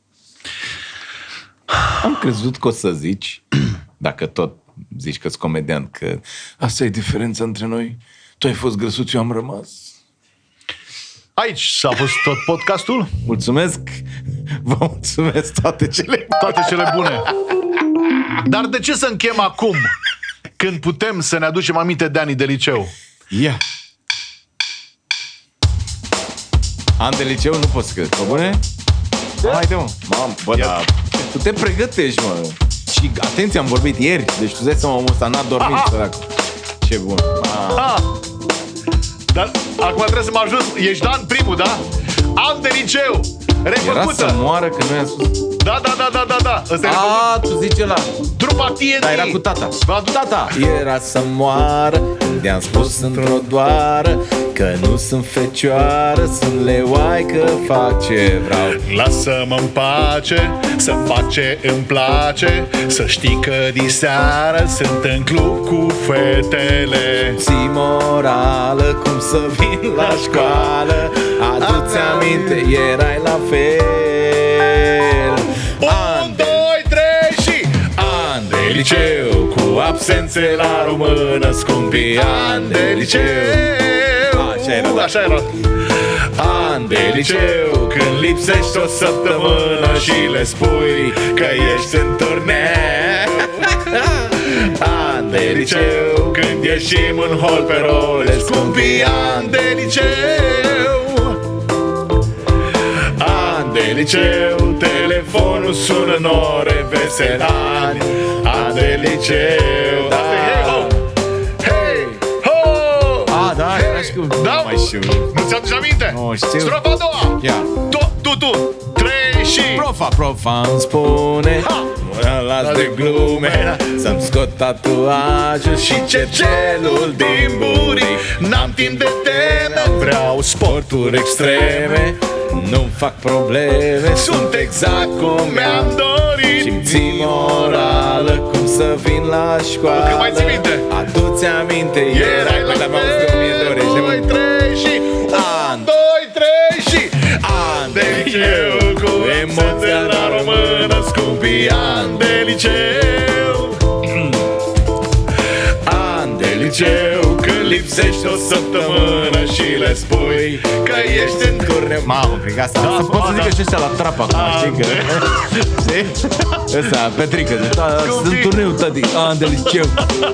Am crezut că o să zici, dacă tot zici că-s comedian, că asta e diferența între noi. Tu ai fost grăsuț, eu am rămas.
Aici s-a fost tot podcastul.
Mulțumesc, vă mulțumesc toate cele
bune. Dar de ce să închem acum, când putem să ne aducem aminte de anii de liceu?
Ia. An de liceu nu poți crede. Pe bune? Haide, mă. Mamă, bă, dar tu te pregătești, mă. Și atenție, am vorbit ieri. Deci tu zici omul ăsta n-a dormit, săracu. Ce bun.
Dar acum trebuie să mă ajut. Ești Dan primul, da? An de liceu. Refăcută.
Era să moară că nu i-a spus.
Da.
Tu zici ăla.
Trupa TNT.
Da, era cu tata. Tata. Era să moară când i-am spus într-o doară că nu sunt fecioară, sunt leoaică, fac ce vreau.
Lasă-mă-n pace, să fac ce îmi place, să știi că diseară sunt în club cu fetele.
Ții morală, cum să vin la școală, adu-ți aminte, erai la fel.
1, 2, 3 și
an de liceu, cu absențe la română, scumpii an de liceu.
Așa era.
An de liceu, când lipsești o săptămână și le spui că ești în turneu. An de liceu, când ieșim în hol pe role, scumpii an de liceu. An de liceu, telefonul sună în ore vesele. An de liceu.
Da?
Mai știu.
Nu ți-aduci aminte?
Nu știu.
Strofa a doua.
Ia.
Tu 3 și
Profa îmi spune las de glume, să-mi scot tatuajul și cercelul din buric.
N-am timp de teme, vreau
sporturi extreme, nu-mi fac probleme, sunt exact cum mi-am dorit. Și-mi ții morală, cum să vin la școală.
Că mai ții minte?
Adu-ți aminte, erai la fel.
2, 3 și
An
2, 3 și an de liceu, cu emoția la română, scumpii an de liceu.
An de liceu, când lipsești o săptămână și le spui că ești în turneu. Mamă, cred că asta să pot să zic că și ăștia la trap acum, știi că... Știi? Ăsta, Petrică, sunt în turneu, tati, an de liceu.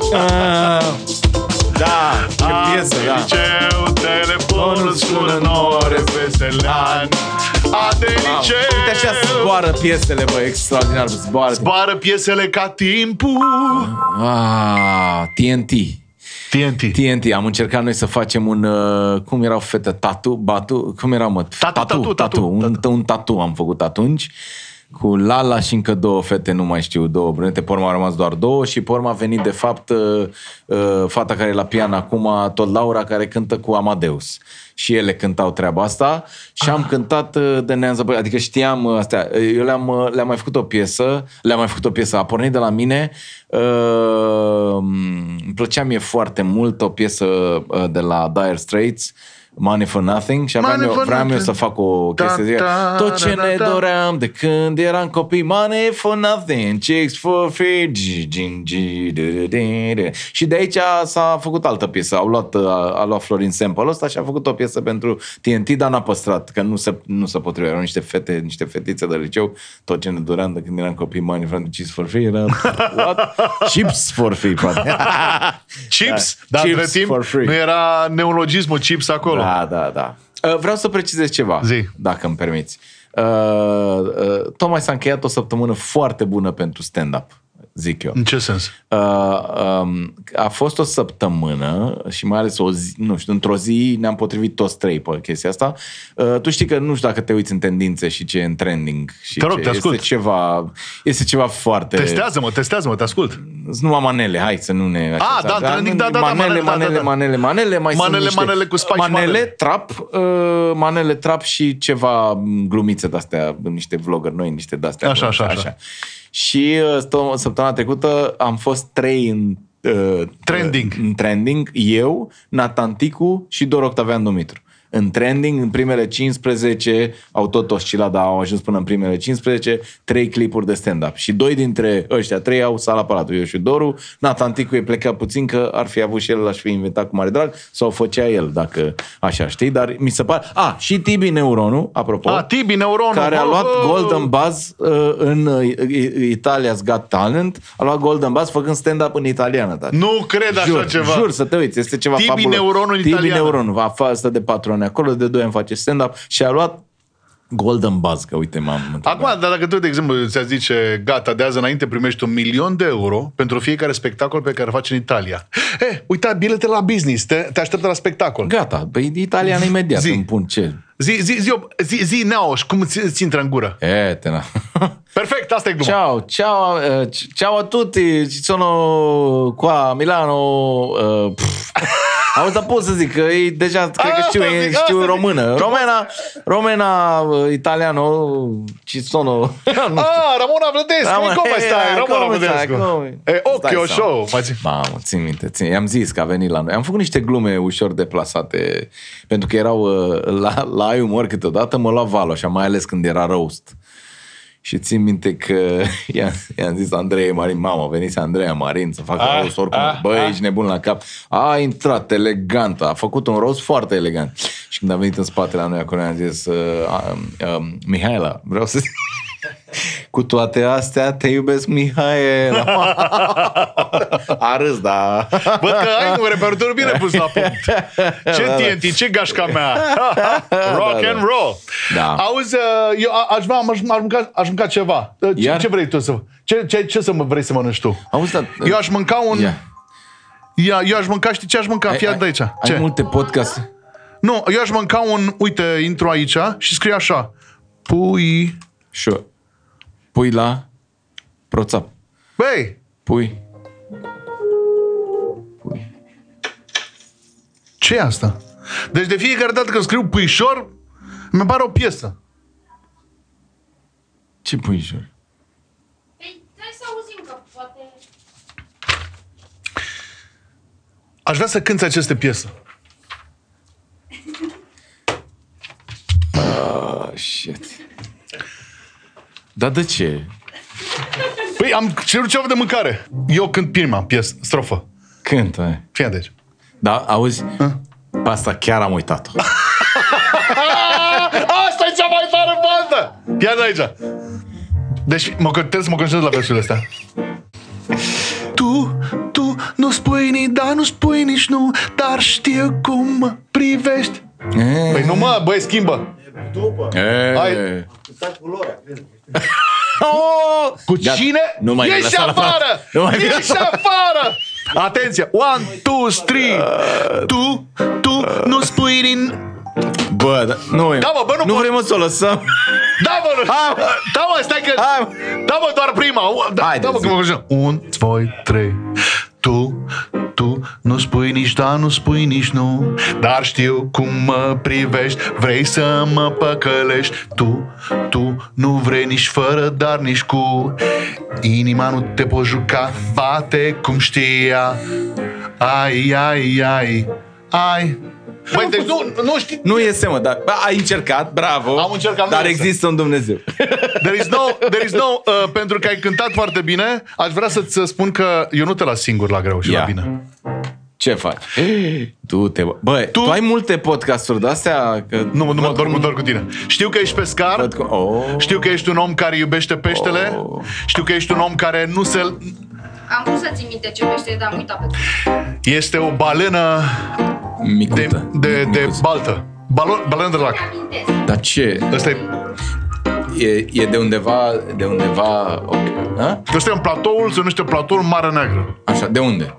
Da, ce piesă, da.
Liceu, telefonul sună în ore vesele. An de liceu.
Uite așa zboară piesele, bă, extraordinar, zboară.
Zboară piesele ca timpul.
TNT. TNT. Am încercat noi să facem un... cum erau fete? Batu? Cum era, mă? Tatu. Un tatu am făcut atunci. Cu Lala și încă 2 fete, nu mai știu, 2 brunete. Pe urmă au rămas doar 2 și pe urmă a venit de fapt fata care e la pian acum, tot Laura, care cântă cu Amadeus. Și ele cântau treaba asta și am cântat de neanză, adică știam astea. Eu le-am mai făcut o piesă, a pornit de la mine. Îmi plăcea mie foarte mult o piesă de la Dire Straits, Money for Nothing, și vreau eu să fac o chestie. Tot ce ne doream de când eram copii, money for nothing, chicks for free. Și de aici s-a făcut altă piesă. A luat Florin sample-ul ăsta și a făcut o piesă pentru TNT, dar n-a păstrat, că nu se potrivea. Erau niște fetițe de liceu. Tot ce ne doream de când eram copii, money for nothing, chicks for free. Era what? Chips for free, poate.
Chips? Dar între timp nu era neologismul chips acolo.
Da. Vreau să precizez ceva, dacă îmi permiți. Tocmai s-a încheiat o săptămână foarte bună pentru stand-up, zic eu.
În ce sens?
A fost o săptămână și mai ales o zi, nu știu, într-o zi ne-am potrivit toți 3 pe chestia asta. Tu știi că nu știu dacă te uiți în tendințe și ce e în trending. Și
te rog, te ascult.
Este ceva foarte...
Testează-mă, te ascult.
Numai manele, hai să nu ne...
Da, trending,
manele, mai
manele cu spike și
manele trap și ceva glumițe de-astea, niște vloggeri noi, niște de-astea.
Așa.
Și săptămâna trecută am fost 3 în trending, eu, Nathan Ticu și Dor Octavian Dumitru. În trending, în primele 15, au tot oscilat, dar au ajuns până în primele 15, 3 clipuri de stand-up. Și 2 dintre ăștia 3 au Sala Palatului, eu și Doru. Nathan Ticu e plecat puțin, că ar fi avut și el, l-aș fi invitat cu mare drag, sau făcea el, dacă așa, știi? Dar mi se pare... și Tibi Neuronu, apropo.
Tibi Neuronu,
care a luat Golden Buzz în Italia's Got Talent, a luat Golden Buzz făcând stand-up în italiană. Dar.
Nu cred așa ceva.
Jur, să te uiți, este ceva
Tibi
fabulos.
Neuronu în italiană.
Tibi Neuronu, stă de 4 ani acolo, de 2 ani face stand-up și a luat Golden Buzz, că uite m-am întrebat.
Acum, dar dacă tu, de exemplu, ți-a zice, gata, de azi înainte primești €1.000.000 pentru fiecare spectacol pe care îl faci în Italia. Uita, bilete la business, te așteptă la spectacol.
Gata, păi italian imediat îmi pun ce.
Zi Neoș, cum ți intră în gură?
Tena.
Perfect, asta e gluma.
Ciao a tutti, ci sono qua a Milano. Auzi, dar pot să zic că e deja, cred că știu română. Romena, italiano, ci sono...
Ramona Vlădescu, cum stai? Ramona Vlădescu. Occhio show.
Mamă, țin minte. I-am zis că a venit la noi. Am făcut niște glume ușor deplasate, pentru că erau la umor câteodată, mă lua valul, așa, mai ales când era roast. Și țin minte că i-am zis Andrei Marin, mamă, venise Andreea Marin să facă roast oricum. Ești nebun la cap. A intrat elegant, a făcut un roast foarte elegant. Și când a venit în spatele la noi acolo, i-am zis Mihaela, vreau să zic, cu toate astea te iubesc, Mihaela. A râs, da.
Văd că ai un repertoriu bine pus la punct. Ce TNT, ce gașca mea. Rock and roll. Auzi, eu aș mânca ceva. Ce vrei tu să... Ce vrei să mănânci tu? Eu aș mânca un... Eu aș mânca, știi ce aș mânca? Fii de aici.
Ai multe podcaste.
Nu, eu aș mânca un... Uite, intru aici și scrie așa.
Pui la proțap.
Băi!
Pui.
Ce e asta? Deci de fiecare dată când scriu puișor, mi pare o piesă.
Ce puișor?
Păi, hai să auzim că poate...
Aș vrea să cânți aceste piesă.
Shit. Dar de ce?
Păi am cerut ceva de mâncare. Eu cânt prima piesă, strofă.
Cântă.
Fii atent.
Da, auzi? Pe asta chiar am uitat-o.
Asta e cea mai tare bandă! Fii aici. Deci trebuie să mă concentrez la versurile astea. Tu nu spui nici da, nu spui nici nu, dar știu cum mă privești. Păi nu mă, băi, schimbă. Hai. Cu cine? Ești afară! Ești afară! Atenție! 1, 2, 3. Tu nu spui din...
Bă,
Da, mă,
nu vrem să o lăsăm.
Da, mă, da, mă, stai că... Da, mă, doar prima.
Haide,
da, mă, că mă văzăm. 1, 2, 3. Tu nu spui nici da, nu spui nici nu, dar știu cum mă privești, vrei să mă păcălești. Tu nu vrei nici fără, dar nici cu. Inima nu te poți juca, bate cum știa. Ai. Băi, deci nu știi.
Nu iese, mă, dar ai încercat, bravo.
Am încercat,
dar există un Dumnezeu.
There is no pentru că ai cântat foarte bine, aș vrea să-ți spun că eu nu te las singur la greu și la bine.
Ce faci? Băi, tu ai multe podcasturi de-astea?
Nu mă doar cu tine. Știu că ești pescar, știu că ești un om care iubește peștele, știu că ești un om care nu se...
Am vrut să ții minte ce pește, dar am uitat pe tine.
Este o balenă
micută,
de baltă. Balenă de lac.
Dar ce?
Ăsta
e de undeva... Okay.
Ăsta e un platoul, se numește platoul Marea Neagră.
Așa, de unde?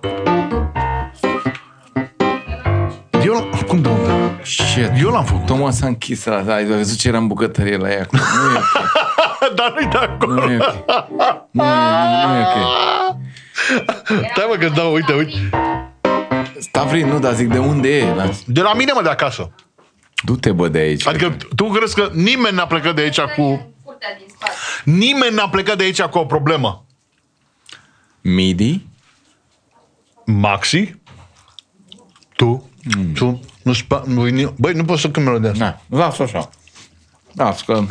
Cum de unde? Eu l-am făcut.
Toma s-a închis la... Ai văzut ce era în bucătărie la ea? Nu e ok.
Dar nu-i de acolo.
Nu e ok. Nu e ok.
Stai, mă, că dau, uite.
Stavrin, nu, dar zic, de unde e?
De la mine, mă, de acasă.
Du-te, bă, de aici.
Adică tu crezi că nimeni n-a plecat de aici cu... Nimeni n-a plecat de aici cu o problemă.
Midi?
Maxi? Tu? Băi, nu pot să cânt melodia asta.
Lasă așa. Lasă că...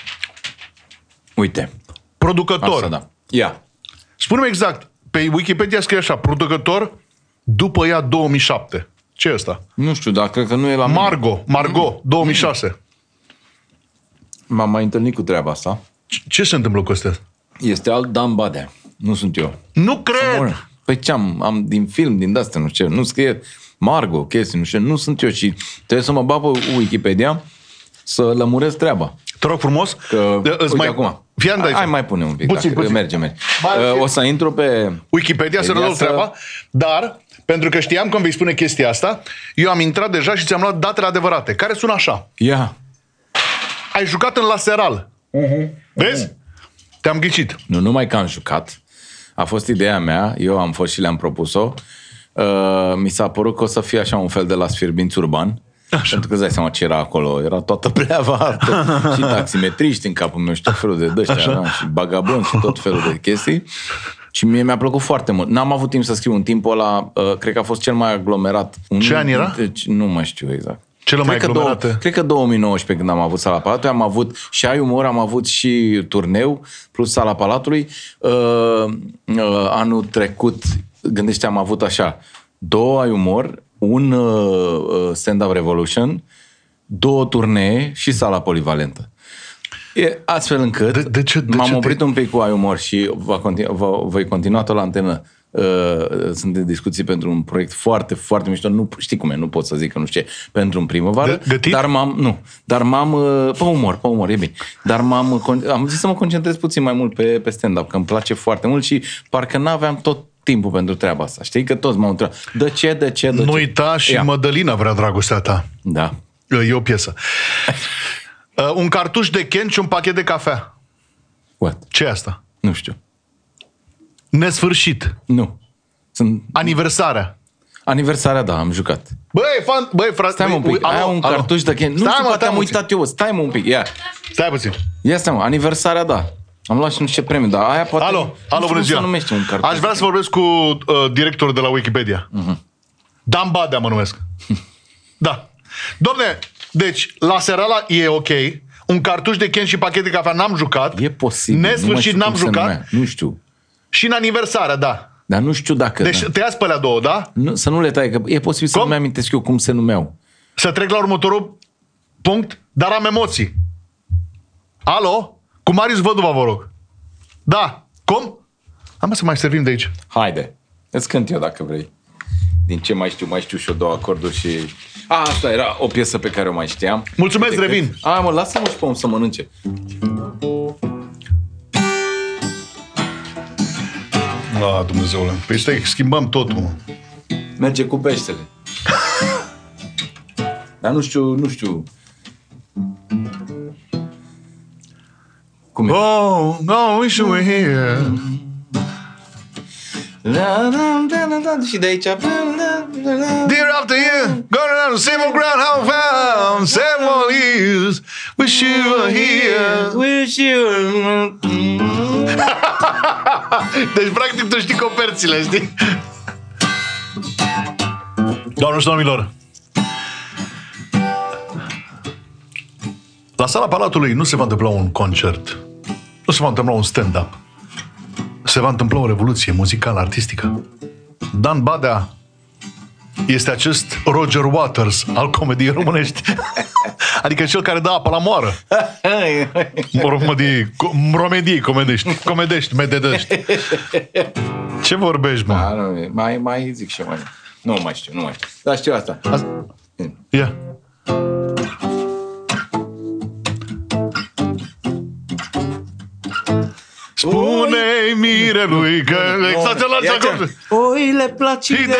Uite.
Producător.
Asta, da. Ia.
Spune-mi exact. Pe Wikipedia scrie așa. Producător după ea 2007. Ce e ăsta?
Nu știu, dar cred că nu e la...
Margot, 2006.
M-am mai întâlnit cu treaba asta.
Ce se întâmplă cu astea?
Este alt Dan Badea. Nu sunt eu.
Nu cred!
Păi ce am din film, din de-astea, nu știu. Nu scrie Margot, chestii, nu știu. Nu sunt eu și trebuie să mă bag pe Wikipedia să lămuresc treaba.
Te rog frumos.
Că, uite, acum.
Hai
mai pune un pic.
Puțin.
Merge. O să intru pe
Wikipedia să rezolv treaba, dar pentru că știam că îmi vei spune chestia asta, eu am intrat deja și ți-am luat datele adevărate, care sună așa.
Ia.
Ai jucat în Laseral. Vezi? Te-am ghicit.
Nu numai că am jucat. A fost ideea mea, eu am fost și le-am propus-o. Mi s-a părut că o să fie așa un fel de Las Fierbinți urban. Așa. Pentru că îți dai seama ce era acolo. Era toată pleava, și taximetriști în capul meu și tot felul de dăștia, și bagaboni și tot felul de chestii. Și mie mi-a plăcut foarte mult. N-am avut timp să scriu în timpul ăla, cred că a fost cel mai aglomerat.
Ce an era?
Deci, nu mai știu exact.
Cele mai aglomerate?
Cred că 2019 când am avut Sala Palatului, am avut și Ai Umor, am avut și turneu, plus Sala Palatului. Anul trecut, gândește, am avut așa, 2 Ai Umor, un Stand-Up Revolution, 2 turnee și Sala Polivalentă. E astfel încât m-am oprit un pic cu Ai Umor și voi continua tot la antenă. Sunt în discuții pentru un proiect foarte, foarte mișto. Nu știi cum e, nu pot să zic că nu știu ce, pentru un primăvară. Dar m-am pe umor, e bine. Dar am zis să mă concentrez puțin mai mult pe stand-up, că îmi place foarte mult și parcă n-aveam tot timpul pentru treaba asta. Știi că toți m-au întrebat, de ce?
Nu uita și Mădălina vrea dragostea ta.
Da.
E o piesă. Un cartuș de Ken și un pachet de cafea.
What?
Ce e asta?
Nu știu.
Nesfârșit.
Nu. Aniversarea, da, am jucat.
Băi, frate.
Stai un pic, aia un cartuș de Ken. Nu știu, poate am uitat eu. Stai un pic, ia.
Stai puțin.
Ia stai, aniversarea, da. Am luat și nu știu ce premiu, dar aia poate...
Alo, bună ziua. Aș vrea să vorbesc cu directorul de la Wikipedia. Dan Badea mă numesc. Da. Dom'le, deci, Laserala e ok. Un cartuș de Ken și pachet de cafea n-am jucat.
E posibil.
Nesfârșit n-am jucat.
Nu știu.
Și în aniversarea, da.
Dar nu știu dacă...
Deci tăiați pe alea două, da?
Nu, să nu le tai, că e posibil să nu mi-amintesc eu cum se numeau.
Să trec la următorul punct, dar am emoții. Alo? Cu Marius Văduva, vă rog. Da. Cum? Am să mai servim de aici.
Haide. Îți cânt eu dacă vrei. Din ce mai știu și eu 2 acorduri și... Asta era o piesă pe care o mai știam.
Mulțumesc, revin.
Lasă-mă și pe om să mănânce.
Dumnezeule. Păi stai, schimbăm totul.
Merge cu peștele. Dar nu știu. Cum e?
Oh, no, wish you were here.
Și de aici...
Dear after year, going around the same ground, how found several years. Wish you were here.
Wish you were...
Deci, practic, tu știi coperțile, știi? Doamnelor și domnilor, la Sala Palatului nu se va întâmpla un concert, nu se va întâmpla un stand-up, se va întâmpla o revoluție muzicală, artistică. Dan Badea este acest Roger Waters al comediei românești. Adică cel care dă apă la moară. Comedești, mededești. Ce vorbești, mă?
Mai zic și mai. Nu mai știu. Dar știu asta.
Ia. Spune-i mirelui că
oile placide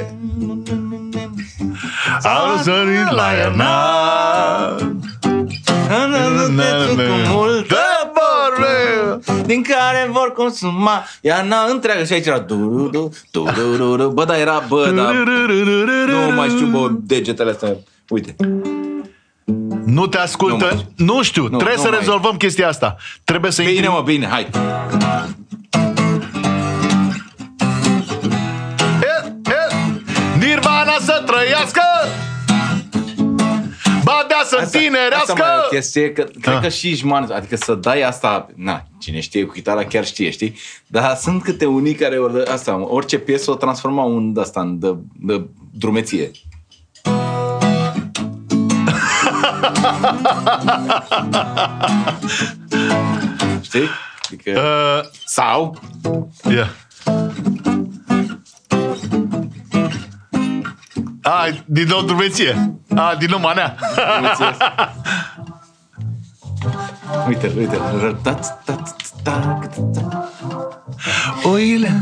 au sărit la iarnat
cu multă vorbe din care vor consuma iarna întreagă. Și aici era bă, da, era nu mai știu, degetele astea. Uite.
Nu te ascultă. Nu știu, trebuie să rezolvăm chestia asta. Trebuie să
intri. Bine, mă, bine, hai.
Nirvana să trăiască, Badea să tinerească.
Asta mai e o chestie, că cred că și Jman, adică să dai asta, na, cine știe cu chitara chiar știe, știi? Dar sunt câte unii care asta, orice piesă o transformau în asta, în de drumeție. Știi? Adică, sau
yeah. Din nou drumeție. Din nou manea.
Uite.
Oile.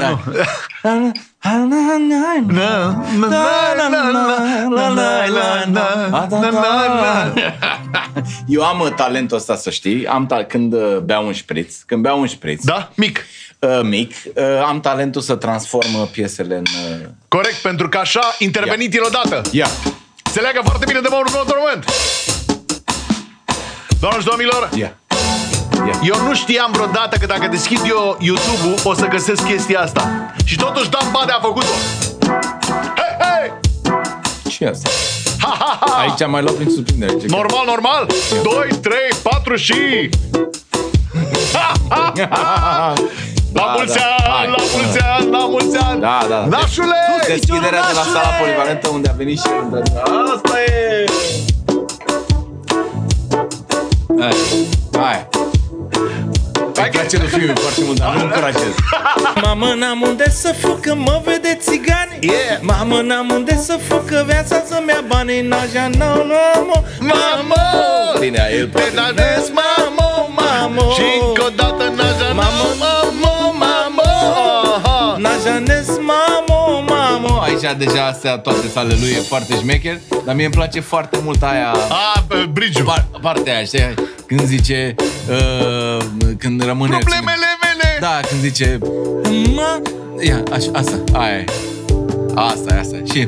Eu am talentul ăsta, să știi. Când beau un șpriț.
Da? Mic.
Am talentul să transform piesele în...
Corect, pentru că așa intervenit el odată.
Ia.
Se leagă foarte bine de următorul moment. Doamnelor și domnilor, eu nu știam vreodată că dacă deschid eu YouTube-ul o să găsesc chestia asta. Și totuși Dan Badea a făcut-o. Hei!
Ce e asta? Aici am mai luat prin surprindere.
Normal? 2, 3, 4 și... La mulți ani!
Da.
Nașule!
Deschiderea de la Sala Polivalentă unde a venit și el. Asta e! Hai. Îmi place de filme foarte mult, dar nu încurajez. Mamă, n-am unde să fug, că mă vede țigani. Mamă, n-am unde să fug, că viața să-mi ia banii. Naja, mamă. Bine, el poate.
Te danez, mamă. Și încă o dată, naja, mamă.
Najanez, mamă. Aici deja astea toate sale lui e foarte șmecher. Dar mie îmi place foarte mult aia.
Bridge-ul.
Partea aia, știi? Când zice când rămâne
problemele mele.
Da, când zice ia, asta, aia. Asta. Și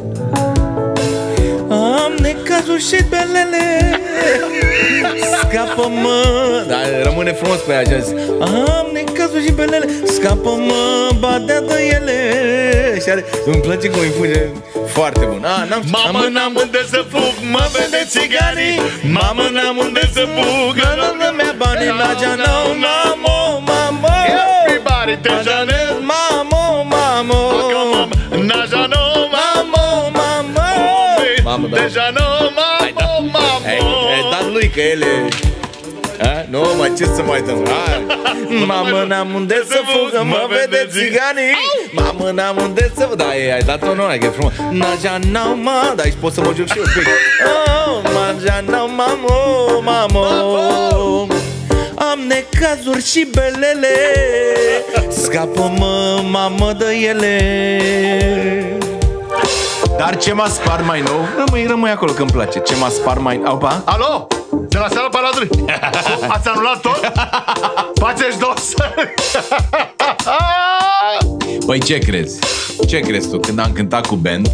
am necazuri și belele. Scapă-mă. Dar rămâne frumos pe aia. Am necazuri și belele. Scapă-mă, Badea de ele. Și are, îmi place cum îi fuge. Foarte bun.
Mamă, n-am unde să fug, mă vede țiganii. Mamă, n-am unde să fug,
nu mi-a banii. Naja, mamă.
Everybody, te janez,
mamă.
Naja, mamă. Deja mamă.
Dar lui că ele... Nu, mai ce să mai dăm? Mamă, n-am unde să fug, mă vede țiganii. Mamă, n-am unde să... Da, ai dat-o nu, e frumos. Naja, mamă. Da, aici pot să mă joc și eu pic. Naja, mamă. Am necazuri și belele. Scapă-mă, mamă, de ele. Dar ce m-a spart mai nou? Rămâi acolo că îmi place. Ce m-a spart mai... Opa?
Alo? De la seara Palatului. Ați anulat tot? Faceți dos?
Păi ce crezi? Ce crezi tu? Când am cântat cu band,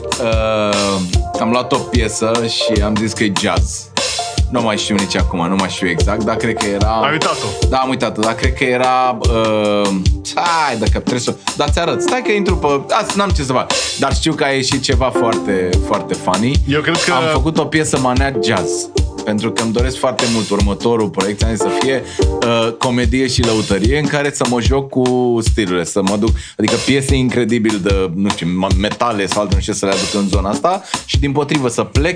am luat o piesă și am zis că e jazz. Nu mai știu nici acum, nu mai știu exact, dar cred că era...
Ai uitat-o?
Da, am uitat-o, dar cred că era... Hai, dacă trebuie să... Dar ți-arăt, stai că intru pe... Asta n-am ce să fac. Dar știu că a ieșit ceva foarte, foarte funny.
Eu cred că...
Am făcut o piesă manea jazz. Pentru că îmi doresc foarte mult următorul proiect să fie comedie și lăutărie în care să mă joc cu stilurile, să mă duc, adică piese incredibil de, nu știu, metale sau alte, nu știu, să le aduc în zona asta și dimpotrivă să plec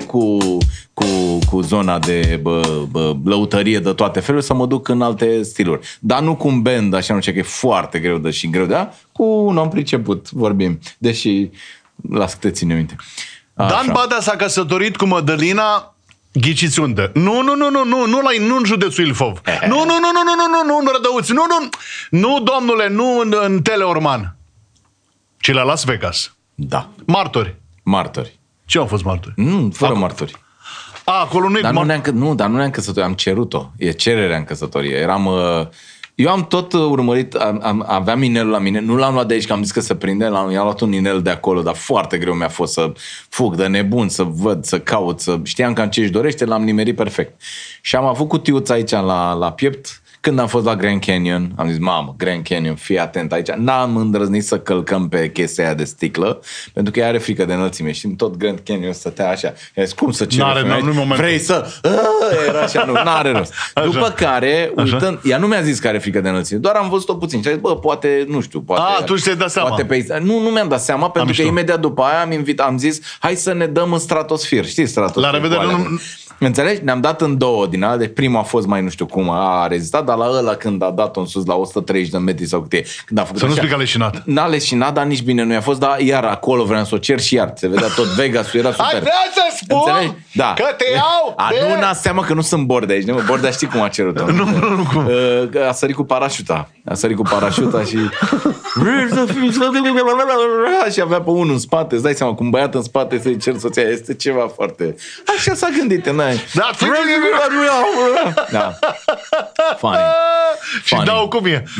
cu zona de lăutărie de toate felurile, să mă duc în alte stiluri. Dar nu cu un band, așa nu știu, că e foarte greu de și greu de cu un om priceput, vorbim. Deși, las că te ține minte.
Dan Badea s-a căsătorit cu Mădălina. Ghiciți unde? Nu în județul Ilfov. Nu în Rădăuți. Nu, domnule, nu în Teleorman. Ci la Las Vegas.
Da.
Martori. Ce au fost martori?
Nu, fără martori.
Acolo nu e...
Dar nu ne-am căsătorit, am cerut-o. E cererea în căsătorie. Eu am tot urmărit, aveam inelul la mine, nu l-am luat de aici, că am zis că se prinde, i-am luat un inel de acolo, dar foarte greu mi-a fost să fug de nebun, să văd, să caut, știam cam ce își dorește, l-am nimerit perfect. Și am avut cutiuța aici la piept. Când am fost la Grand Canyon, am zis, mamă, Grand Canyon, fii atent aici. N-am îndrăznit să călcăm pe chestia aia de sticlă, pentru că ea are frică de înălțime. Și în tot Grand Canyon stătea așa. I-a zis, cum să cere? Vrei să... Era așa, n-are rost. Așa. După care, uitând, ea nu mi-a zis că are frică de înălțime, doar am văzut-o puțin. Și a zis, poate, nu știu, poate...
tu ți-ai dat seama.
Nu mi-am dat seama, pentru că imediat după aia am zis, hai să ne dăm în stratosfer. Știi, stratosfer?
La revedere,
înțelegi? Ne-am dat în două din alea, deci prima a fost mai nu știu cum a rezistat, dar la ăla când a dat-o în sus la 130 de metri sau câte e, când a făcut
să nu spui că a leșinat.
N-a leșinat, dar nici bine nu i-a fost, dar iar acolo vreau să o cer și iar. Se vedea tot Vegas-ul, era super.
Ai vrea să spun că te iau?
Nu n-a seama că nu sunt borde aici. Bordea știi cum a cerut-o.
Nu cum.
A sărit cu parașuta. Și... și avea pe unul în spate. Îți dai seama, cu un băiat în spate să-i cer soția. Este ceva foarte... Așa s-a gândit, n-ai. Da. Funny.
Și dau cum e.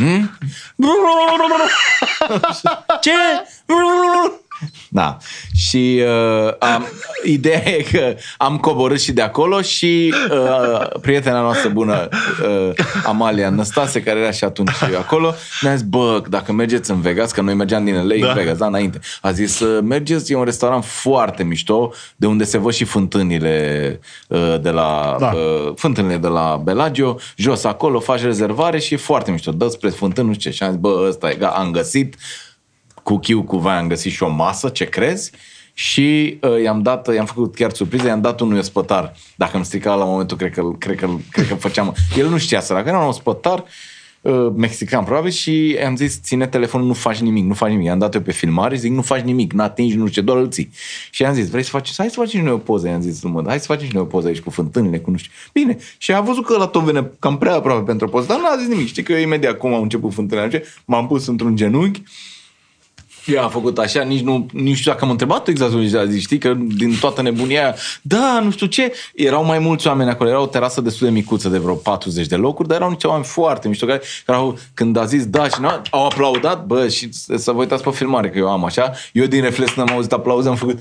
Ce? Da. Și ideea e că am coborât și de acolo și prietena noastră bună, Amalia Năstase, care era și atunci acolo, ne-a zis, dacă mergeți în Vegas, că noi mergeam din LA în Vegas, înainte, a zis, mergeți, e un restaurant foarte mișto, de unde se văd și fântânile fântânile de la Bellagio, jos acolo, faci rezervare și e foarte mișto, dă spre fântâni, nu știu ce. Și am zis, ăsta e, am găsit cu chiu, cu vai, am găsit și o masă, ce crezi? Și i-am făcut chiar surpriză, i-am dat unui ospătar. Dacă îmi strica la momentul, cred că făceam... El nu știa sărac, era un ospătar mexican probabil și i-am zis, ține telefonul, nu faci nimic. I-am dat eu pe filmare și zic, nu faci nimic, n-atingi, nu știu ce, doar îl ții. Și i-am zis, hai să facem și noi o poză, i-am zis, hai să facem și noi o poză aici cu fântânile, cu nu știu. Bine, și a văzut că ăla tot vine cam prea aproape pentru o poză, dar n-a zis nimic. Știi că eu imediat cum am început fântânile, m-am pus într-un genunchi. Eu am făcut așa, nici știu dacă am întrebat exact ce a zis, știi, că din toată nebunia aia, da, nu știu ce, erau mai mulți oameni acolo, era o terasă destul de micuță de vreo 40 de locuri, dar erau niște oameni foarte mișto care când a zis da și nu, au aplaudat, și să vă uitați pe filmare că eu am așa, eu din reflex n-am auzit aplauze, am făcut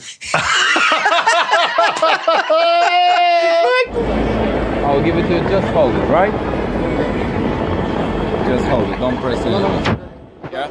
I'll give it to you, just hold it, right? Just hold it, don't press it. Yeah?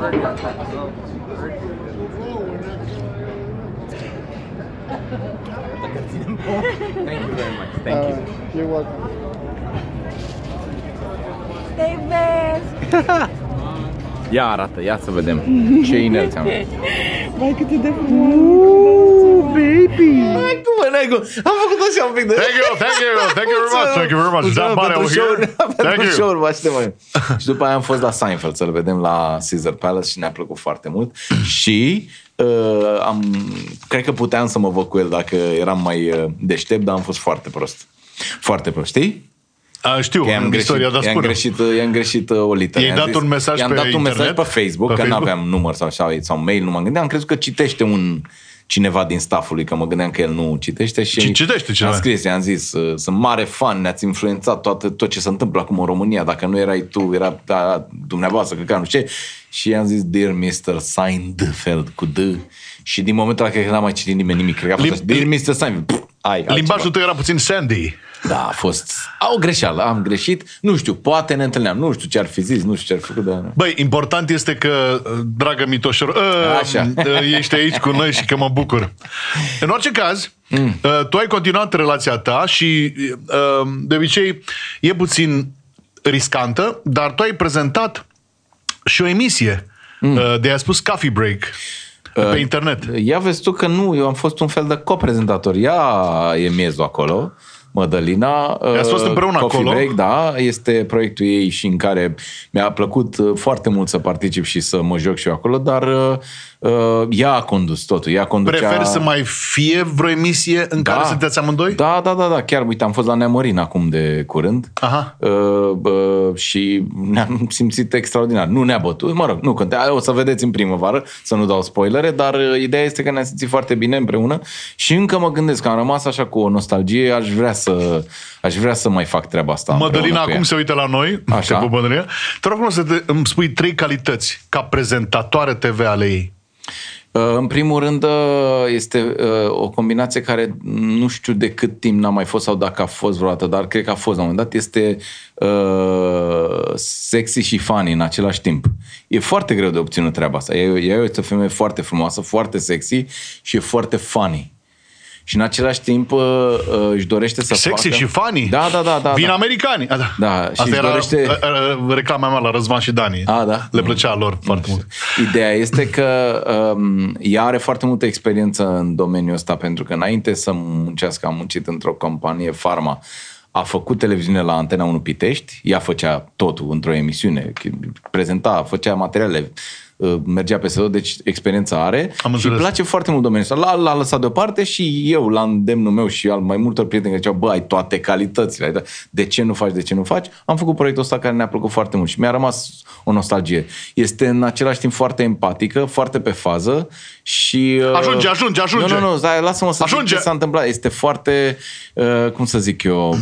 Thank you very much. Thank you.
You're welcome.
Ia arată, ia să vedem. Ce inerți am.
Vai, cât de frumos!
Baby! Hai cu mă, nego! Am făcut așa un pic de...
Thank you very much. Is that body over here? Thank you.
Show-uri, vă așteptăm. Și după aia am fost la Seinfeld să-l vedem la Caesar Palace și ne-a plăcut foarte mult. Și cred că puteam să mă văd cu el dacă eram mai deștept, dar am fost foarte prost. Foarte prost, știi?
Știu, istoria, dar spune.
I-am greșit o literă.
I-ai dat un mesaj
i-am
pe
dat un
internet?
mesaj pe Facebook, că n-aveam număr sau mail, nu m-am gândit. Am crezut că citește cineva din stafful lui, că mă gândeam că el nu citește și
citește ceva.
am scris, i-am zis, sunt mare fan, ne-ați influențat tot ce se întâmplă acum în România, dacă nu erai tu, era dumneavoastră, că nu știu ce. Și i-am zis, Dear Mr. Seinfeld, cu D. Și din momentul ăla cred că n-a mai citit nimeni nimic. Cred că a fost așa, Dear Mr. Seinfeld.
Limbajul tău era puțin Sandy.
Da, a fost o greșeală, am greșit, nu știu, poate ne întâlneam, nu știu ce ar fi zis, nu știu ce ar fi făcut, dar...
Băi, important este că, dragă Mitoșor, ești aici cu noi și că mă bucur. În orice caz, tu ai continuat relația ta și de obicei e puțin riscantă, dar tu ai prezentat și o emisie de a spus Coffee Break pe internet.
Ia vezi tu că nu, eu am fost un fel de coprezentator, ea e miezul acolo. Mădălina.
Ați fost împreună acolo?
Break, da, este proiectul ei și în care mi-a plăcut foarte mult să particip și să mă joc și eu acolo, dar ea a condus totul. Ea conducea...
Preferi să mai fie vreo emisie în care sunteți amândoi?
Da. Chiar, uite, am fost la Neamărin acum de curând.
Aha.
Și ne-am simțit extraordinar. Nu ne-a bătut, mă rog, nu contează, o să vedeți în primăvară, să nu dau spoilere, dar ideea este că ne-am simțit foarte bine împreună și încă mă gândesc că am rămas așa cu o nostalgie, aș vrea să mai fac treaba asta.
Mădălina acum se uită la noi.
Așa.
Te rog să îmi spui 3 calități ca prezentatoare TV ale ei.
În primul rând este o combinație care nu știu de cât timp n-a mai fost sau dacă a fost vreodată, dar cred că a fost la un moment dat. Este sexy și funny în același timp. E foarte greu de obținut treaba asta. Ea este o femeie foarte frumoasă, foarte sexy și e foarte funny. Și în același timp își dorește să
sexy
facă...
și funny?
Da.
Vin americanii.
Da.
Asta era dorește... reclama mea la Răzvan și Dani.
Da.
Le plăcea lor foarte mult.
Ideea este că ea are foarte multă experiență în domeniul ăsta, pentru că înainte să muncească, a muncit într-o companie farma. A făcut televiziune la Antena 1 Pitești, ea făcea totul într-o emisiune, prezenta, făcea materiale, mergea peste tot, deci experiența are și îi place foarte mult domeniul ăsta. L-a lăsat deoparte și eu, la îndemnul meu și al mai multor prieteni care ziceau, ai toate calitățile, de ce nu faci? Am făcut proiectul ăsta care ne-a plăcut foarte mult și mi-a rămas o nostalgie. Este în același timp foarte empatică, foarte pe fază și...
Ajunge!
Nu, lasă-mă să zic ce s-a întâmplat. Este foarte, cum să zic eu...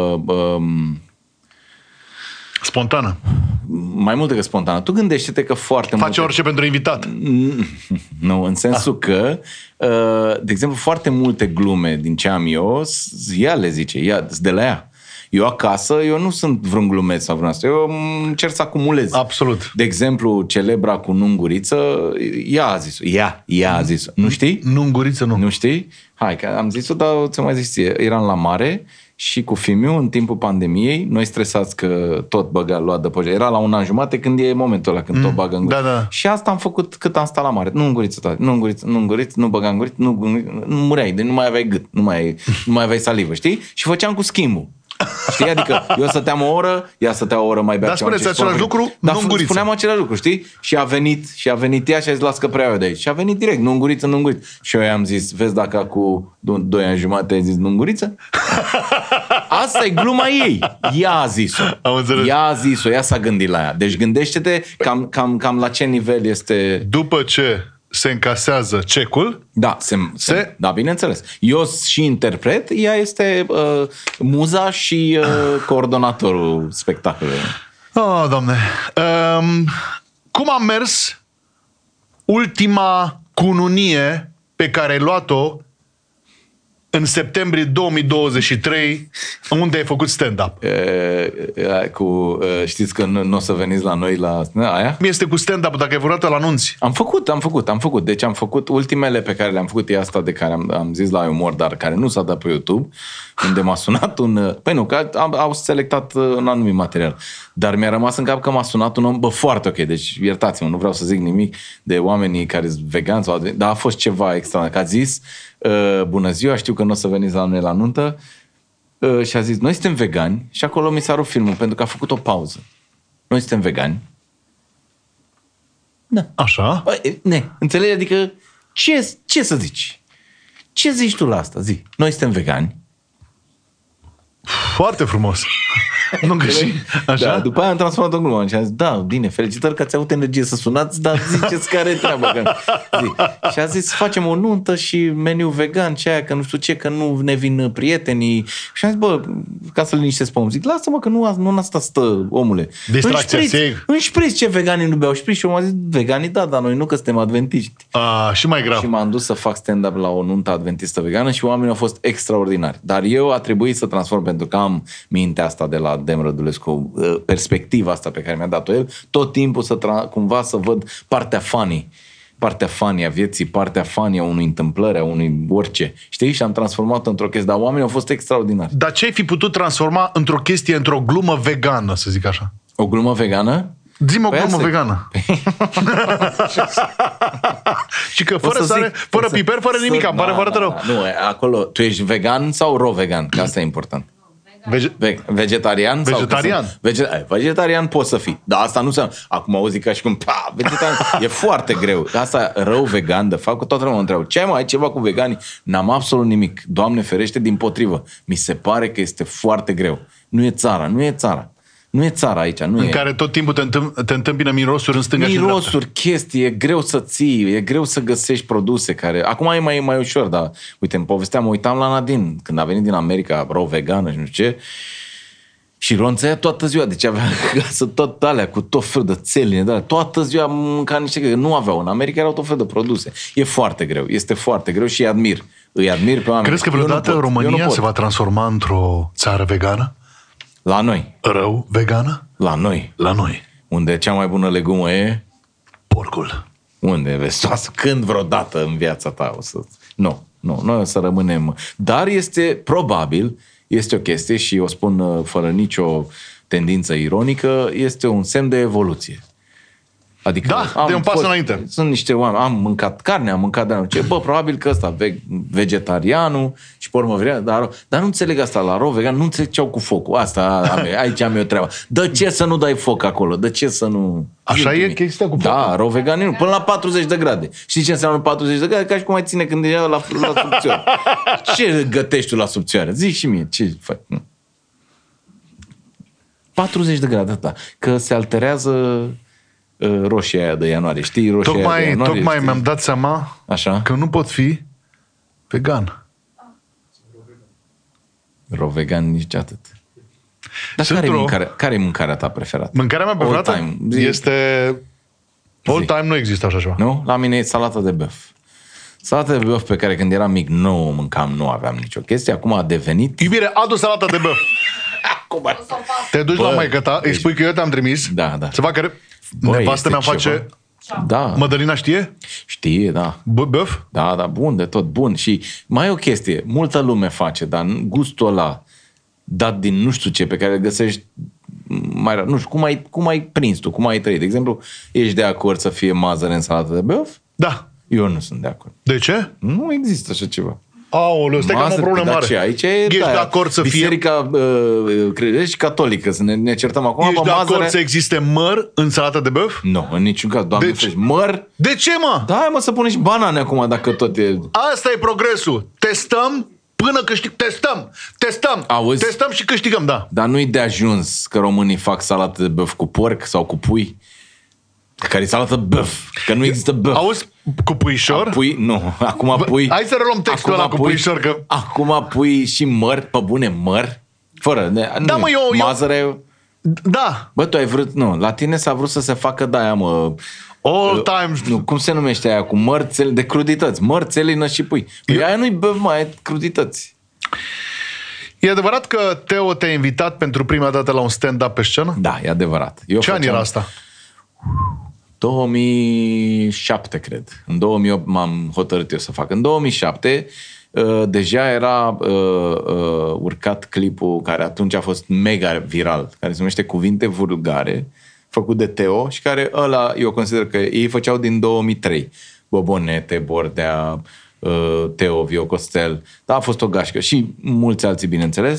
spontană.
Mai mult decât spontană. Tu gândește-te că foarte
face orice pentru invitat.
Nu, în sensul că, de exemplu, foarte multe glume din ce am eu, ea le zice, de la ea. Eu acasă, eu nu sunt vreun glumeț sau vreun asta. Eu încerc să acumulez.
Absolut.
De exemplu, celebra cu Nunguriță, ea a zis-o. Ea a zis-o. Nu știi?
Nunguriță nu.
Nu știi? Hai, că am zis-o, dar ți-o mai zis ție. Eram la mare și cu Fimiu, în timpul pandemiei, noi stresați că tot luat de poje. Era la 1 an jumate când e momentul ăla, când tot bagă în gură.
Da. Și
asta am făcut cât am stat la mare. Nu înguriță, nu băga în guriță, nu mureai, nu mai aveai gât, nu mai aveai salivă, știi? Și făceam cu schimbul. Știi? Adică eu stăteam o oră, ea stătea o oră mai bea.
Dar spuneți același lucru, nu în guriță.
Spuneam același lucru, știi? Și a venit ea și a zis, las că prea eu de aici. Și a venit direct, nu în guriță. Și eu i-am zis, vezi dacă cu 2 ani jumate ai zis nu în guriță? Asta e gluma ei. Ea a zis-o. Ea s-a gândit la ea. Deci gândește-te cam la ce nivel este...
După ce se încasează cecul.
Da, bineînțeles. Eu și interpret, ea este muza și coordonatorul spectacolului.
Oh, Doamne. Cum a mers ultima cununie pe care ai luat-o în septembrie 2023, unde ai făcut stand-up?
Știți că nu o să veniți la noi la aia?
Mi este cu stand-up, dacă ai vreodată la anunți.
Am făcut. Deci am făcut ultimele pe care le-am făcut, e asta de care am zis la umor, dar care nu s-a dat pe YouTube, unde m-a sunat un... Păi nu, că au selectat un anumit material. Dar mi-a rămas în cap că m-a sunat un om, foarte ok, deci iertați-mă, nu vreau să zic nimic de oamenii care sunt vegani, dar a fost ceva extraordinar. Că a zis, bună ziua, știu că nu o să veniți la noi la nuntă, și a zis, noi suntem vegani, și acolo mi s-a rupt filmul, pentru că a făcut o pauză. Noi suntem vegani. Da.
Așa?
Înțelegi? Adică, ce să zici? Ce zici tu la asta? Zi. Noi suntem vegani.
Foarte frumos. Nu greși. Așa?
Da, după aia am transformat o glumă și am zis, da, bine, felicitări că ați avut energie să sunați, dar ziceți care e treaba. Și a zis, facem o nuntă și meniu vegan, ce aia, că nu știu ce, că nu ne vin prietenii. Și am zis, bă, ca să-l liniștesc pe om, zic, lasă-mă că nu în asta stă, omule.
Distracția,
în șpriț ce veganii nu beau șpriț. Și eu m-a zis, veganii da, dar noi nu, că suntem adventiști.
Și mai grav.
Și m-am dus să fac stand-up la o nuntă adventistă vegană și oamenii au fost extraordinari. Dar eu a trebuit să transform, pentru că am mintea asta de la Dem Rădulescu, perspectiva asta pe care mi-a dat-o el, tot timpul cumva să văd partea funny a vieții, partea funny a unui întâmplări, a unui orice. Știi? Și am transformat într-o chestie, dar oamenii au fost extraordinari.
Dar ce ai fi putut transforma într-o chestie, într-o glumă vegană, să zic așa?
O glumă vegană?
Zi-mă o glumă vegană. Și că fără sare, fără piper, fără nimic, îmi pare foarte rău.
Nu, acolo, tu ești vegan sau ro-vegan? Că asta e important. Vegetarian?
Vegetarian.
Vegetarian poți să fii. Dar asta nu înseamnă. Acum auzi ca și cum vegetarian. E foarte greu. Asta rău vegan, de fapt, că toată lumea mă întreabă. Ce ai, mai ai ceva cu veganii? N-am absolut nimic. Doamne ferește, dimpotrivă. Mi se pare că este foarte greu. Nu e țara. Nu e țara aici. În
care tot timpul te întâmpină mirosuri în stânga și în dreapta.
Mirosuri, chestii, e greu să ții, e greu să găsești produse care... Acum e mai ușor, dar uite, mă uitam la Nadine, când a venit din America, vegană și nu știu ce, și ronțăia toată ziua, deci avea acasă tot alea, cu tot fel de țeline, de alea, toată ziua mânca niște că nu aveau. În America erau tot fel de produse. E foarte greu, este foarte greu și îi admir pe oameni.
Crezi că vreodată România se va transforma într-o țară vegană?
La noi.
Rău vegană?
La noi. Unde cea mai bună legumă e?
Porcul.
Unde vezi? Când vreodată în viața ta o să... Nu, noi o să rămânem... Dar probabil, este o chestie și o spun fără nicio tendință ironică, este un semn de evoluție. Adică
de un pas înainte.
Sunt niște oameni, am mâncat carne, am mâncat de probabil că ăsta, vegetarianul și pe urmă dar nu înțeleg asta la vegan, nu înțeleg ce au cu focul. Aici am eu treaba. De ce să nu dai foc acolo? De ce să nu...
Așa e chestia cu focul?
Da, vegan, până la 40 de grade. Știi ce înseamnă 40 de grade? Ca și cum mai ține când e la subțioară. Ce gătești tu la subțioară? Zici și mie, ce faci? 40 de grade, atâta. Că se alterează roșia aia de ianuarie, știi?
Tocmai mi-am dat seama că nu pot fi vegan.
Vegan nici atât. Dar care e mâncarea ta preferată?
Mâncarea mea preferată este... All time nu există așa ceva.
Nu? La mine e salata de băf. Salata de băf pe care când eram mic nu o mâncam, nu aveam nicio chestie. Acum a devenit...
Iubire, adu salata de băf. Te duci la maică ta, îi spui că eu te-am trimis.
Da.
Să facă... Nevastă mea face...
Da.
Mădălina știe?
Știe, da.
Băf?
Da, bun, de tot bun. Și mai e o chestie, multă lume face, dar gustul ăla dat din nu știu ce, pe care îl găsești mai nu știu, cum ai prins tu, cum ai trăit. De exemplu, ești de acord să fie mazăre în salată de băf?
Da.
Eu nu sunt de acord.
De ce?
Nu există așa ceva.
Aoleu, stai că am o problemă mare.
Aici
ești de acord să
biserica credești catolică, să ne certăm acum.
Ești de acord să existe măr în salata de băf?
Nu, în niciun caz, Doamne ferește. Măr?
De ce, mă?
Da, mă, să punem și banane acum, dacă tot e...
Asta e progresul. Testăm până testăm.
Auzi?
Testăm și câștigăm, da.
Dar nu-i de ajuns că românii fac salată de băf cu porc sau cu pui? Care e salată băf, că nu există băf.
Auzi, cu puișor?
Nu, acum pui...
Hai să reluăm textul ăla cu puișor, că...
Acum pui și măr, pe bune, măr, fără...
Da, mă, eu...
Mazăre...
Da.
Bă, tu ai vrut... Nu, la tine s-a vrut să se facă de-aia, mă...
All time.
Nu, cum se numește aia cu mărțele de crudități? Mărțelină și pui. Păi aia nu-i bă, mai crudități.
E adevărat că Teo te-a invitat pentru prima dată la un stand-up pe scenă?
Da, e adevărat.
Ce an era asta?
2007, cred. În 2008 m-am hotărât eu să fac. În 2007 deja era urcat clipul care atunci a fost mega viral, care se numește Cuvinte vulgare, făcut de Teo și care ăla, eu consider că ei făceau din 2003. Bobonete, Bordea, Teo, Vio Costel. Da, a fost o gașcă și mulți alții, bineînțeles.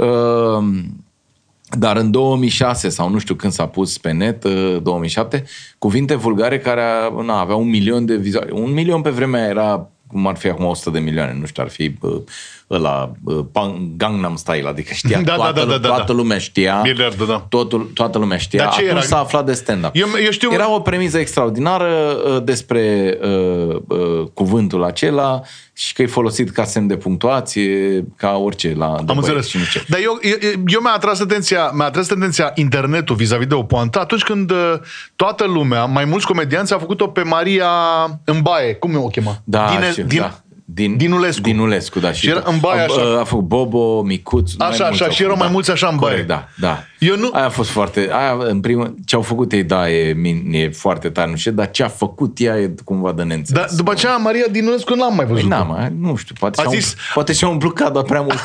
Dar în 2006 sau nu știu când s-a pus pe net, 2007, Cuvinte vulgare care avea 1 milion de vizuali. 1 milion pe vremea era cum ar fi acum 100 de milioane, nu știu, ar fi ăla, Gangnam Style, adică știa, toată lumea știa,
miliardul, da.
Toată lumea știa, atunci s-a aflat de stand-up.
Eu știu...
Era o premisă extraordinară despre cuvântul acela și că e folosit ca semn de punctuație, ca orice la
Am înțeles. Dar eu mi-a atras atenția internetul vis-a-vis de o poantă atunci când toată lumea, mai mulți comedianți, au făcut-o pe Maria în baie. Cum o chema? Dinulescu,
da. Și
era în baie așa.
A făcut Bobo, Micuț.
Așa, și erau mai mulți așa în baie.
Corect, da.
Eu nu...
Aia a fost foarte... în primul... Ce au făcut ei, da, e foarte tare, nu știu, dar ce a făcut ea e cumva de neînțeles.
Dar după aceea Maria Dinulescu n-am mai văzut.
Nu știu, poate și-a umplut cadra prea mult.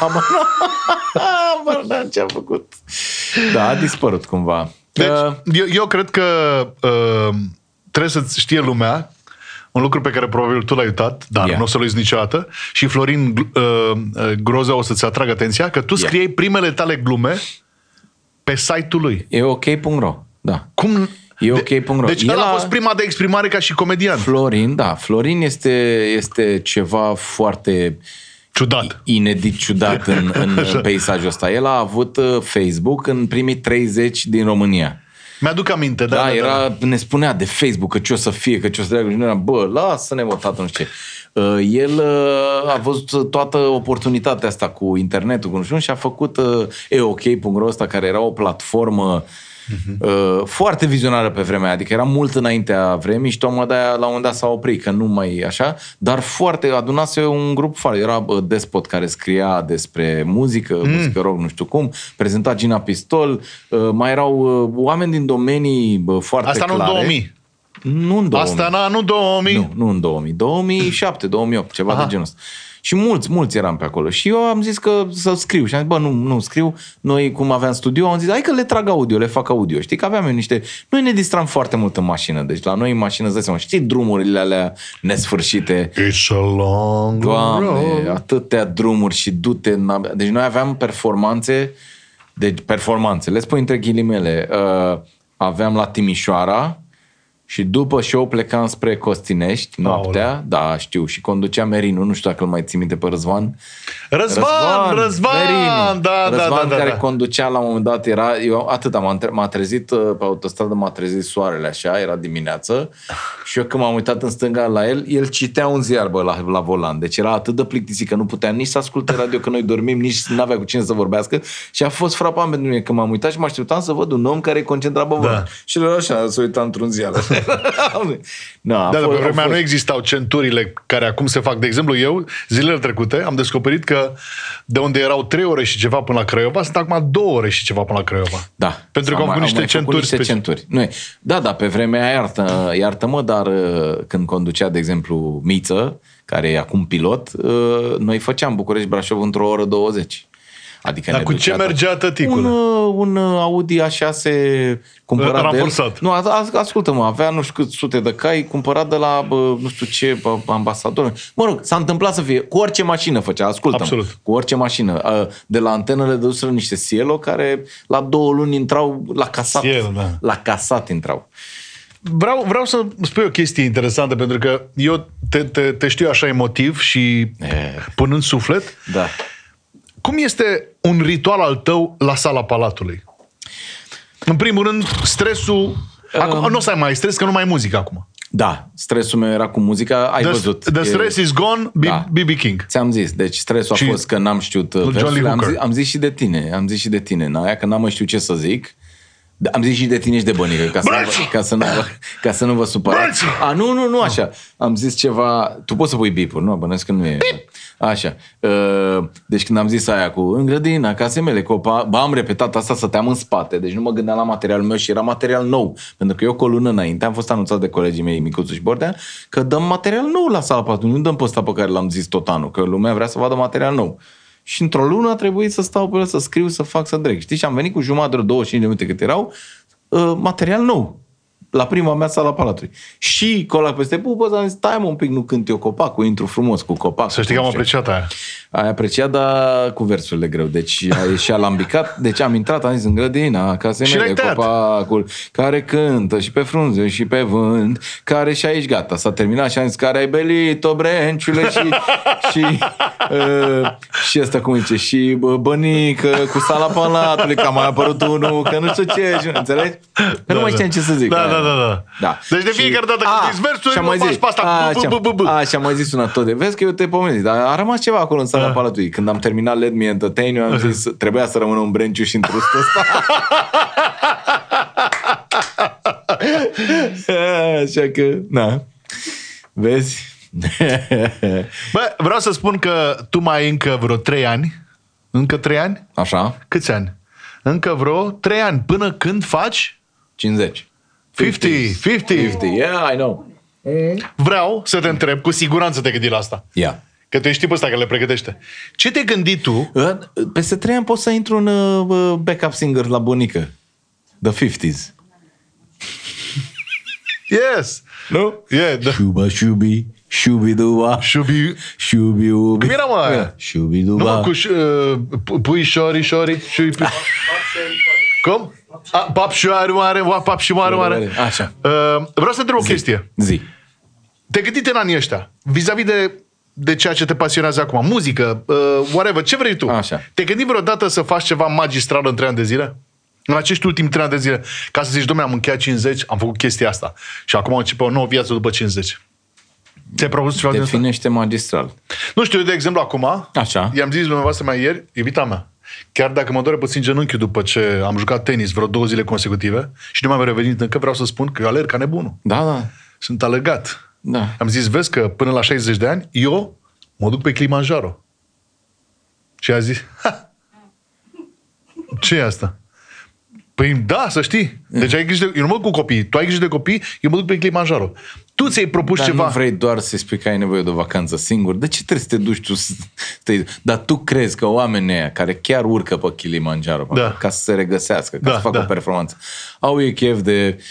Ce a făcut. Da, a dispărut cumva.
Deci, eu cred că trebuie să știe lumea un lucru pe care probabil tu l-ai uitat, dar nu o să-l uiți niciodată, și Florin Groza o să-ți atragă atenția, că tu scriei primele tale glume pe site-ul lui.
E ok.ro, da.
Cum?
E ok.ro.
Deci ăla a fost prima de exprimare ca și comedian.
Florin este ceva foarte inedit, ciudat în peisajul ăsta. El a avut Facebook în primii 30 din România.
Mi-aduc aminte, da.
Ne spunea de Facebook că ce o să fie, că ce o să treacă. Și noi eram, lasă-ne, tată, nu știu ce. El a văzut toată oportunitatea asta cu internetul, cu nu știu, și a făcut eok.ro ăsta, care era o platformă foarte vizionară pe vremea, adică era mult înaintea vremii și tocmai de-aia la un moment dat s-a oprit, că nu mai așa, dar foarte, adunase un grup foarte, era Despot care scria despre muzică rock, nu știu cum, prezenta Gina Pistol, mai erau oameni din domenii foarte
asta
clare.
Asta nu în 2000?
Nu în 2000.
Asta nu 2000?
Nu în 2000, 2007, 2008, ceva de genul ăsta. Și mulți eram pe acolo. Și eu am zis că să scriu. Și am zis, nu scriu. Noi, cum aveam studio, am zis, hai că le trag audio, le fac audio. Știi că aveam eu niște... Noi ne distram foarte mult în mașină. Deci la noi în mașină, îți dai seama, știi drumurile alea nesfârșite.
It's a long road.
Atâtea drumuri și du-te... Deci noi aveam performanțe, le spun între ghilimele. Aveam la Timișoara, și după show plecam spre Costinești noaptea, da, știu, și conducea Merinu, nu știu dacă îl mai ții minte pe Răzvan.
Răzvan, da,
care conducea la un moment dat, m-a trezit pe autostradă, m-a trezit soarele așa, era dimineață, și eu când m-am uitat în stânga la el citea un ziar la volan, deci era atât de plictisit că nu putea nici să asculte radio, că noi dormim, nici n-avea cu cine să vorbească, și a fost frapant pentru mine că m-am uitat și mă așteptam să văd un om care e concentrat pe volan. Și el așa, se uita într-un ziar.
Pe vremea nu existau centurile care acum se fac. De exemplu, eu, zilele trecute, am descoperit că de unde erau 3 ore și ceva până la Craiova, sunt acum 2 ore și ceva până la Craiova.
Da.
Pentru că au făcut niște centuri.
Da, pe vremea iartă-mă, dar când conducea, de exemplu, Miță, care e acum pilot, noi făceam București-Brașov într-o oră 20. Adică
dar cu ce mergea tăticul?
Un Audi A6 cumpărat
ramforsat.
de el. Ascultă-mă, avea nu știu cât sute de cai, cumpărat de la nu știu ce ambasador. Mă rog, s-a întâmplat să fie. Cu orice mașină făcea, ascultă-mă.
Absolut.
Cu orice mașină. De la antenele dăduseră niște Cielo care la 2 luni intrau la casat.
Cielo, da.
La casat intrau.
Vreau să spui o chestie interesantă, pentru că eu te știu așa emotiv și punând suflet.
Da.
Cum este un ritual al tău la Sala Palatului? În primul rând, stresul... Acum, nu o să ai mai stres, că nu mai ai muzică acum.
Da, stresul meu era cu muzica, ai văzut.
The stress is gone, B.B. King.
Ți-am zis, deci stresul a fost că n-am știut versurile. Am zis și de tine, că n-am mai știut ce să zic.
Da, am zis și de tine și de Bănică, ca să nu vă supărați. Nu așa. Am zis ceva, tu poți să pui bipuri, nu? Bănesc că nu e. Așa. Deci când am zis aia cu în grădina casei mele, am repetat asta, stăteam în spate, deci nu mă gândeam la materialul meu și era material nou. Pentru că eu cu o lună înainte am fost anunțat de colegii mei, Micuțu și Bordea, că dăm material nou la Sala Palatului, nu dăm pe ăsta pe care l-am zis tot anul, că lumea vrea să vadă material nou. Și într-o lună a trebuit să stau pe el, să scriu, să fac, să dreg. Știi? Și am venit cu jumătate de 25 de minute cât erau, material nou. La prima mea Sala Palatului. Și colac peste pupă, am zis, stai mă un pic, nu cânt eu copacul, intru frumos cu copacul.
Să știi că am apreciat aia.
Ai apreciat, dar cu versurile greu. Deci a ieșit alambicat. Deci am intrat, am zis, în grădina casei mele, copacul care cântă și pe frunze și pe vânt, care și aici gata, s-a terminat și am zis, care ai belit-o, Brenciule, și ăsta cum zice, și Bănică cu Sala Palatului, că a mai apărut unul, că nu știu ce, înțelegi? Că nu mai știam ce să zic.
Da. Deci de fiecare dată când zici versuri, mă faci pe asta.
Și am mai zis una tot de, vezi că eu te pomenesc, dar a rămas ceva acolo în Sala Palatului. Când am terminat Let Me Entertain, eu am zis, trebuia să rămână un Brenciu și în trustul ăsta. Așa că, na, vezi?
Bă, vreau să spun că tu mai ai încă vreo 3 ani. Încă 3 ani?
Așa.
Câți ani? Încă vreo 3 ani. Până când faci?
50.
50.
Yeah, I know.
Vreau să te întreb, cu siguranță te gândi la asta.
Yeah.
Că tu ești tipul ăsta care le pregătește. Ce te gândi tu?
Peste 3 ani pot să intru în backup singer la Bunică. The 50s.
Yes.
Nu?
Yeah, da.
Shubi, shubi-duba. Shubi-ubi.
Cum era, mă, aia?
Shubi-duba.
Nu, cu pui șori. Cum? Pap și mare.
Așa.
Vreau să întreb o chestie.
Zi.
Te-ai gândit în anii ăștia, vis-a-vis de ceea ce te pasionează acum, muzică, whatever, ce vrei tu.
Așa.
Te-ai gândit vreodată să faci ceva magistral în 3 ani de zile? În acești ultimi 3 ani de zile, ca să zici, dom'le, am încheiat 50, am făcut chestia asta și acum începe o nouă viață după 50. Ți-ai propus ceva din asta?
Definește magistral.
Nu știu, eu, de exemplu, acum,
așa,
i-am zis dumneavoastră mai ieri, iubita mea, chiar dacă mă doare puțin genunchiul după ce am jucat tenis vreo 2 zile consecutive și nu mai am revenit încă, vreau să spun că eu alerg ca nebunul.
Da.
Sunt alergat.
Da.
Am zis, vezi că până la 60 de ani, eu mă duc pe Kilimanjaro. Și a zis, ce e asta? Păi da, să știi. Deci ai grijă eu nu mă duc cu copii. Tu ai grijă de copii, eu mă duc pe Kilimanjaro. Tu ți-ai propus ceva.
Nu vrei doar să spui că ai nevoie de o vacanță singur. De ce trebuie să te duci tu? Dar tu crezi că oamenii ăia care chiar urcă pe Kilimanjaro ca să se regăsească, ca să facă o performanță, au ei chef de...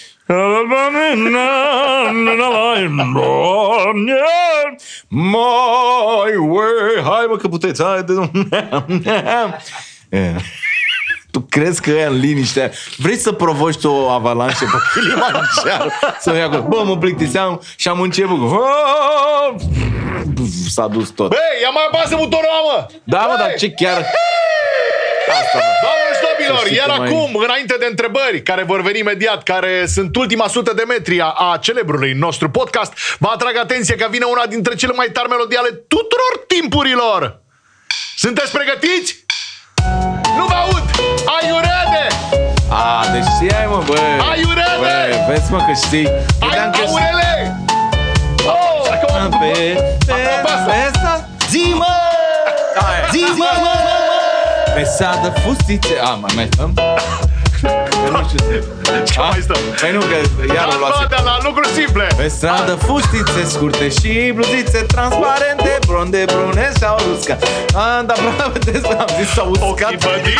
My way. Hai mă că puteți. Tu crezi că ăia în liniște vrei să provoci tu o avalanșă pe Kilimanjaro? Să ia acolo. Bă, mă plictiseam și am început. S-a dus tot.
Băi, ia mai apasă butonul, mă!
Da, mă, dar ce chiar... Asta,
doamnelor și domnilor, iar acum, înainte de întrebări care vor veni imediat, care sunt ultima 100 de metri a celebrului nostru podcast, vă atrag atenție că vine una dintre cele mai tari melodii ale tuturor timpurilor. Sunteți pregătiți? Nu vă aud! Are you ready?
Deci știai, mă, bă.
Are you ready?
Bă, vezi, mă, că știi.
Aurele!
Zi-mă! Zi-mă! Pe sadă fustițe. Mai stăm?
Ce mai stăm?
Păi nu, că iar o luați.
La lucruri simple.
Pe stradă fustițe scurte și bluzițe transparente, blonde, brune sau usca. Dar am zis sau uscat.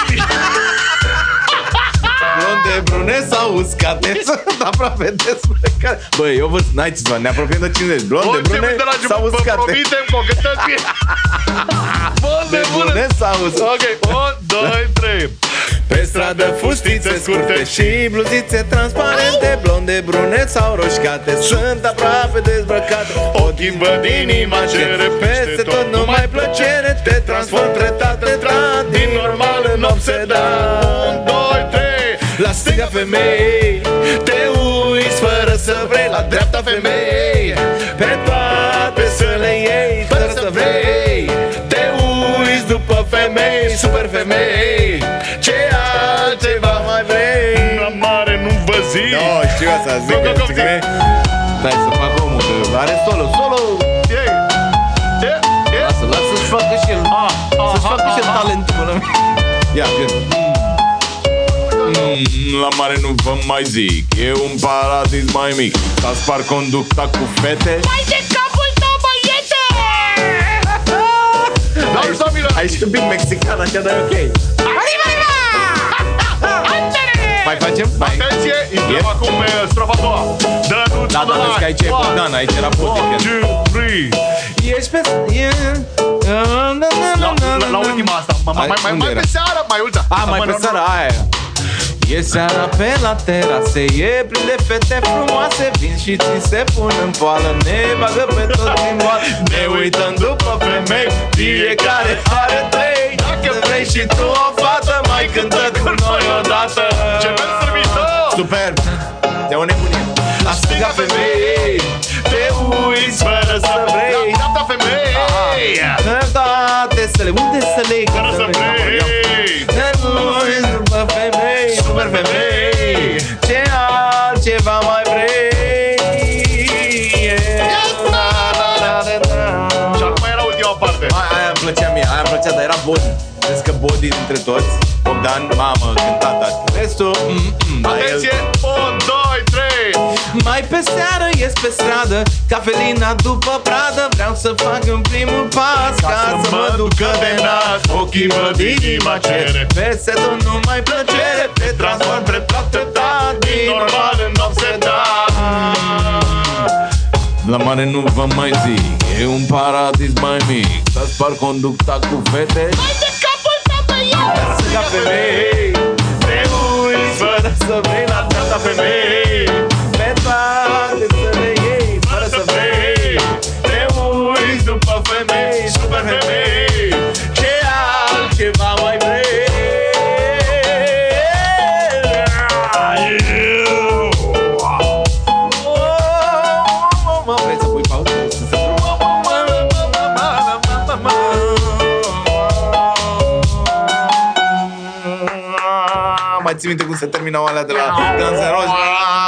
Blonde, brune sau uscate sunt aproape desplecate. Băi, eu văd, n-ai ce ne apropiem de 50. Blonde, brune sau uscate.
Vă promitem că o cântăm bine. Blonde, brune
sau uscate.
Ok, 1, 2, 3.
Pe stradă fustițe scurte și bluzițe transparente, blonde, brune sau roșcate sunt aproape dezbrăcate.
Ochii văd inima ce
peste tot numai plăcere, te transform treptat, din normal în obsedat.
1, 2, 3.
La stânga femei te uiți fără să vrei, la dreapta femei pe toate să le iei fără să vrei. Te uiți după femei, super femei, ce altceva mai vrei?
Si.
No, știu asta, zic că stai să fac omul, că are solo. Lasă să-și facă și el. Să-și facă și el talentul ăla. Ia, la mare nu vă mai zic, e un paradis mai mic. S-a spart conducta cu fete.
Mai de capul tău, băiete!
Ai și un pic mexican, așa, dar e ok. Mai facem?
Atenție, intrăm acum strofa a doua.
Da, vezi că aici e Bogdan, aici era Potic.
1, 2, 3.
Ești pe...
La ultima asta, mai pe seara, mai ultima.
Mai pe seara, aia. E seara pe la terase, e plin de fete frumoase. Vin și ți se pun în poală, ne bagă pe toți în boală. Ne uităm după femei, fiecare are 3. Dacă vrei și tu o fată, mai cântă cu noi odată.
Ce bel servitor!
Superb! De o nebunie. La stânga femei, te uiți fără să vrei.
La dreapta femei,
toate să le, unde să le iei?
fără să vrei.
Te uiți după femei, super femei. Ce altceva mai vrei?
Și acum era ultima parte.
Aia îmi plăcea mie, aia îmi plăcea, dar era body. Vezi că body dintre toți. Bogdan, mamă, cântat, dar restul...
Atenție, 1, 2, 3.
Mai pe seară ies pe stradă, cafelina după pradă. Vreau să fac în primul pas ca să mă ducă de nas.
Ochii văd, inima cere.
Peste tot numai plăcere, te transform treptat din normal în obsedat. La mare nu vă mai zic, e un paradis mai mic. S-a spart conducta cu fete.
Mai de capul tău, băiete!
Ca femei, te uiți fără să vrei la dreapta femei. Pe toate să le iei fără să vrei. Te uiți după femei, super femei. Ce altceva mai vrei? Vrei să pui pauză? Mai ții minte cum se terminau alea de la Guns N' Roses?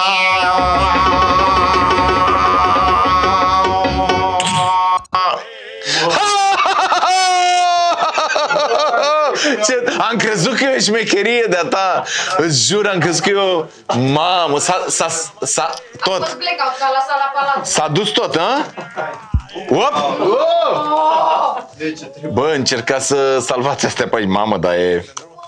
Am crezut că e o șmecherie de-a ta. Îți jur, am crezut că eu... Mamă, s-a tot. S-a dus tot, hă? Op! Bă, încercați să salvați astea pe aici, mamă, dar e...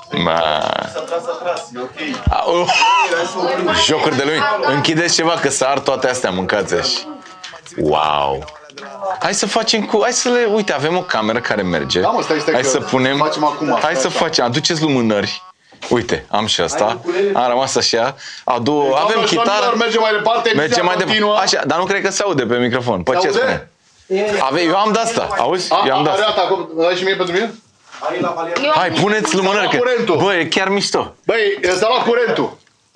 Jocuri de lui. Închideți ceva, că s-a ard toate astea, mâncați așa. Wow! Hai să facem cu... Hai să le... Uite, avem o cameră care merge.
Da, mă, stai
hai să punem...
Facem acum.
Hai să facem. Aduceți lumânări. Uite, am și asta. Am rămas așa. Avem chitară.
Merge mai departe.
Merge mai departe. Așa, dar nu cred că se aude pe microfon. Păi ce spune? Eu am de asta. Auzi? Eu am de asta.
Acum, dai și mie pentru mine?
Hai, puneți lumânări. Bă, e chiar mișto.
Băi, s-a luat curentul.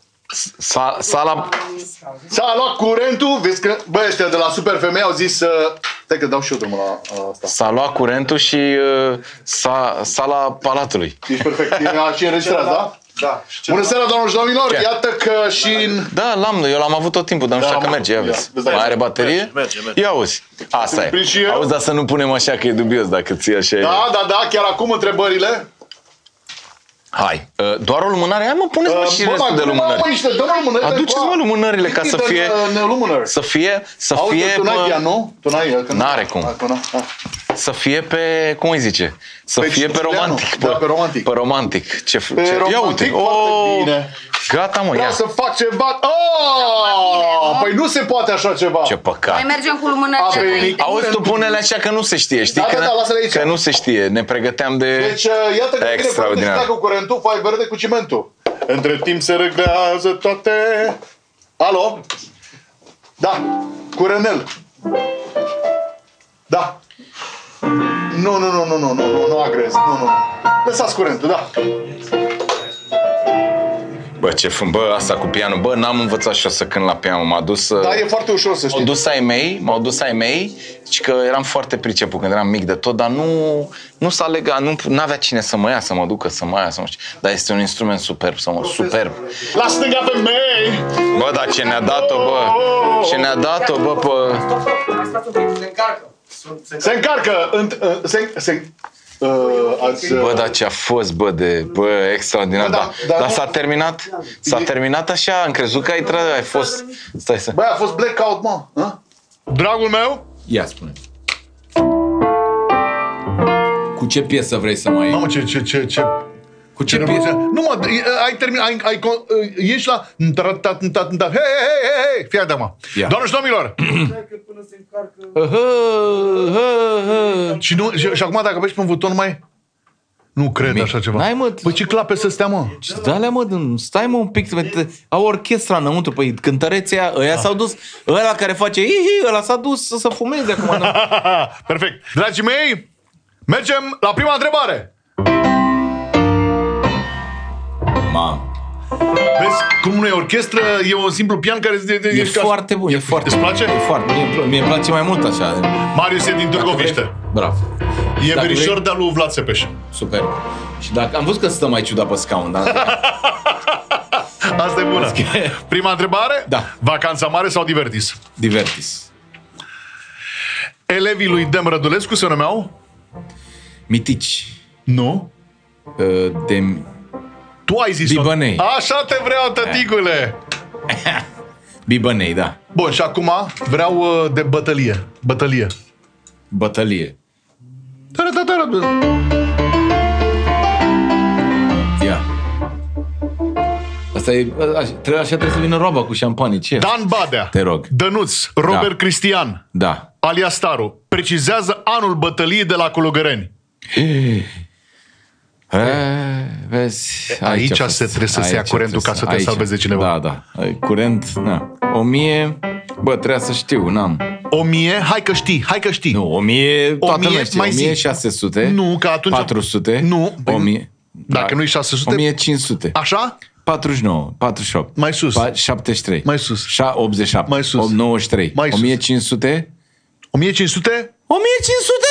S-a luat curentul. Vezi că, bă, ăștia de la Super Femei au zis stai că dau și eu drumul la asta.
S-a luat curentul și sala Palatului.
Ești perfect. Și înregistrați, da? Da. Bună seara, doamnelor și domnilor. Iată că și în...
Da, eu l-am avut tot timpul, dar nu știu dacă merge. Ia vezi. Mai are baterie? Merge. Ia auzi. Asta e. Auzi, dar să nu punem așa, că e dubios dacă ții așa.
Da, chiar acum întrebările.
Hai, doar o lumânare? Hai mă, puneți-mă și restul de lumânări. Aduceți-mă lumânările ca să fie... Să fie pe... N-are cum. Să fie pe... Cum îi zice? Să fie pe romantic.
Da, pe romantic.
Pe romantic.
Ia uite.
Gata, mă, ia.
Vreau să fac ceva. Păi nu se poate așa ceva.
Ce păcat.
Noi mergem cu lumânări.
Auzi, tu pune-le așa că nu se știe, știi? Că nu se știe. Ne pregăteam de
extraordinar. Deci, iată că vine foarte cu curentul, fai verde cu cimentul. Între timp se reglează toate. Alo? Da, curenel. Da. Nu agrez. Nu. Lăsați curentul, da.
Bă, ce fân, bă, asta cu pianul, bă, n-am învățat și eu să cânt la pian, m-a dus...
Da, e foarte ușor să știi.
M-au dus ai mei și că eram foarte priceput când eram mic de tot, dar nu s-a legat, nu avea cine să mă ia, să mă ducă, să mă ia, să mă știu. Dar este un instrument superb, superb.
La stânga pe mei!
Bă, dar ce ne-a dat-o, bă, ce ne-a dat-o, bă, pe...
Se încarcă!
Bă, dar ce a fost, bă, extraordinar, dar s-a terminat, terminat așa, am crezut că ai fost, stai să...
Bă, a fost blackout, mă, dragul meu?
Ia spune. Cu ce piesă vrei să mai...
Mamă, ce...
Cu ce piesă?
Nu mă, ai terminat, ești la... Hei, fii atent, mă. Doamne și domnilor! Și acum dacă vezi pe un buton mai... Nu cred așa ceva.
N-ai, mă.
Păi ce clape să stea, mă?
Da-le, mă, stai, mă, un pic. Au orchestra înăuntru. Păi cântăreția, ăia s-au dus. Ăla care face ăla s-a dus să fumeze acum.
Perfect. Dragii mei, mergem la prima întrebare. Vezi cum nu e orchestră, e un simplu pian care...
E foarte bun, e foarte.
Îți place?
E foarte. Mie îmi place mai mult așa.
Marius e din Târgoviște.
Bravo.
E verișor de-al lui Vlad Țepeș.
Super. Și dacă am văzut că stă mai ciudat pe scaun, dar...
Asta e bună. Prima întrebare?
Da.
Vacanța mare sau Divertis?
Divertis.
Elevii lui Dem Rădulescu se numeau?
Mitici.
Nu? Tu ai zis-o.
Bibănei.
Așa te vreau, tăticule.
Bibănei, da.
Bun, și acum vreau de bătălie.
Bătălie. Ia. Asta e, așa trebuie să vină roba cu șampanie. Ce?
Dan Badea.
Te rog.
Dănuț, Robert Cristian.
Da.
Alias Staru. Precizează anul bătăliei de la Culugăreni.
Vezi,
aici trebuie să se ia curentul ca să te salveze cineva.
Da. Curent, na. 1000, bă, trebuia să știu, n-am.
1000, hai că știi.
Nu, 1000, toată lumea știe. 1600.
Nu, că atunci...
400.
Nu.
1000.
Dacă nu e 600...
1500.
Așa?
49, 48.
Mai sus.
73.
Mai sus.
87.
Mai sus.
93.
Mai sus.
1500.
1500?
1500?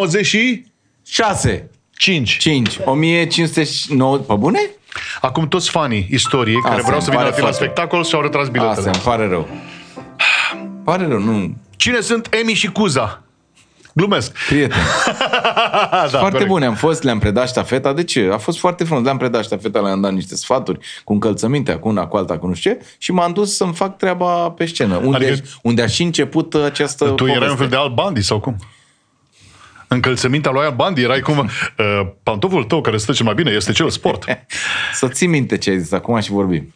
96. 5.
1509. Pe bune?
Acum toți fanii istoriei care vreau să vină la tine la spectacol și-au retras biletele.
Asta îmi pare rău. Pare rău, nu.
Cine sunt Emi și Cuza? Glumesc.
Prieteni.
Da,
foarte
corect.
bune. Le-am predat ștafeta. De ce? A fost foarte frumos. Le-am predat ștafeta, le-am dat niște sfaturi cu încălțăminte, cu una, cu alta, cu nu știu ce, și m-am dus să-mi fac treaba pe scenă. Unde a și început această
Tu
poveste.
erai un fel de Al Bundy sau cum? Încălțămintea lui Al Bundy erai cum... pantoful tău care stă cel mai bine este cel sport.
Să ții minte ce ai zis acum și vorbim.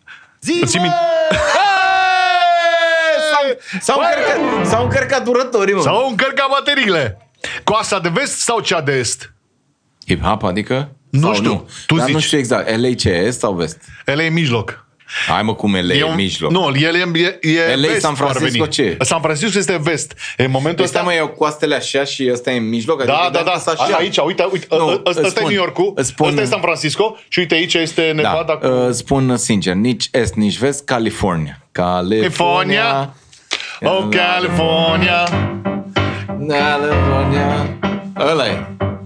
S-au încărcat durătorii, mă.
S-au încărcat bateriile. Coasta de vest sau cea de est?
Hip-hop, adică?
Nu știu. Tu
dar
zici.
nu știu exact. LA ce e? Est sau vest?
LA e mijloc.
Hai mă, cum LA e mijloc?
Nu, el e
LA,
vest.
San Francisco ce?
San Francisco este vest. În momentul ăsta...
Mă, eu coastele așa și ăsta e în mijloc?
Da. Aici, uite, ăsta e New York-ul, ăsta e San Francisco și uite aici este Nevada cu...
Spun sincer, nici est, nici vest, California.
California. Oh, California.
California. Ăla e.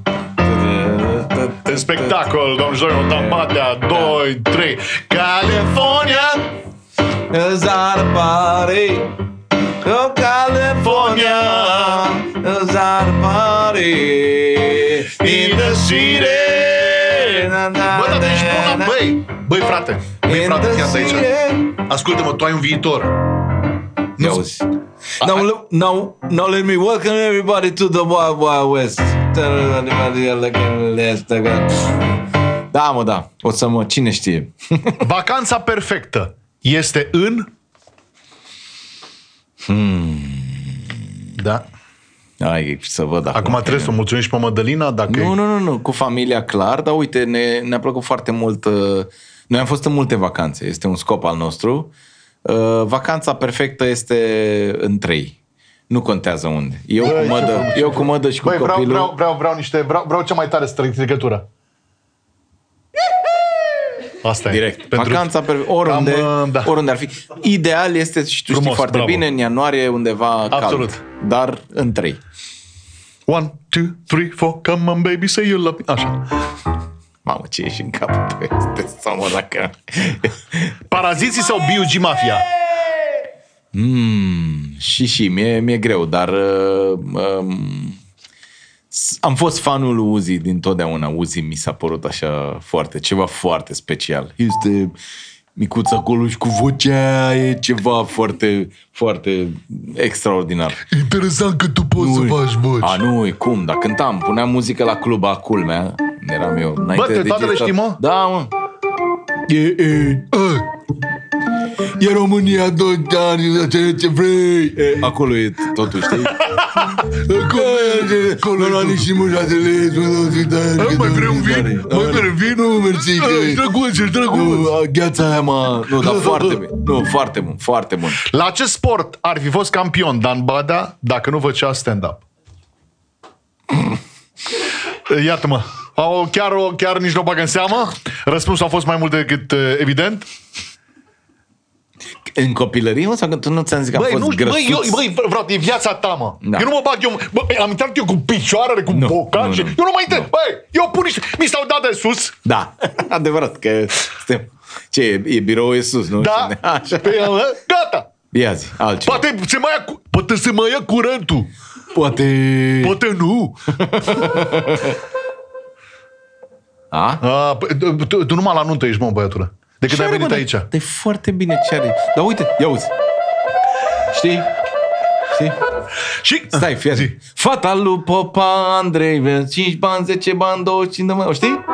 În spectacol, domnul Joio, Tambadea, 2, 3. California
is our party. Oh, California is our party.
in the city. Bă, dar ești bună, băi, frate, fii aici. Ascultă-mă, tu ai un viitor.
Now let me welcome everybody to the Wild Wild West. Da, mă, da. O să mă... Cine știe?
Vacanța perfectă este în... Da.
Hai, să văd.
Acum trebuie să mulțumești pe Mădălina dacă...
Nu. Cu familia, clar. Dar uite, ne-a plăcut foarte mult... Noi am fost în multe vacanțe. Este un scop al nostru. Vacanța perfectă este în 3. Nu contează unde. Eu cu mădă și cu copilul.
Vreau cea mai tare strigătură. Asta
direct.
e.
Vacanța oriunde ar fi. Ideal este, și tu
frumos,
știi foarte bine, în ianuarie undeva
absolut
cald. Dar în 3.
1, 2, 3, 4, come on baby, say you love me. Așa.
Mamă, ce ieși în capul tău? Este somă dacă...
Paraziții sau B.U.G. Mafia?
Și mi-e greu, dar am fost fanul lui Uzi dintotdeauna. Uzi mi s-a părut așa ceva foarte special. Este micuț acolo și cu vocea aia, e ceva foarte, foarte extraordinar.
Interesant că tu poți să faci voci.
Nu, cum, dar cântam, puneam muzică la club, a culmea, eram eu.
Bă, toate le știi, mă?
Da, mă. E România 2 ani, ce vrei. Acolo e totul, știi? Acolo și mușatele.
Mai vrei un vin? Mai vrei un vin?
Nu, mersi. Drăguț. Gheața aia, mă. Nu, dar foarte bine. Nu, foarte bun, foarte bun.
La ce sport ar fi fost campion Dan Badea dacă nu făcea stand-up? Iată-mă. Chiar nici nu o bag în seamă. Răspunsul a fost mai mult decât evident.
În copilărie, mă? Sau că tu nu ți-am zis că am fost grăsuț?
Băi, vreau, e viața ta, mă. Da. Eu nu mă bag, am intrat eu cu picioarele, cu bocace. Eu nu mă intră. Băi, eu pun niște... Mi s-au dat de sus.
Da, adevărat că suntem... Ce, e biroul e sus, nu?
Da,
așa.
Gata.
Ia zi, altceva.
Poate se mai ia curentul. Poate nu. Tu numai la nuntă ești, mă, băiatură. De când ai venit aici.
E foarte bine ce are. Dar uite, ia uzi. Știi?
Și?
Stai, fii. Fata lui Popa Andrei, 5 bani, 10 bani, 25 de mâini. O știi?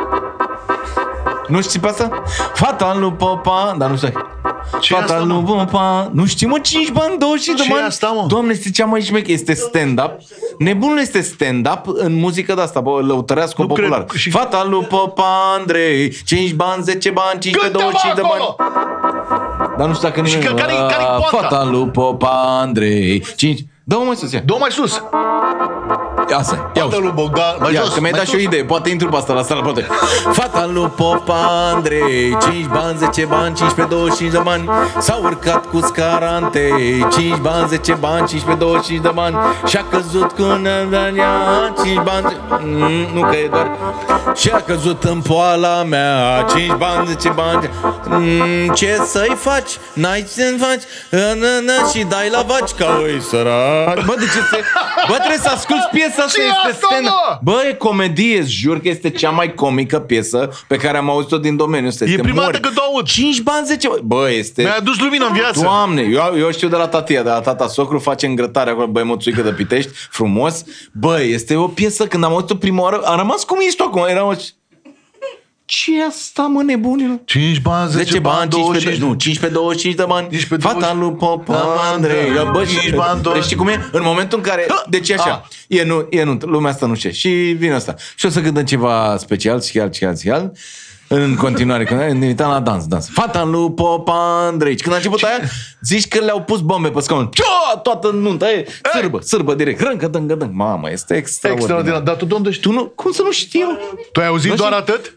Nu știi pe asta? Fata lui Popa, dar nu știu. Fata lui Popa, nu știi, mă, 5 bani, 25 de bani.
Asta, mă?
Doamne, este cea mai șmecă, este stand-up. Nebunul este stand-up în muzică de asta, bă, lăutărească popular. Fata lui Popa Andrei, 5 bani, 10 bani, 15, 25 de bani. Dar nu știu dacă nimeni...
Și care-i poanta?
Fata lui Popa Andrei, 5... Dă-mă mai sus, ia.
Dă-mă mai sus.
Asta, ia uite. Ia, că mi-ai dat și o idee, poate intru pe asta la sală, poate. Fata lui Popa Andrei, 5 bani, 10 bani, 15, 25 de bani, s-a urcat cu scara întâi, 5 bani, 10 bani, 15, 25 de bani, și-a căzut cu nădania, 5 bani, nu că e doar, și-a căzut în poala mea, 5 bani, 10 bani, ce să-i faci, n-ai ce-mi faci, și dai la vaci ca oi săraci. Bă, de ce se... Bă, trebuie să asculti piesa asta, este stand-up. Bă, e comedie, îți jur că este cea mai comică piesă pe care am auzit-o din domeniul ăsta.
E prima dată când o aud.
5 bani, 10 bani. Bă, este...
Mi-a adus lumină în viață.
Doamne, eu știu de la tatia, de la tata socru, face îngrătare acolo, băiemoțuică de Pitești, frumos. Bă, este o piesă, când am auzit-o prima oară, am rămas cum ești tu acum, eram... Ce e asta, mă, nebunilor?
5 bani, 10 bani, 25...
Nu, 15, 25 de bani. Fata lui Popa Andrei. Bă, știi cum e? În momentul în care... Deci așa, e nu, lumea asta nu știe. Și vine asta. Și o să cântăm ceva special, special. În continuare, ne uitam la dans. Fata lui Popa Andrei. Când a început aia, zici că le-au pus bombe pe scaun. Toată nunta, sârbă direct. Râncă. Mamă, este extraordinar.
Dar tu de unde știi?
Cum să nu știu?
Tu ai auzit doar atât?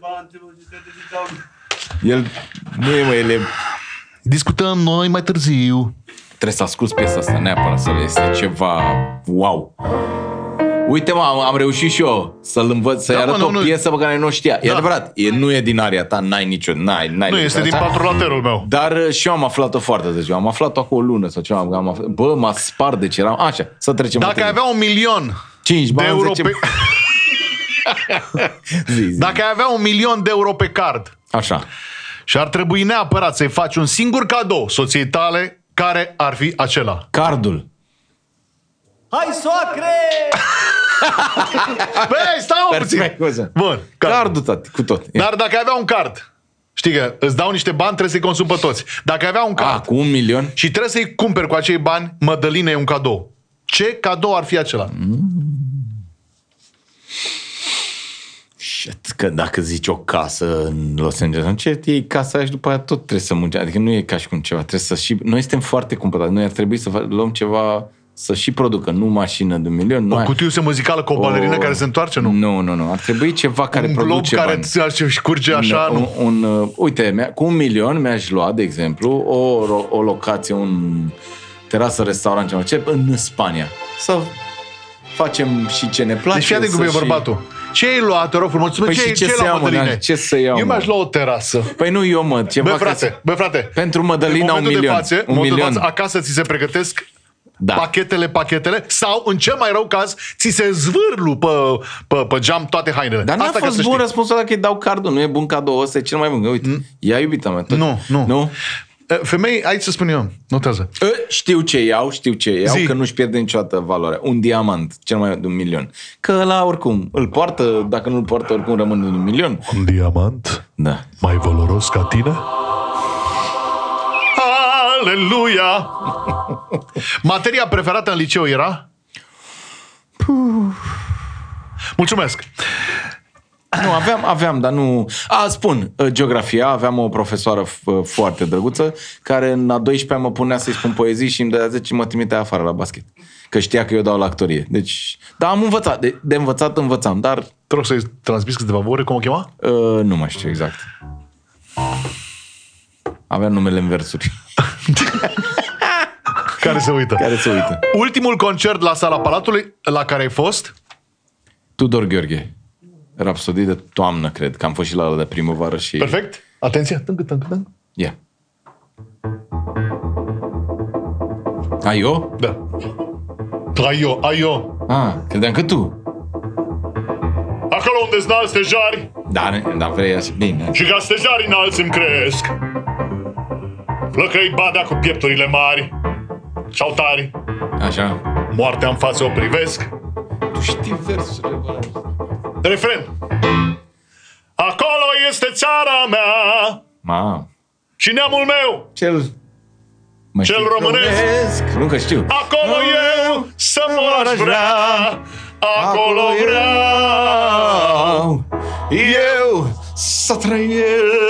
El e...
Discutăm noi mai târziu.
Trebuie să asculti piesa asta, neapărat să le este ceva wow. Uite, mă, am reușit și eu să-l învăț, să-i arăt o piesă pe care nu o știa. E adevărat, nu e din aria ta, n-ai
nu, este din patrulaterul meu.
Dar și eu am aflat-o foarte deja. Am aflat-o acum o lună sau ceva. Bă, m-a spart de ce eram. Așa, să trecem.
Dacă ai avea 1 milion
5 bani,
de euro
10...
pe... Dacă ai avea 1 milion de euro pe card.
Așa.
Și ar trebui neapărat să-i faci un singur cadou soției tale, care ar fi acela?
Cardul.
Hai, soacre!
Băi, stau puțin. Bun,
cardul, tati, cu tot.
Dar dacă ai avea un card, știi că îți dau niște bani, trebuie să-i consumi pe toți. Dacă ai avea un card
cu 1 milion
și trebuie să-i cumperi cu acei bani Mădălinei un cadou, ce cadou ar fi acela?
Că dacă zici o casă în Los Angeles, ce iei casa aia și după aia tot trebuie să muncești. Adică nu e ca și cum ceva. Trebuie să și... Noi suntem foarte cumpătați. Noi ar trebui să luăm ceva
să și producă, nu mașină de 1 milion.
O cutiuță muzicală cu o balerină care se întoarce, nu?
Nu. Ar trebui ceva care produce
bani. Un glob care îți curge așa, nu?
Uite, cu 1 milion mi-aș lua, de exemplu, o locație, un terasă, restaurant, ceva, în Spania. Să facem și ce ne place.
Deci fii atent cum e bărbatul. Ce ai luat, te rog frumos?
Păi ce să iau, mă? Ce să iau,
eu mi-aș lua o terasă.
Păi nu eu, mă.
Bă, frate.
Pentru Mădălina 1 milion.
Un milion. Acasă ți se pregătesc pachetele sau, în cel mai rău caz, ți se zvârlu pe geam toate hainele.
Dar n-a fost bun răspunsul dacă îi dau cardul. Nu e bun cadou, ăsta e cel mai bun. Uite, ia iubita mea.
Nu. Femei, aici să spun eu, notează.
Știu ce iau, că nu-și pierde niciodată valoarea. Un diamant, cel mai de 1 milion. Că ăla oricum îl poartă, dacă nu îl poartă, oricum rămâne 1 milion.
Un diamant?
Da.
Mai valoros ca tine? Aleluia! Materia preferată în liceu era? Mulțumesc!
Nu, aveam, dar nu... Spun, geografia, aveam o profesoară foarte drăguță, care în a 12-a mă punea să-i spun poezii și îmi dădea 10 mă trimitea afară la basket. Că știa că eu dau la actorie. Deci, da, am învățat. De învățat învățam, dar...
Te rog să-i transmis câteva vorbe, cum o chema?
Nu mai știu exact. Avea numele în versuri.
Care se uită. Ultimul concert la Sala Palatului la care ai fost?
Tudor Gheorghe. Rapsodii de toamnă, cred, că am fost și la de primăvară și...
Perfect. Atenție.
Ia. Ai eu?
Da. Ai eu.
Credeam că tu.
Acolo unde znalți stejari.
Da, vrei așa. Bine.
Și ca stejarii înalți îmi cresc. Flăcăi badea cu piepturile mari și-au tari.
Așa.
Moartea în față o privesc.
Tu știi versurile, bă.
Refren. Acolo este țara mea. Și neamul meu. Cel românesc.
Nu că știu.
Acolo eu să mor aș vrea. Acolo vreau
eu să trăiesc.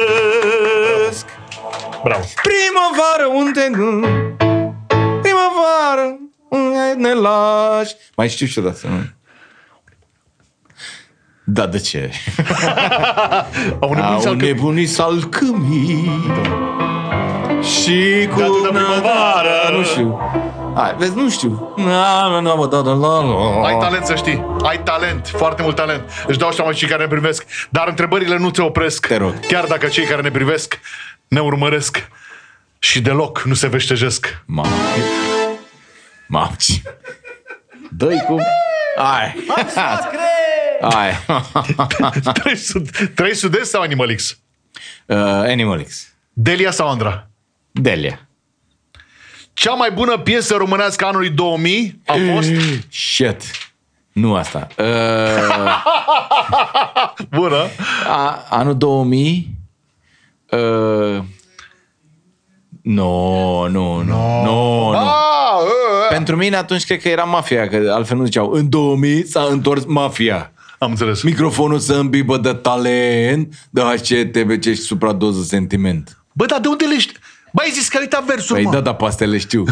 Bravo.
Primăvară unde nu. Primăvară unde ne lași. Mai știu și odată, nu? Da, de ce? Au nebunit salcâmii și cu primăvară. Nu știu. Hai, vezi, nu știu.
Ai talent, să știi. Ai talent, foarte mult talent. Își dau seama cei care ne privesc. Dar întrebările nu te opresc.
Te rog.
Chiar dacă cei care ne privesc ne urmăresc și deloc nu se veștejesc.
Mamă. Dă-i cum... Hai.
Trei sud-est sau Animal X?
Animal X.
Delia sau Andra?
Delia.
Cea mai bună piesă românească anului 2000 a fost?
Shit. Nu asta.
Bună.
Anul 2000? Nu. Pentru mine atunci cred că era Mafia, că altfel nu ziceau. În 2000 s-a întors Mafia.
Am înțeles.
Microfonul să îmbibă de talent, de HCTBC și supradoză sentiment.
Bă, dar de unde le știi? Bă, ai zis că ai uitat versuri,
mă. Păi da, pe astea le știu.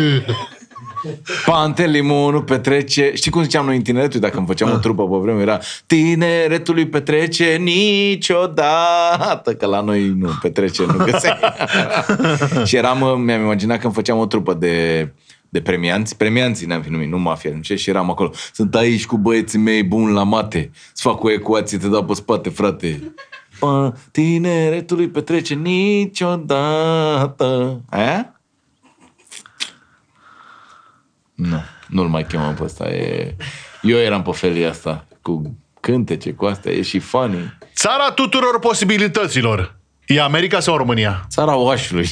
Pante, limonul, petrece. Știi cum ziceam noi în tineretul, dacă îmi făceam o trupă pe vreme, era tineretul lui petrece niciodată. Că la noi nu petrece, nu găseai. Și mi-am imaginat că îmi făceam o trupă de premianții ne-am fi numit, nu Mafia, nu ce, și eram acolo. Sunt aici cu băieții mei buni la mate. Îți fac o ecuație, te dau pe spate, frate. Tineretul lui petrece niciodată. Aia? Nu-l mai chemăm pe ăsta. Eu eram pe felia asta cu cântece, cu astea, e și funny.
Țara tuturor posibilităților. E America sau România?
Țara oașului.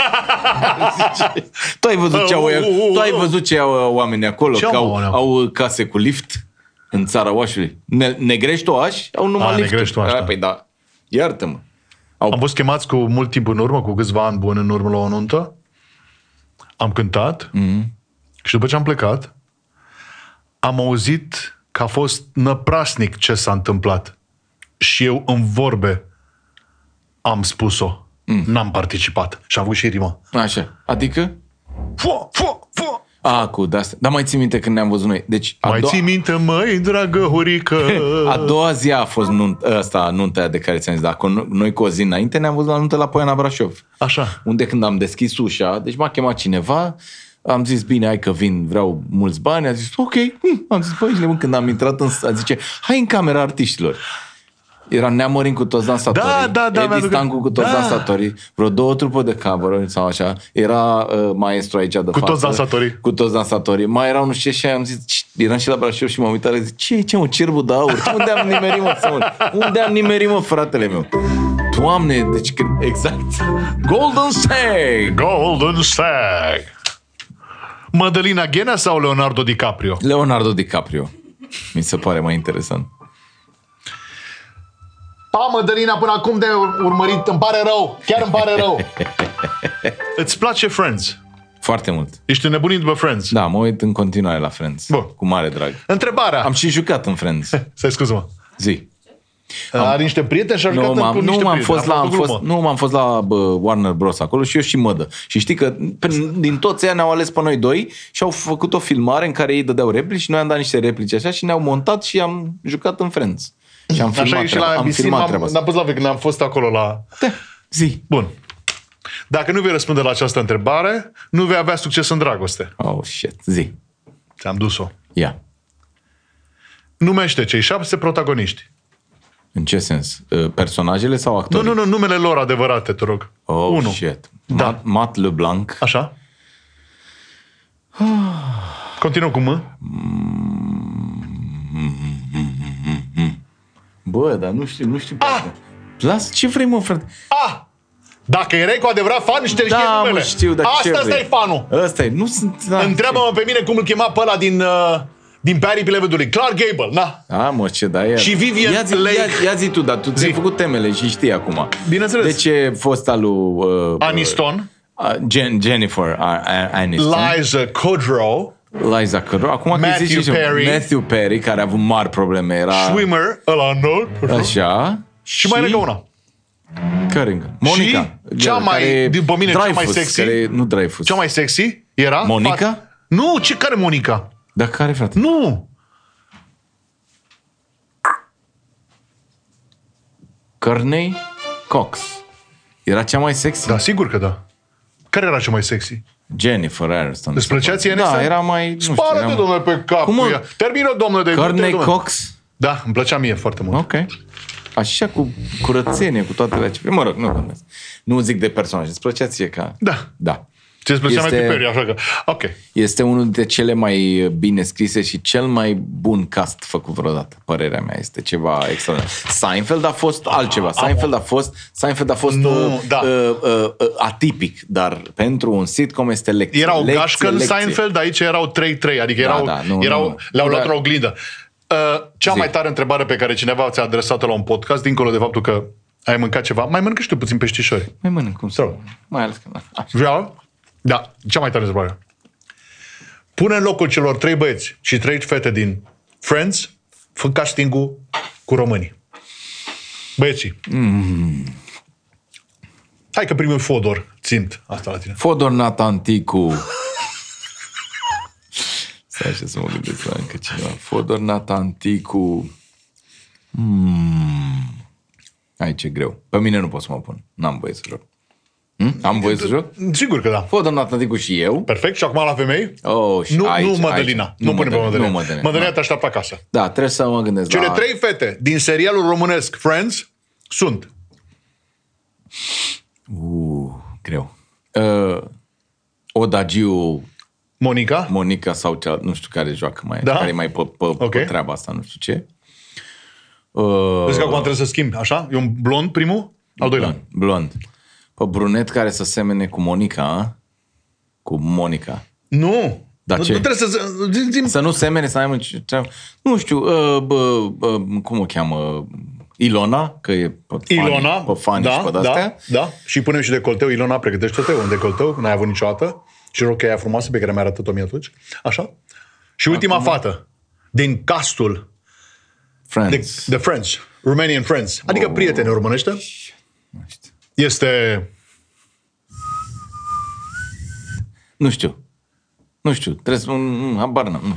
Tu ai văzut ce au oamenii acolo? Că au case cu lift în țara oașului. Negrești Oaș au numai lift. Păi da, iartă-mă.
Am fost chemați cu mult timp în urmă, cu câțiva ani buni în urmă la o nuntă. Am cântat și după ce am plecat am auzit că a fost năprasnic ce s-a întâmplat. Și eu în vorbe am spus-o. N-am participat. Și am avut și rimă.
Așa. Adică? Cu de-astea. Dar mai ții minte când ne-am văzut noi. Deci,
ții minte, măi, dragă horică?
A doua zi a fost nunta de care ți-am zis, dar noi cu o zi înainte ne-am văzut la nuntă la Poiana Brașov.
Așa.
Unde când am deschis ușa, deci m-a chemat cineva, am zis, bine, hai că vin, vreau mulți bani, a zis, ok, am zis, băi, când am intrat zice, hai în camera artiștilor. Era Neamărin cu toți dansatorii, Edi Stancu cu toți dansatorii, vreo 2 trupe de cameră sau așa, era maestru aici de față.
Cu toți dansatorii.
Mai erau nu știu ce și am zis, eram și la Brașov și m-am uitat, zic, ce mă, cerbul de aur? Unde am nimerit, mă, unde am nimerit, mă, fratele meu? Doamne, deci exact.
Golden Stag. Madalina Ghenea sau Leonardo DiCaprio?
Leonardo DiCaprio. Mi se pare mai interesant.
Pa, Mădălina, până acum de urmărit. Îmi pare rău. Chiar îmi pare rău. Îți place Friends?
Foarte mult.
Ești înnebunit după Friends?
Da, mă uit în continuare la Friends.
Bun.
Cu mare drag.
Întrebarea.
Am și jucat în Friends.
Stai, scuză-mă.
Zi.
Are niște prieteni și a jucat cu niște prieteni.
Nu, m-am fost la Warner Bros. Acolo și eu și Mădă. Și știi că din toți ea ne-au ales pe noi doi și au făcut o filmare în care ei dădeau replici și noi am dat niște replici așa și ne-au montat și am jucat în Friends. Și am filmat treaba asta.
N-am pus la când am fost acolo la...
Da, zi.
Bun. Dacă nu vei răspunde la această întrebare, nu vei avea succes în dragoste.
Oh, shit. Zi.
Ți-am dus-o.
Ia.
Numește cei 7 protagoniști.
În ce sens? Personajele sau actorii?
Nu, numele lor adevărate, te rog.
Oh, 1. Shit. Da. Matt LeBlanc.
Așa. Continuă cu M.
Bă, dar nu știu. Las, ce vrei, mă, frate?
Dacă erai cu adevărat fan, știi numele.
Mă, știu, dar
Asta e fanul.
Ăsta e, nu sunt...
Întreabă-mă pe mine cum îl chema pe ăla din pe aripile vântului. Clark Gable, na.
Mă, ce da e. Și
Vivian Leigh.
Ia zi tu, dar tu ți-ai făcut temele și știi acum.
Bineînțeles.
De ce fosta lui...
Aniston.
Jennifer Aniston.
Liza Kudrow.
Acum Matthew Perry, care a avut mari probleme. Era...
Schwimmer, ăla înalt.
Așa.
Și mai încă una.
Care încă? Monica.
Cea mai, după mine, cea mai sexy.
Nu Dreyfus.
Cea mai sexy era...
Monica?
Nu, care Monica?
Dar care, frate?
Nu!
Courtney Cox. Era cea mai sexy?
Da, sigur că da. Care era cea mai sexy?
Jennifer Aniston.
Îți plăcea ție,
Da, era mai...
Spală-te, domnule, pe cap. Termină, domnule, de...
Courtney Cox?
Da, îmi plăcea mie foarte mult.
Ok. Așa, cu curățenie, cu toate alea. Mă rog, nu gândesc. Nu zic de personaje. Îți plăcea ție ca... Da.
Ți-ți plăcea mai Perry, așa că... Ok.
Este unul dintre cele mai bine scrise și cel mai bun cast făcut vreodată. Părerea mea este ceva extraordinar. Seinfeld a fost altceva. Seinfeld a fost atipic, dar pentru un sitcom este lecție.
Era o gașcă în Seinfeld, aici erau 3-3, adică le-au luat o oglindă. Cea mai tare întrebare pe care cineva ți-a adresat-o la un podcast, dincolo de faptul că ai mâncat ceva, mai mănâncă și tu puțin peștișori.
Mai mănânc, cum să mai ales că...
Vreau? Da, cea mai tare întrebare. Pune în locul celor 3 băieți și 3 fete din Friends, fă casting-ul cu românii. Băieții. Hai că primul Fodor, țint asta la tine.
Fodor Natanticu. Stai așa să mă gândesc la încă cineva. Fodor Natanticu. Aici e greu. Pe mine nu pot să mă pun. N-am voie să joc. Am voie să joc?
Sigur că da.
Fodor Natanticu și eu.
Perfect. Și acum la femei?
Nu
Mădălina. Nu pune pe Mădălina. Mădălina te așteaptă acasă.
Da, trebuie să mă gândesc.
Cele 3 fete din serialul românesc Friends sunt...
Greu. Odagiu... Monica sau cealaltă, nu știu care joacă mai, care e mai pe treaba asta, nu știu ce.
Vezi că acum trebuie să schimbi, așa? E un blond primul? Al doilea?
Blond. Pe brunet care să semene cu Monica, cu Monica.
Nu!
Dar ce?
Nu trebuie
să nu semene, să ai nu știu, cum o cheamă? Ilona, că e pe fani și pe de-astea.
Da. Și punem și decolteu. Ilona, pregătește-te un decolteu, n-ai avut niciodată. Și rochia aia frumoasă pe care mi-a arătat-o mie atunci. Așa. Și ultima fată din castul
Friends.
The Friends. Romanian Friends. Adică prieteni românește. Este...
Nu știu. Nu știu, trebuie să... Habar n-am,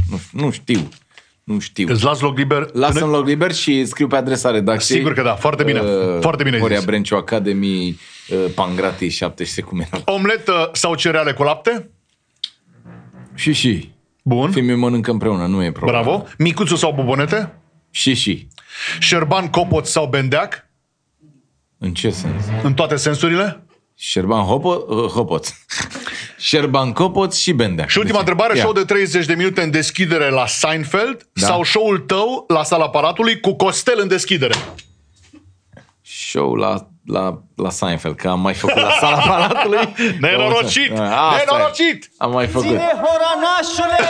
nu știu.
Îți las loc liber?
Lasă-mi loc liber și scriu pe adresa redacției.
Sigur că da, foarte bine. Foarte bine
Horia
zis.
Brenciu Academy, Pangrati 76.
Omletă sau cereale cu lapte?
Și.
Bun.
Fiii mei mănâncă împreună, nu e problemă.
Bravo. Micuțu sau bubonete?
Și.
Șerban, copot sau bendeac?
În ce sens?
În toate sensurile?
Șerban Hopot. Șerban Copot și bendeac.
Și ultima întrebare, show de 30 de minute în deschidere la Seinfeld sau show-ul tău la Sala Palatului cu Costel în deschidere?
Show la Seinfeld, că am mai făcut la Sala Palatului.
Nenorocit! Nenorocit!
Am mai făcut.
Ține hora, nașule!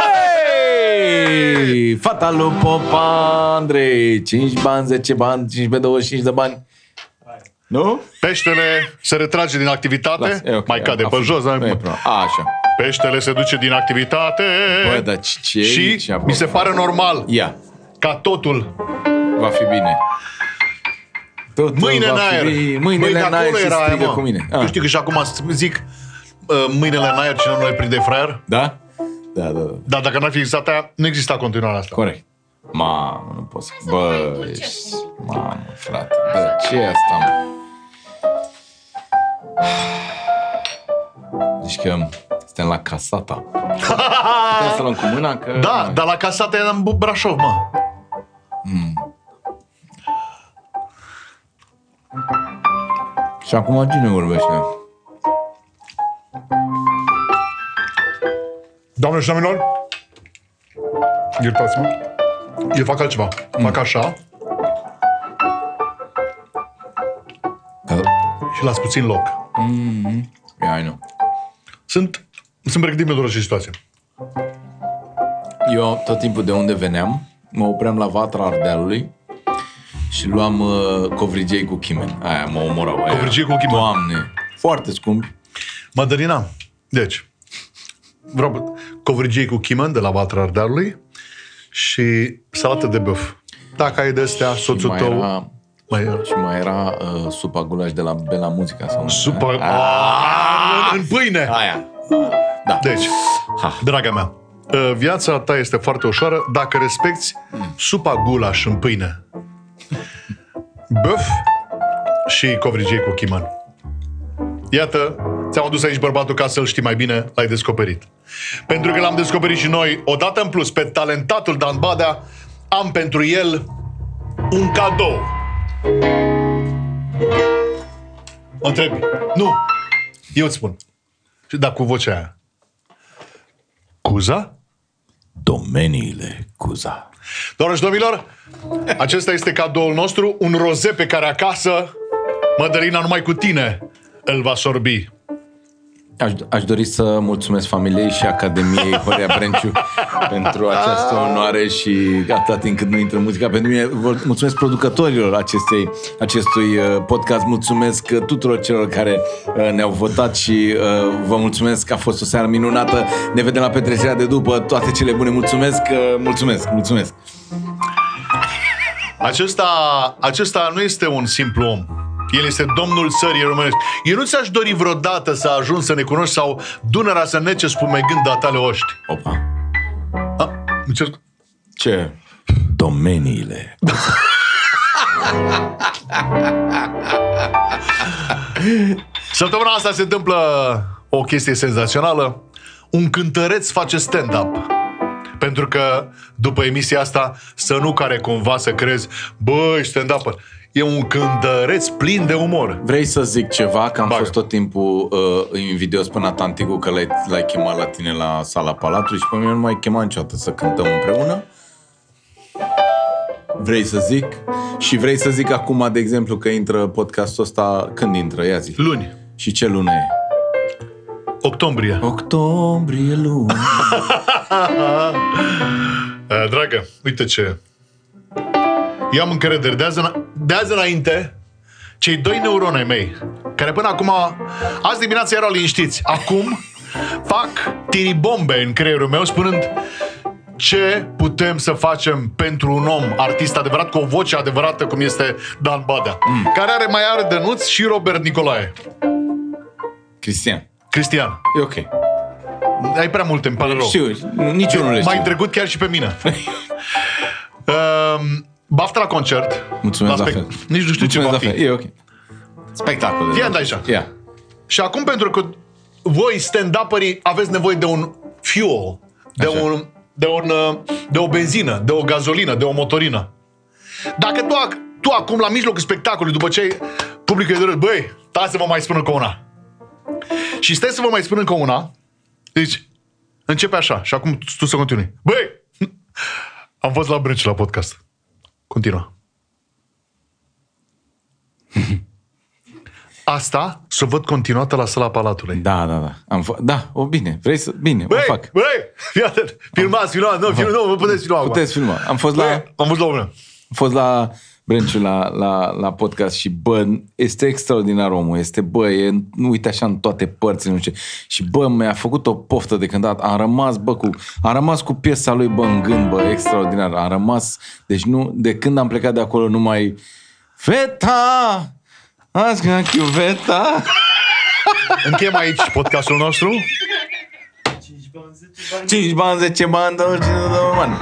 Hei! Fata lui Popa Andrei. 5 bani, 10 bani, 15, 25 de bani. Nu?
Peștele se retrage din activitate,
Okay,
mai cade pe jos.
Așa.
Peștele se duce din activitate.
Bă, dar ce
și mi se pare normal ca totul
va fi bine. Totul
mâine în aer.
Mâinile în aer și strigă cu mine.
Tu știi că și acum zic mâinile în aer, cine nu le prinde fraier?
Da? Da.
Dar dacă n-ar fi existat aia, nu exista continuarea asta.
Corect. Mamă, nu pot să... Bă, mamă, frate. Bă, ce e asta, mă? Zici că suntem la Casata. Putem să luăm cu mâna că...
Da, dar la Casata era în Brașov, mă.
Și acum cine vorbește?
Doamne și domnilor, iertați-mă, eu fac altceva. Fac așa și las puțin loc.
I know.
Sunt pregătit pentru orice situație.
Eu tot timpul de unde veneam, mă opream la Vatra Ardealului și luam covrigei cu chimen. Aia mă omorau.
Covrigei cu chimen.
Doamne, foarte scumpi.
Mădălina, deci, vreau covrigei cu chimen de la Vatra Ardealului și salată de băf. Dacă ai de astea, soțul tău...
Și mai era supa gulaș de la Bela Muzica. Sau
supa... în pâine!
Aia. Da.
Deci, draga mea, viața ta este foarte ușoară dacă respecti supa gulaș în pâine, băf și covrigei cu chiman. Iată, ți-am adus aici bărbatul ca să-l știi mai bine, l-ai descoperit. Pentru că l-am descoperit și noi, odată în plus, pe talentatul Dan Badea, am pentru el un cadou. Mă întrebi. Nu. Eu îți spun. Dar cu vocea aia. Cuza?
Domeniile Cuza.
Doamne și domnilor, acesta este cadoul nostru, un roze pe care acasă Mădălina numai cu tine îl va sorbi.
Aș dori să mulțumesc familiei și Academiei Horia Brenciu pentru această onoare și atâta timp cât nu intră muzica pentru mine. Mulțumesc producătorilor acestui podcast, mulțumesc tuturor celor care ne-au votat și vă mulțumesc că a fost o seară minunată. Ne vedem la petrecerea de după, toate cele bune. Mulțumesc.
Acesta nu este un simplu om. El este domnul țării românești. Eu nu ți-aș dori vreodată să ajungi să ne cunoști sau Dunărea să nece spumegând de tale oști.
Opa.
Ce?
Domeniile.
Săptămâna asta se întâmplă o chestie senzațională. Un cântăreț face stand-up. Pentru că după emisia asta să nu care cumva să crezi, băi, stand-up. E un cântăreț plin de umor.
Vrei să zic ceva? Că am fost tot timpul invidios până la tanticul că l-ai chemat la tine la Sala Palatului și pe mine nu m-ai chemat niciodată să cântăm împreună? Vrei să zic? Și vrei să zic acum, de exemplu, că intră podcastul ăsta, când intră? Ia zi.
Luni.
Și ce lună e?
Octombrie.
Octombrie lună.
Dragă, uite ce. Eu am încredere. De azi înainte, cei 2 neuroni ai mei, care până acum, azi dimineața erau liniștiți, acum fac tiribombe în creierul meu spunând ce putem să facem pentru un om, artist adevărat, cu o voce adevărată cum este Dan Badea, care are Dănuț și Robert Nicolae.
Cristian.
E ok. Ai prea multe, îmi pare rău.
Știu, niciunul le
M-ai
știu.
trecut chiar și pe mine. Baftă la concert.
Mulțumesc
la
la fel.
Nici nu știu ce va fi.
E ok. Spectacol.
Fii aici.
Ia.
Și acum, pentru că voi, stand-upării, aveți nevoie de un fuel, de o benzină, de o gazolină, de o motorină. Dacă tu acum, la mijlocul spectacolului, după ce publicul e de râd, băi, stai să vă mai spun încă una. Și stai să vă mai spun încă una, deci începe așa și acum tu să continui. Băi, am fost la Brânci la podcast. Continuă. Asta să văd continuată la Sala Palatului.
Da. Bine. Vrei să... Bine, o fac.
Băi, filmați. Nu, vă puteți filma acum.
Puteți filma. Am fost la Brânciu la podcast și, bă, este extraordinar omul. Este, bă, nu uite așa în toate părțile, nu știu. Și, bă, mi-a făcut o poftă de cântat. Am rămas cu piesa lui, bă, în gând, bă, extraordinar. Am rămas, deci nu, de când am plecat de acolo, numai Feta! Azi că chiuveta!
Încheiem aici podcastul nostru.
5 bani, 10 bani, 22 bani.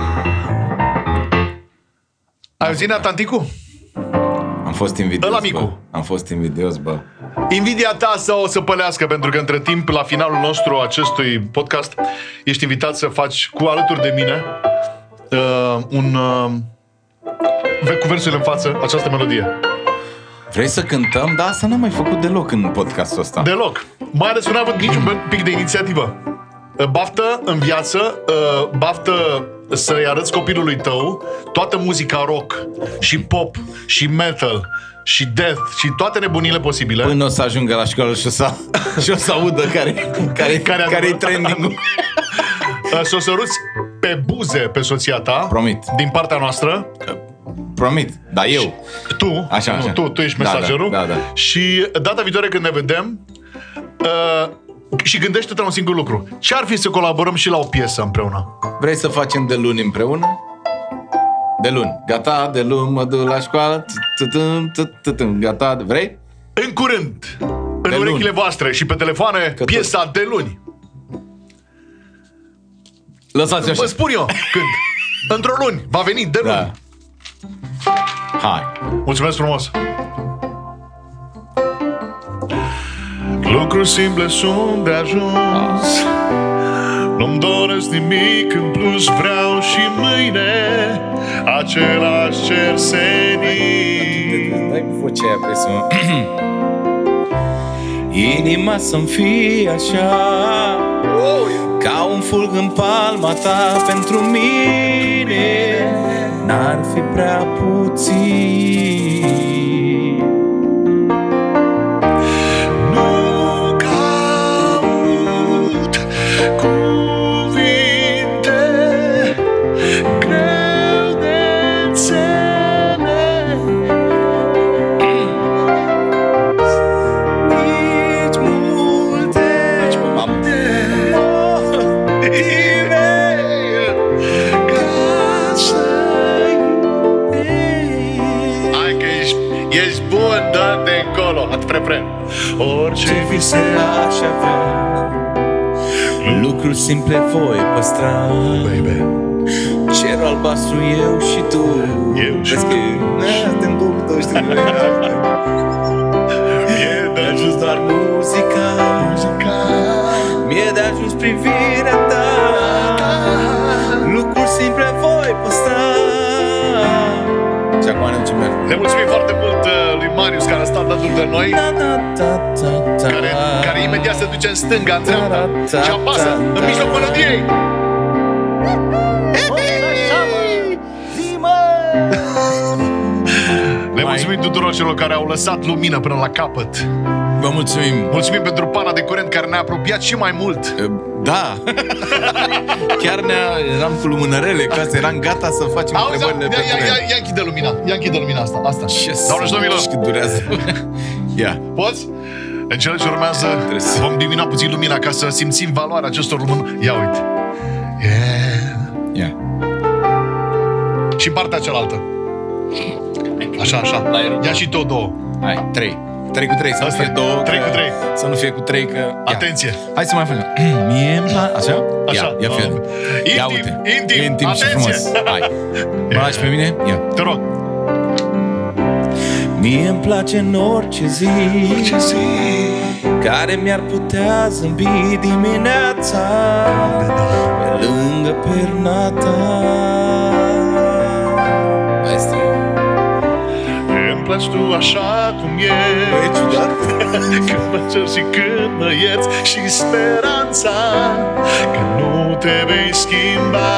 Ai auzit, Tanticu?
Am fost invidios,
Ăla micu.
bă. Am fost invidios, bă.
Invidia ta să o să pălească, pentru că între timp, la finalul nostru acestui podcast, ești invitat să faci cu alături de mine cu versurile în față, această melodie.
Vrei să cântăm? Da, asta n-am mai făcut deloc în podcastul ăsta.
Deloc. Mai ales că n-am avut niciun pic de inițiativă. Baftă în viață, baftă să-i arăți copilului tău toată muzica rock și pop și metal și death și toate nebunile posibile.
Până o să ajungă la școală și o să audă care-i trending-ul.
Să o săruți pe buze pe soția ta.
Promit.
Din partea noastră.
Promit, dar eu.
Tu,
așa.
Tu ești mesagerul.
Da.
Și data viitoare când ne vedem, și gândește-te la un singur lucru. Ce ar fi să colaborăm și la o piesă împreună?
Vrei să facem de luni împreună? De luni. Gata, de luni mă duc la școală. Gata, vrei?
În curând, în urechile voastre și pe telefoane, piesa de luni.
Lăsați așa.
Vă spun eu când. Într-o luni. Va veni de luni.
Hai.
Mulțumesc frumos. Lucruri simple sunt de ajuns. Nu-mi doresc nimic în plus. Vreau și mâine același cer senin.
Dai vocea aia presă. Inima să-mi fie așa, ca un fulg în palma ta. Pentru mine n-ar fi prea puțin.
Nu caut cuvinte greu de înțeles, nici multe motive ca să iubesc. Hai că ești bun, dă-te încolo, atât refren. Orice
vise aș avea, lucruri simple voi păstra.
Baby.
Cerul albastru eu și tu. Vezi că suntem două, știi.
Mie
de ajuns doar muzica. Mie de ajuns privirea ta. Lucruri simple voi păstra. Și acum ne ducem merg.
Le mulțumim foarte mult lui Marius, care a stat alături de noi, care imediat se duce în stânga, în dreapta și apasă în mijlocul melodiei. Le mulțumim tuturor celor care au lăsat lumină până la capăt.
Vă mulțumim.
Mulțumim pentru pana de curent care ne-a apropiat și mai mult.
Da. Chiar eram cu lumânărele, ca să eram gata să facem întrebările pe teren.
Ia închide lumina asta. Doamne și domnilor.
Cât durează. Ia.
Poți? În cele ce urmează vom diminua puțin lumina ca să simțim valoarea acestor lumini. Ia uite.
Yeah.
Și partea cealaltă. Așa. Ia și tot două.
Hai, 3. 3 cu 3, să nu fie 2.
3 cu 3.
Să nu fie cu 3, că...
Atenție.
Hai să mai facem. Mie-mi place... Așa?
Așa.
Ia fie. Ia uite. Intim și frumos. Hai. Mă lași pe mine? Ia.
Te rog.
Mie-mi place în orice zi care mi-ar putea zâmbi dimineața pe lângă perna ta. Maestru.
Îmi placi tu așa cum ești.
E ciudat.
Când mă cer și când mă ierți și speranța că nu te vei schimba.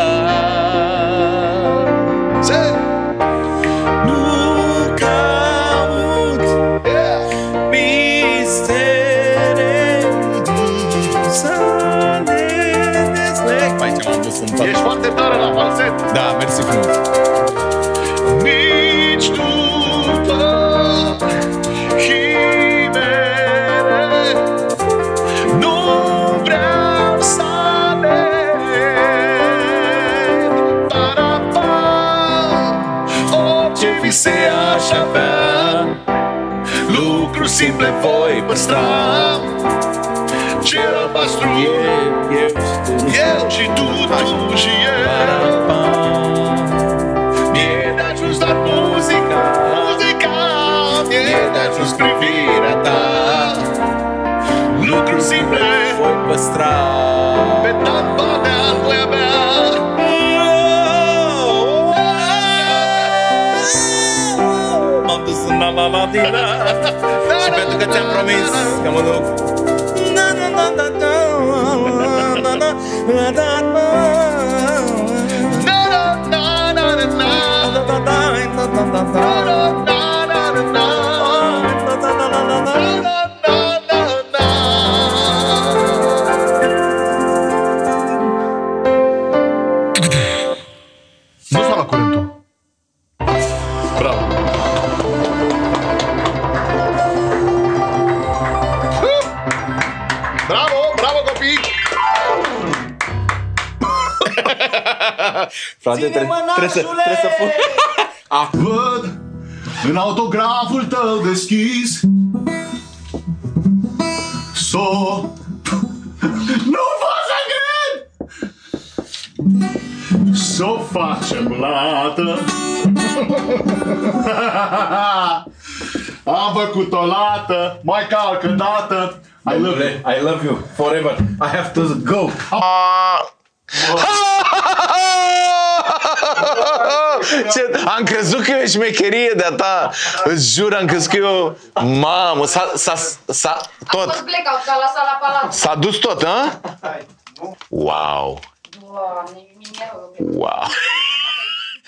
Ești foarte tare la falset.
Da, mersi frumos.
Nici după chimere nu vreau să alerg. Parapa, orice vise aș avea, lucruri simple voi păstra. Cer albastru, eu și tu, tu și eu. Mi-e de ajuns doar muzica, mi-e de ajuns privirea ta. Lucruri simple
voi păstra,
pe tapa de-al voi avea.
M-am dus în la-la-la-di-la. Și pentru că ți-am promis că mă duc.
Nu s-a luat curentul. Bravo. Bravo, bravo copii.
Frate, trebuie să pun.
Văd în autograful tău deschis nu pot să cred! S-o facem lată. Am făcut o lată, mai calcă dată. I love you.
I love you forever. I have to go.
Am crezut că e o șmecherie de-a ta. Îți jur, am crezut că e o... Mamă, s-a tot. S-a dus tot, hă? Wow.
Doamne,
Wow.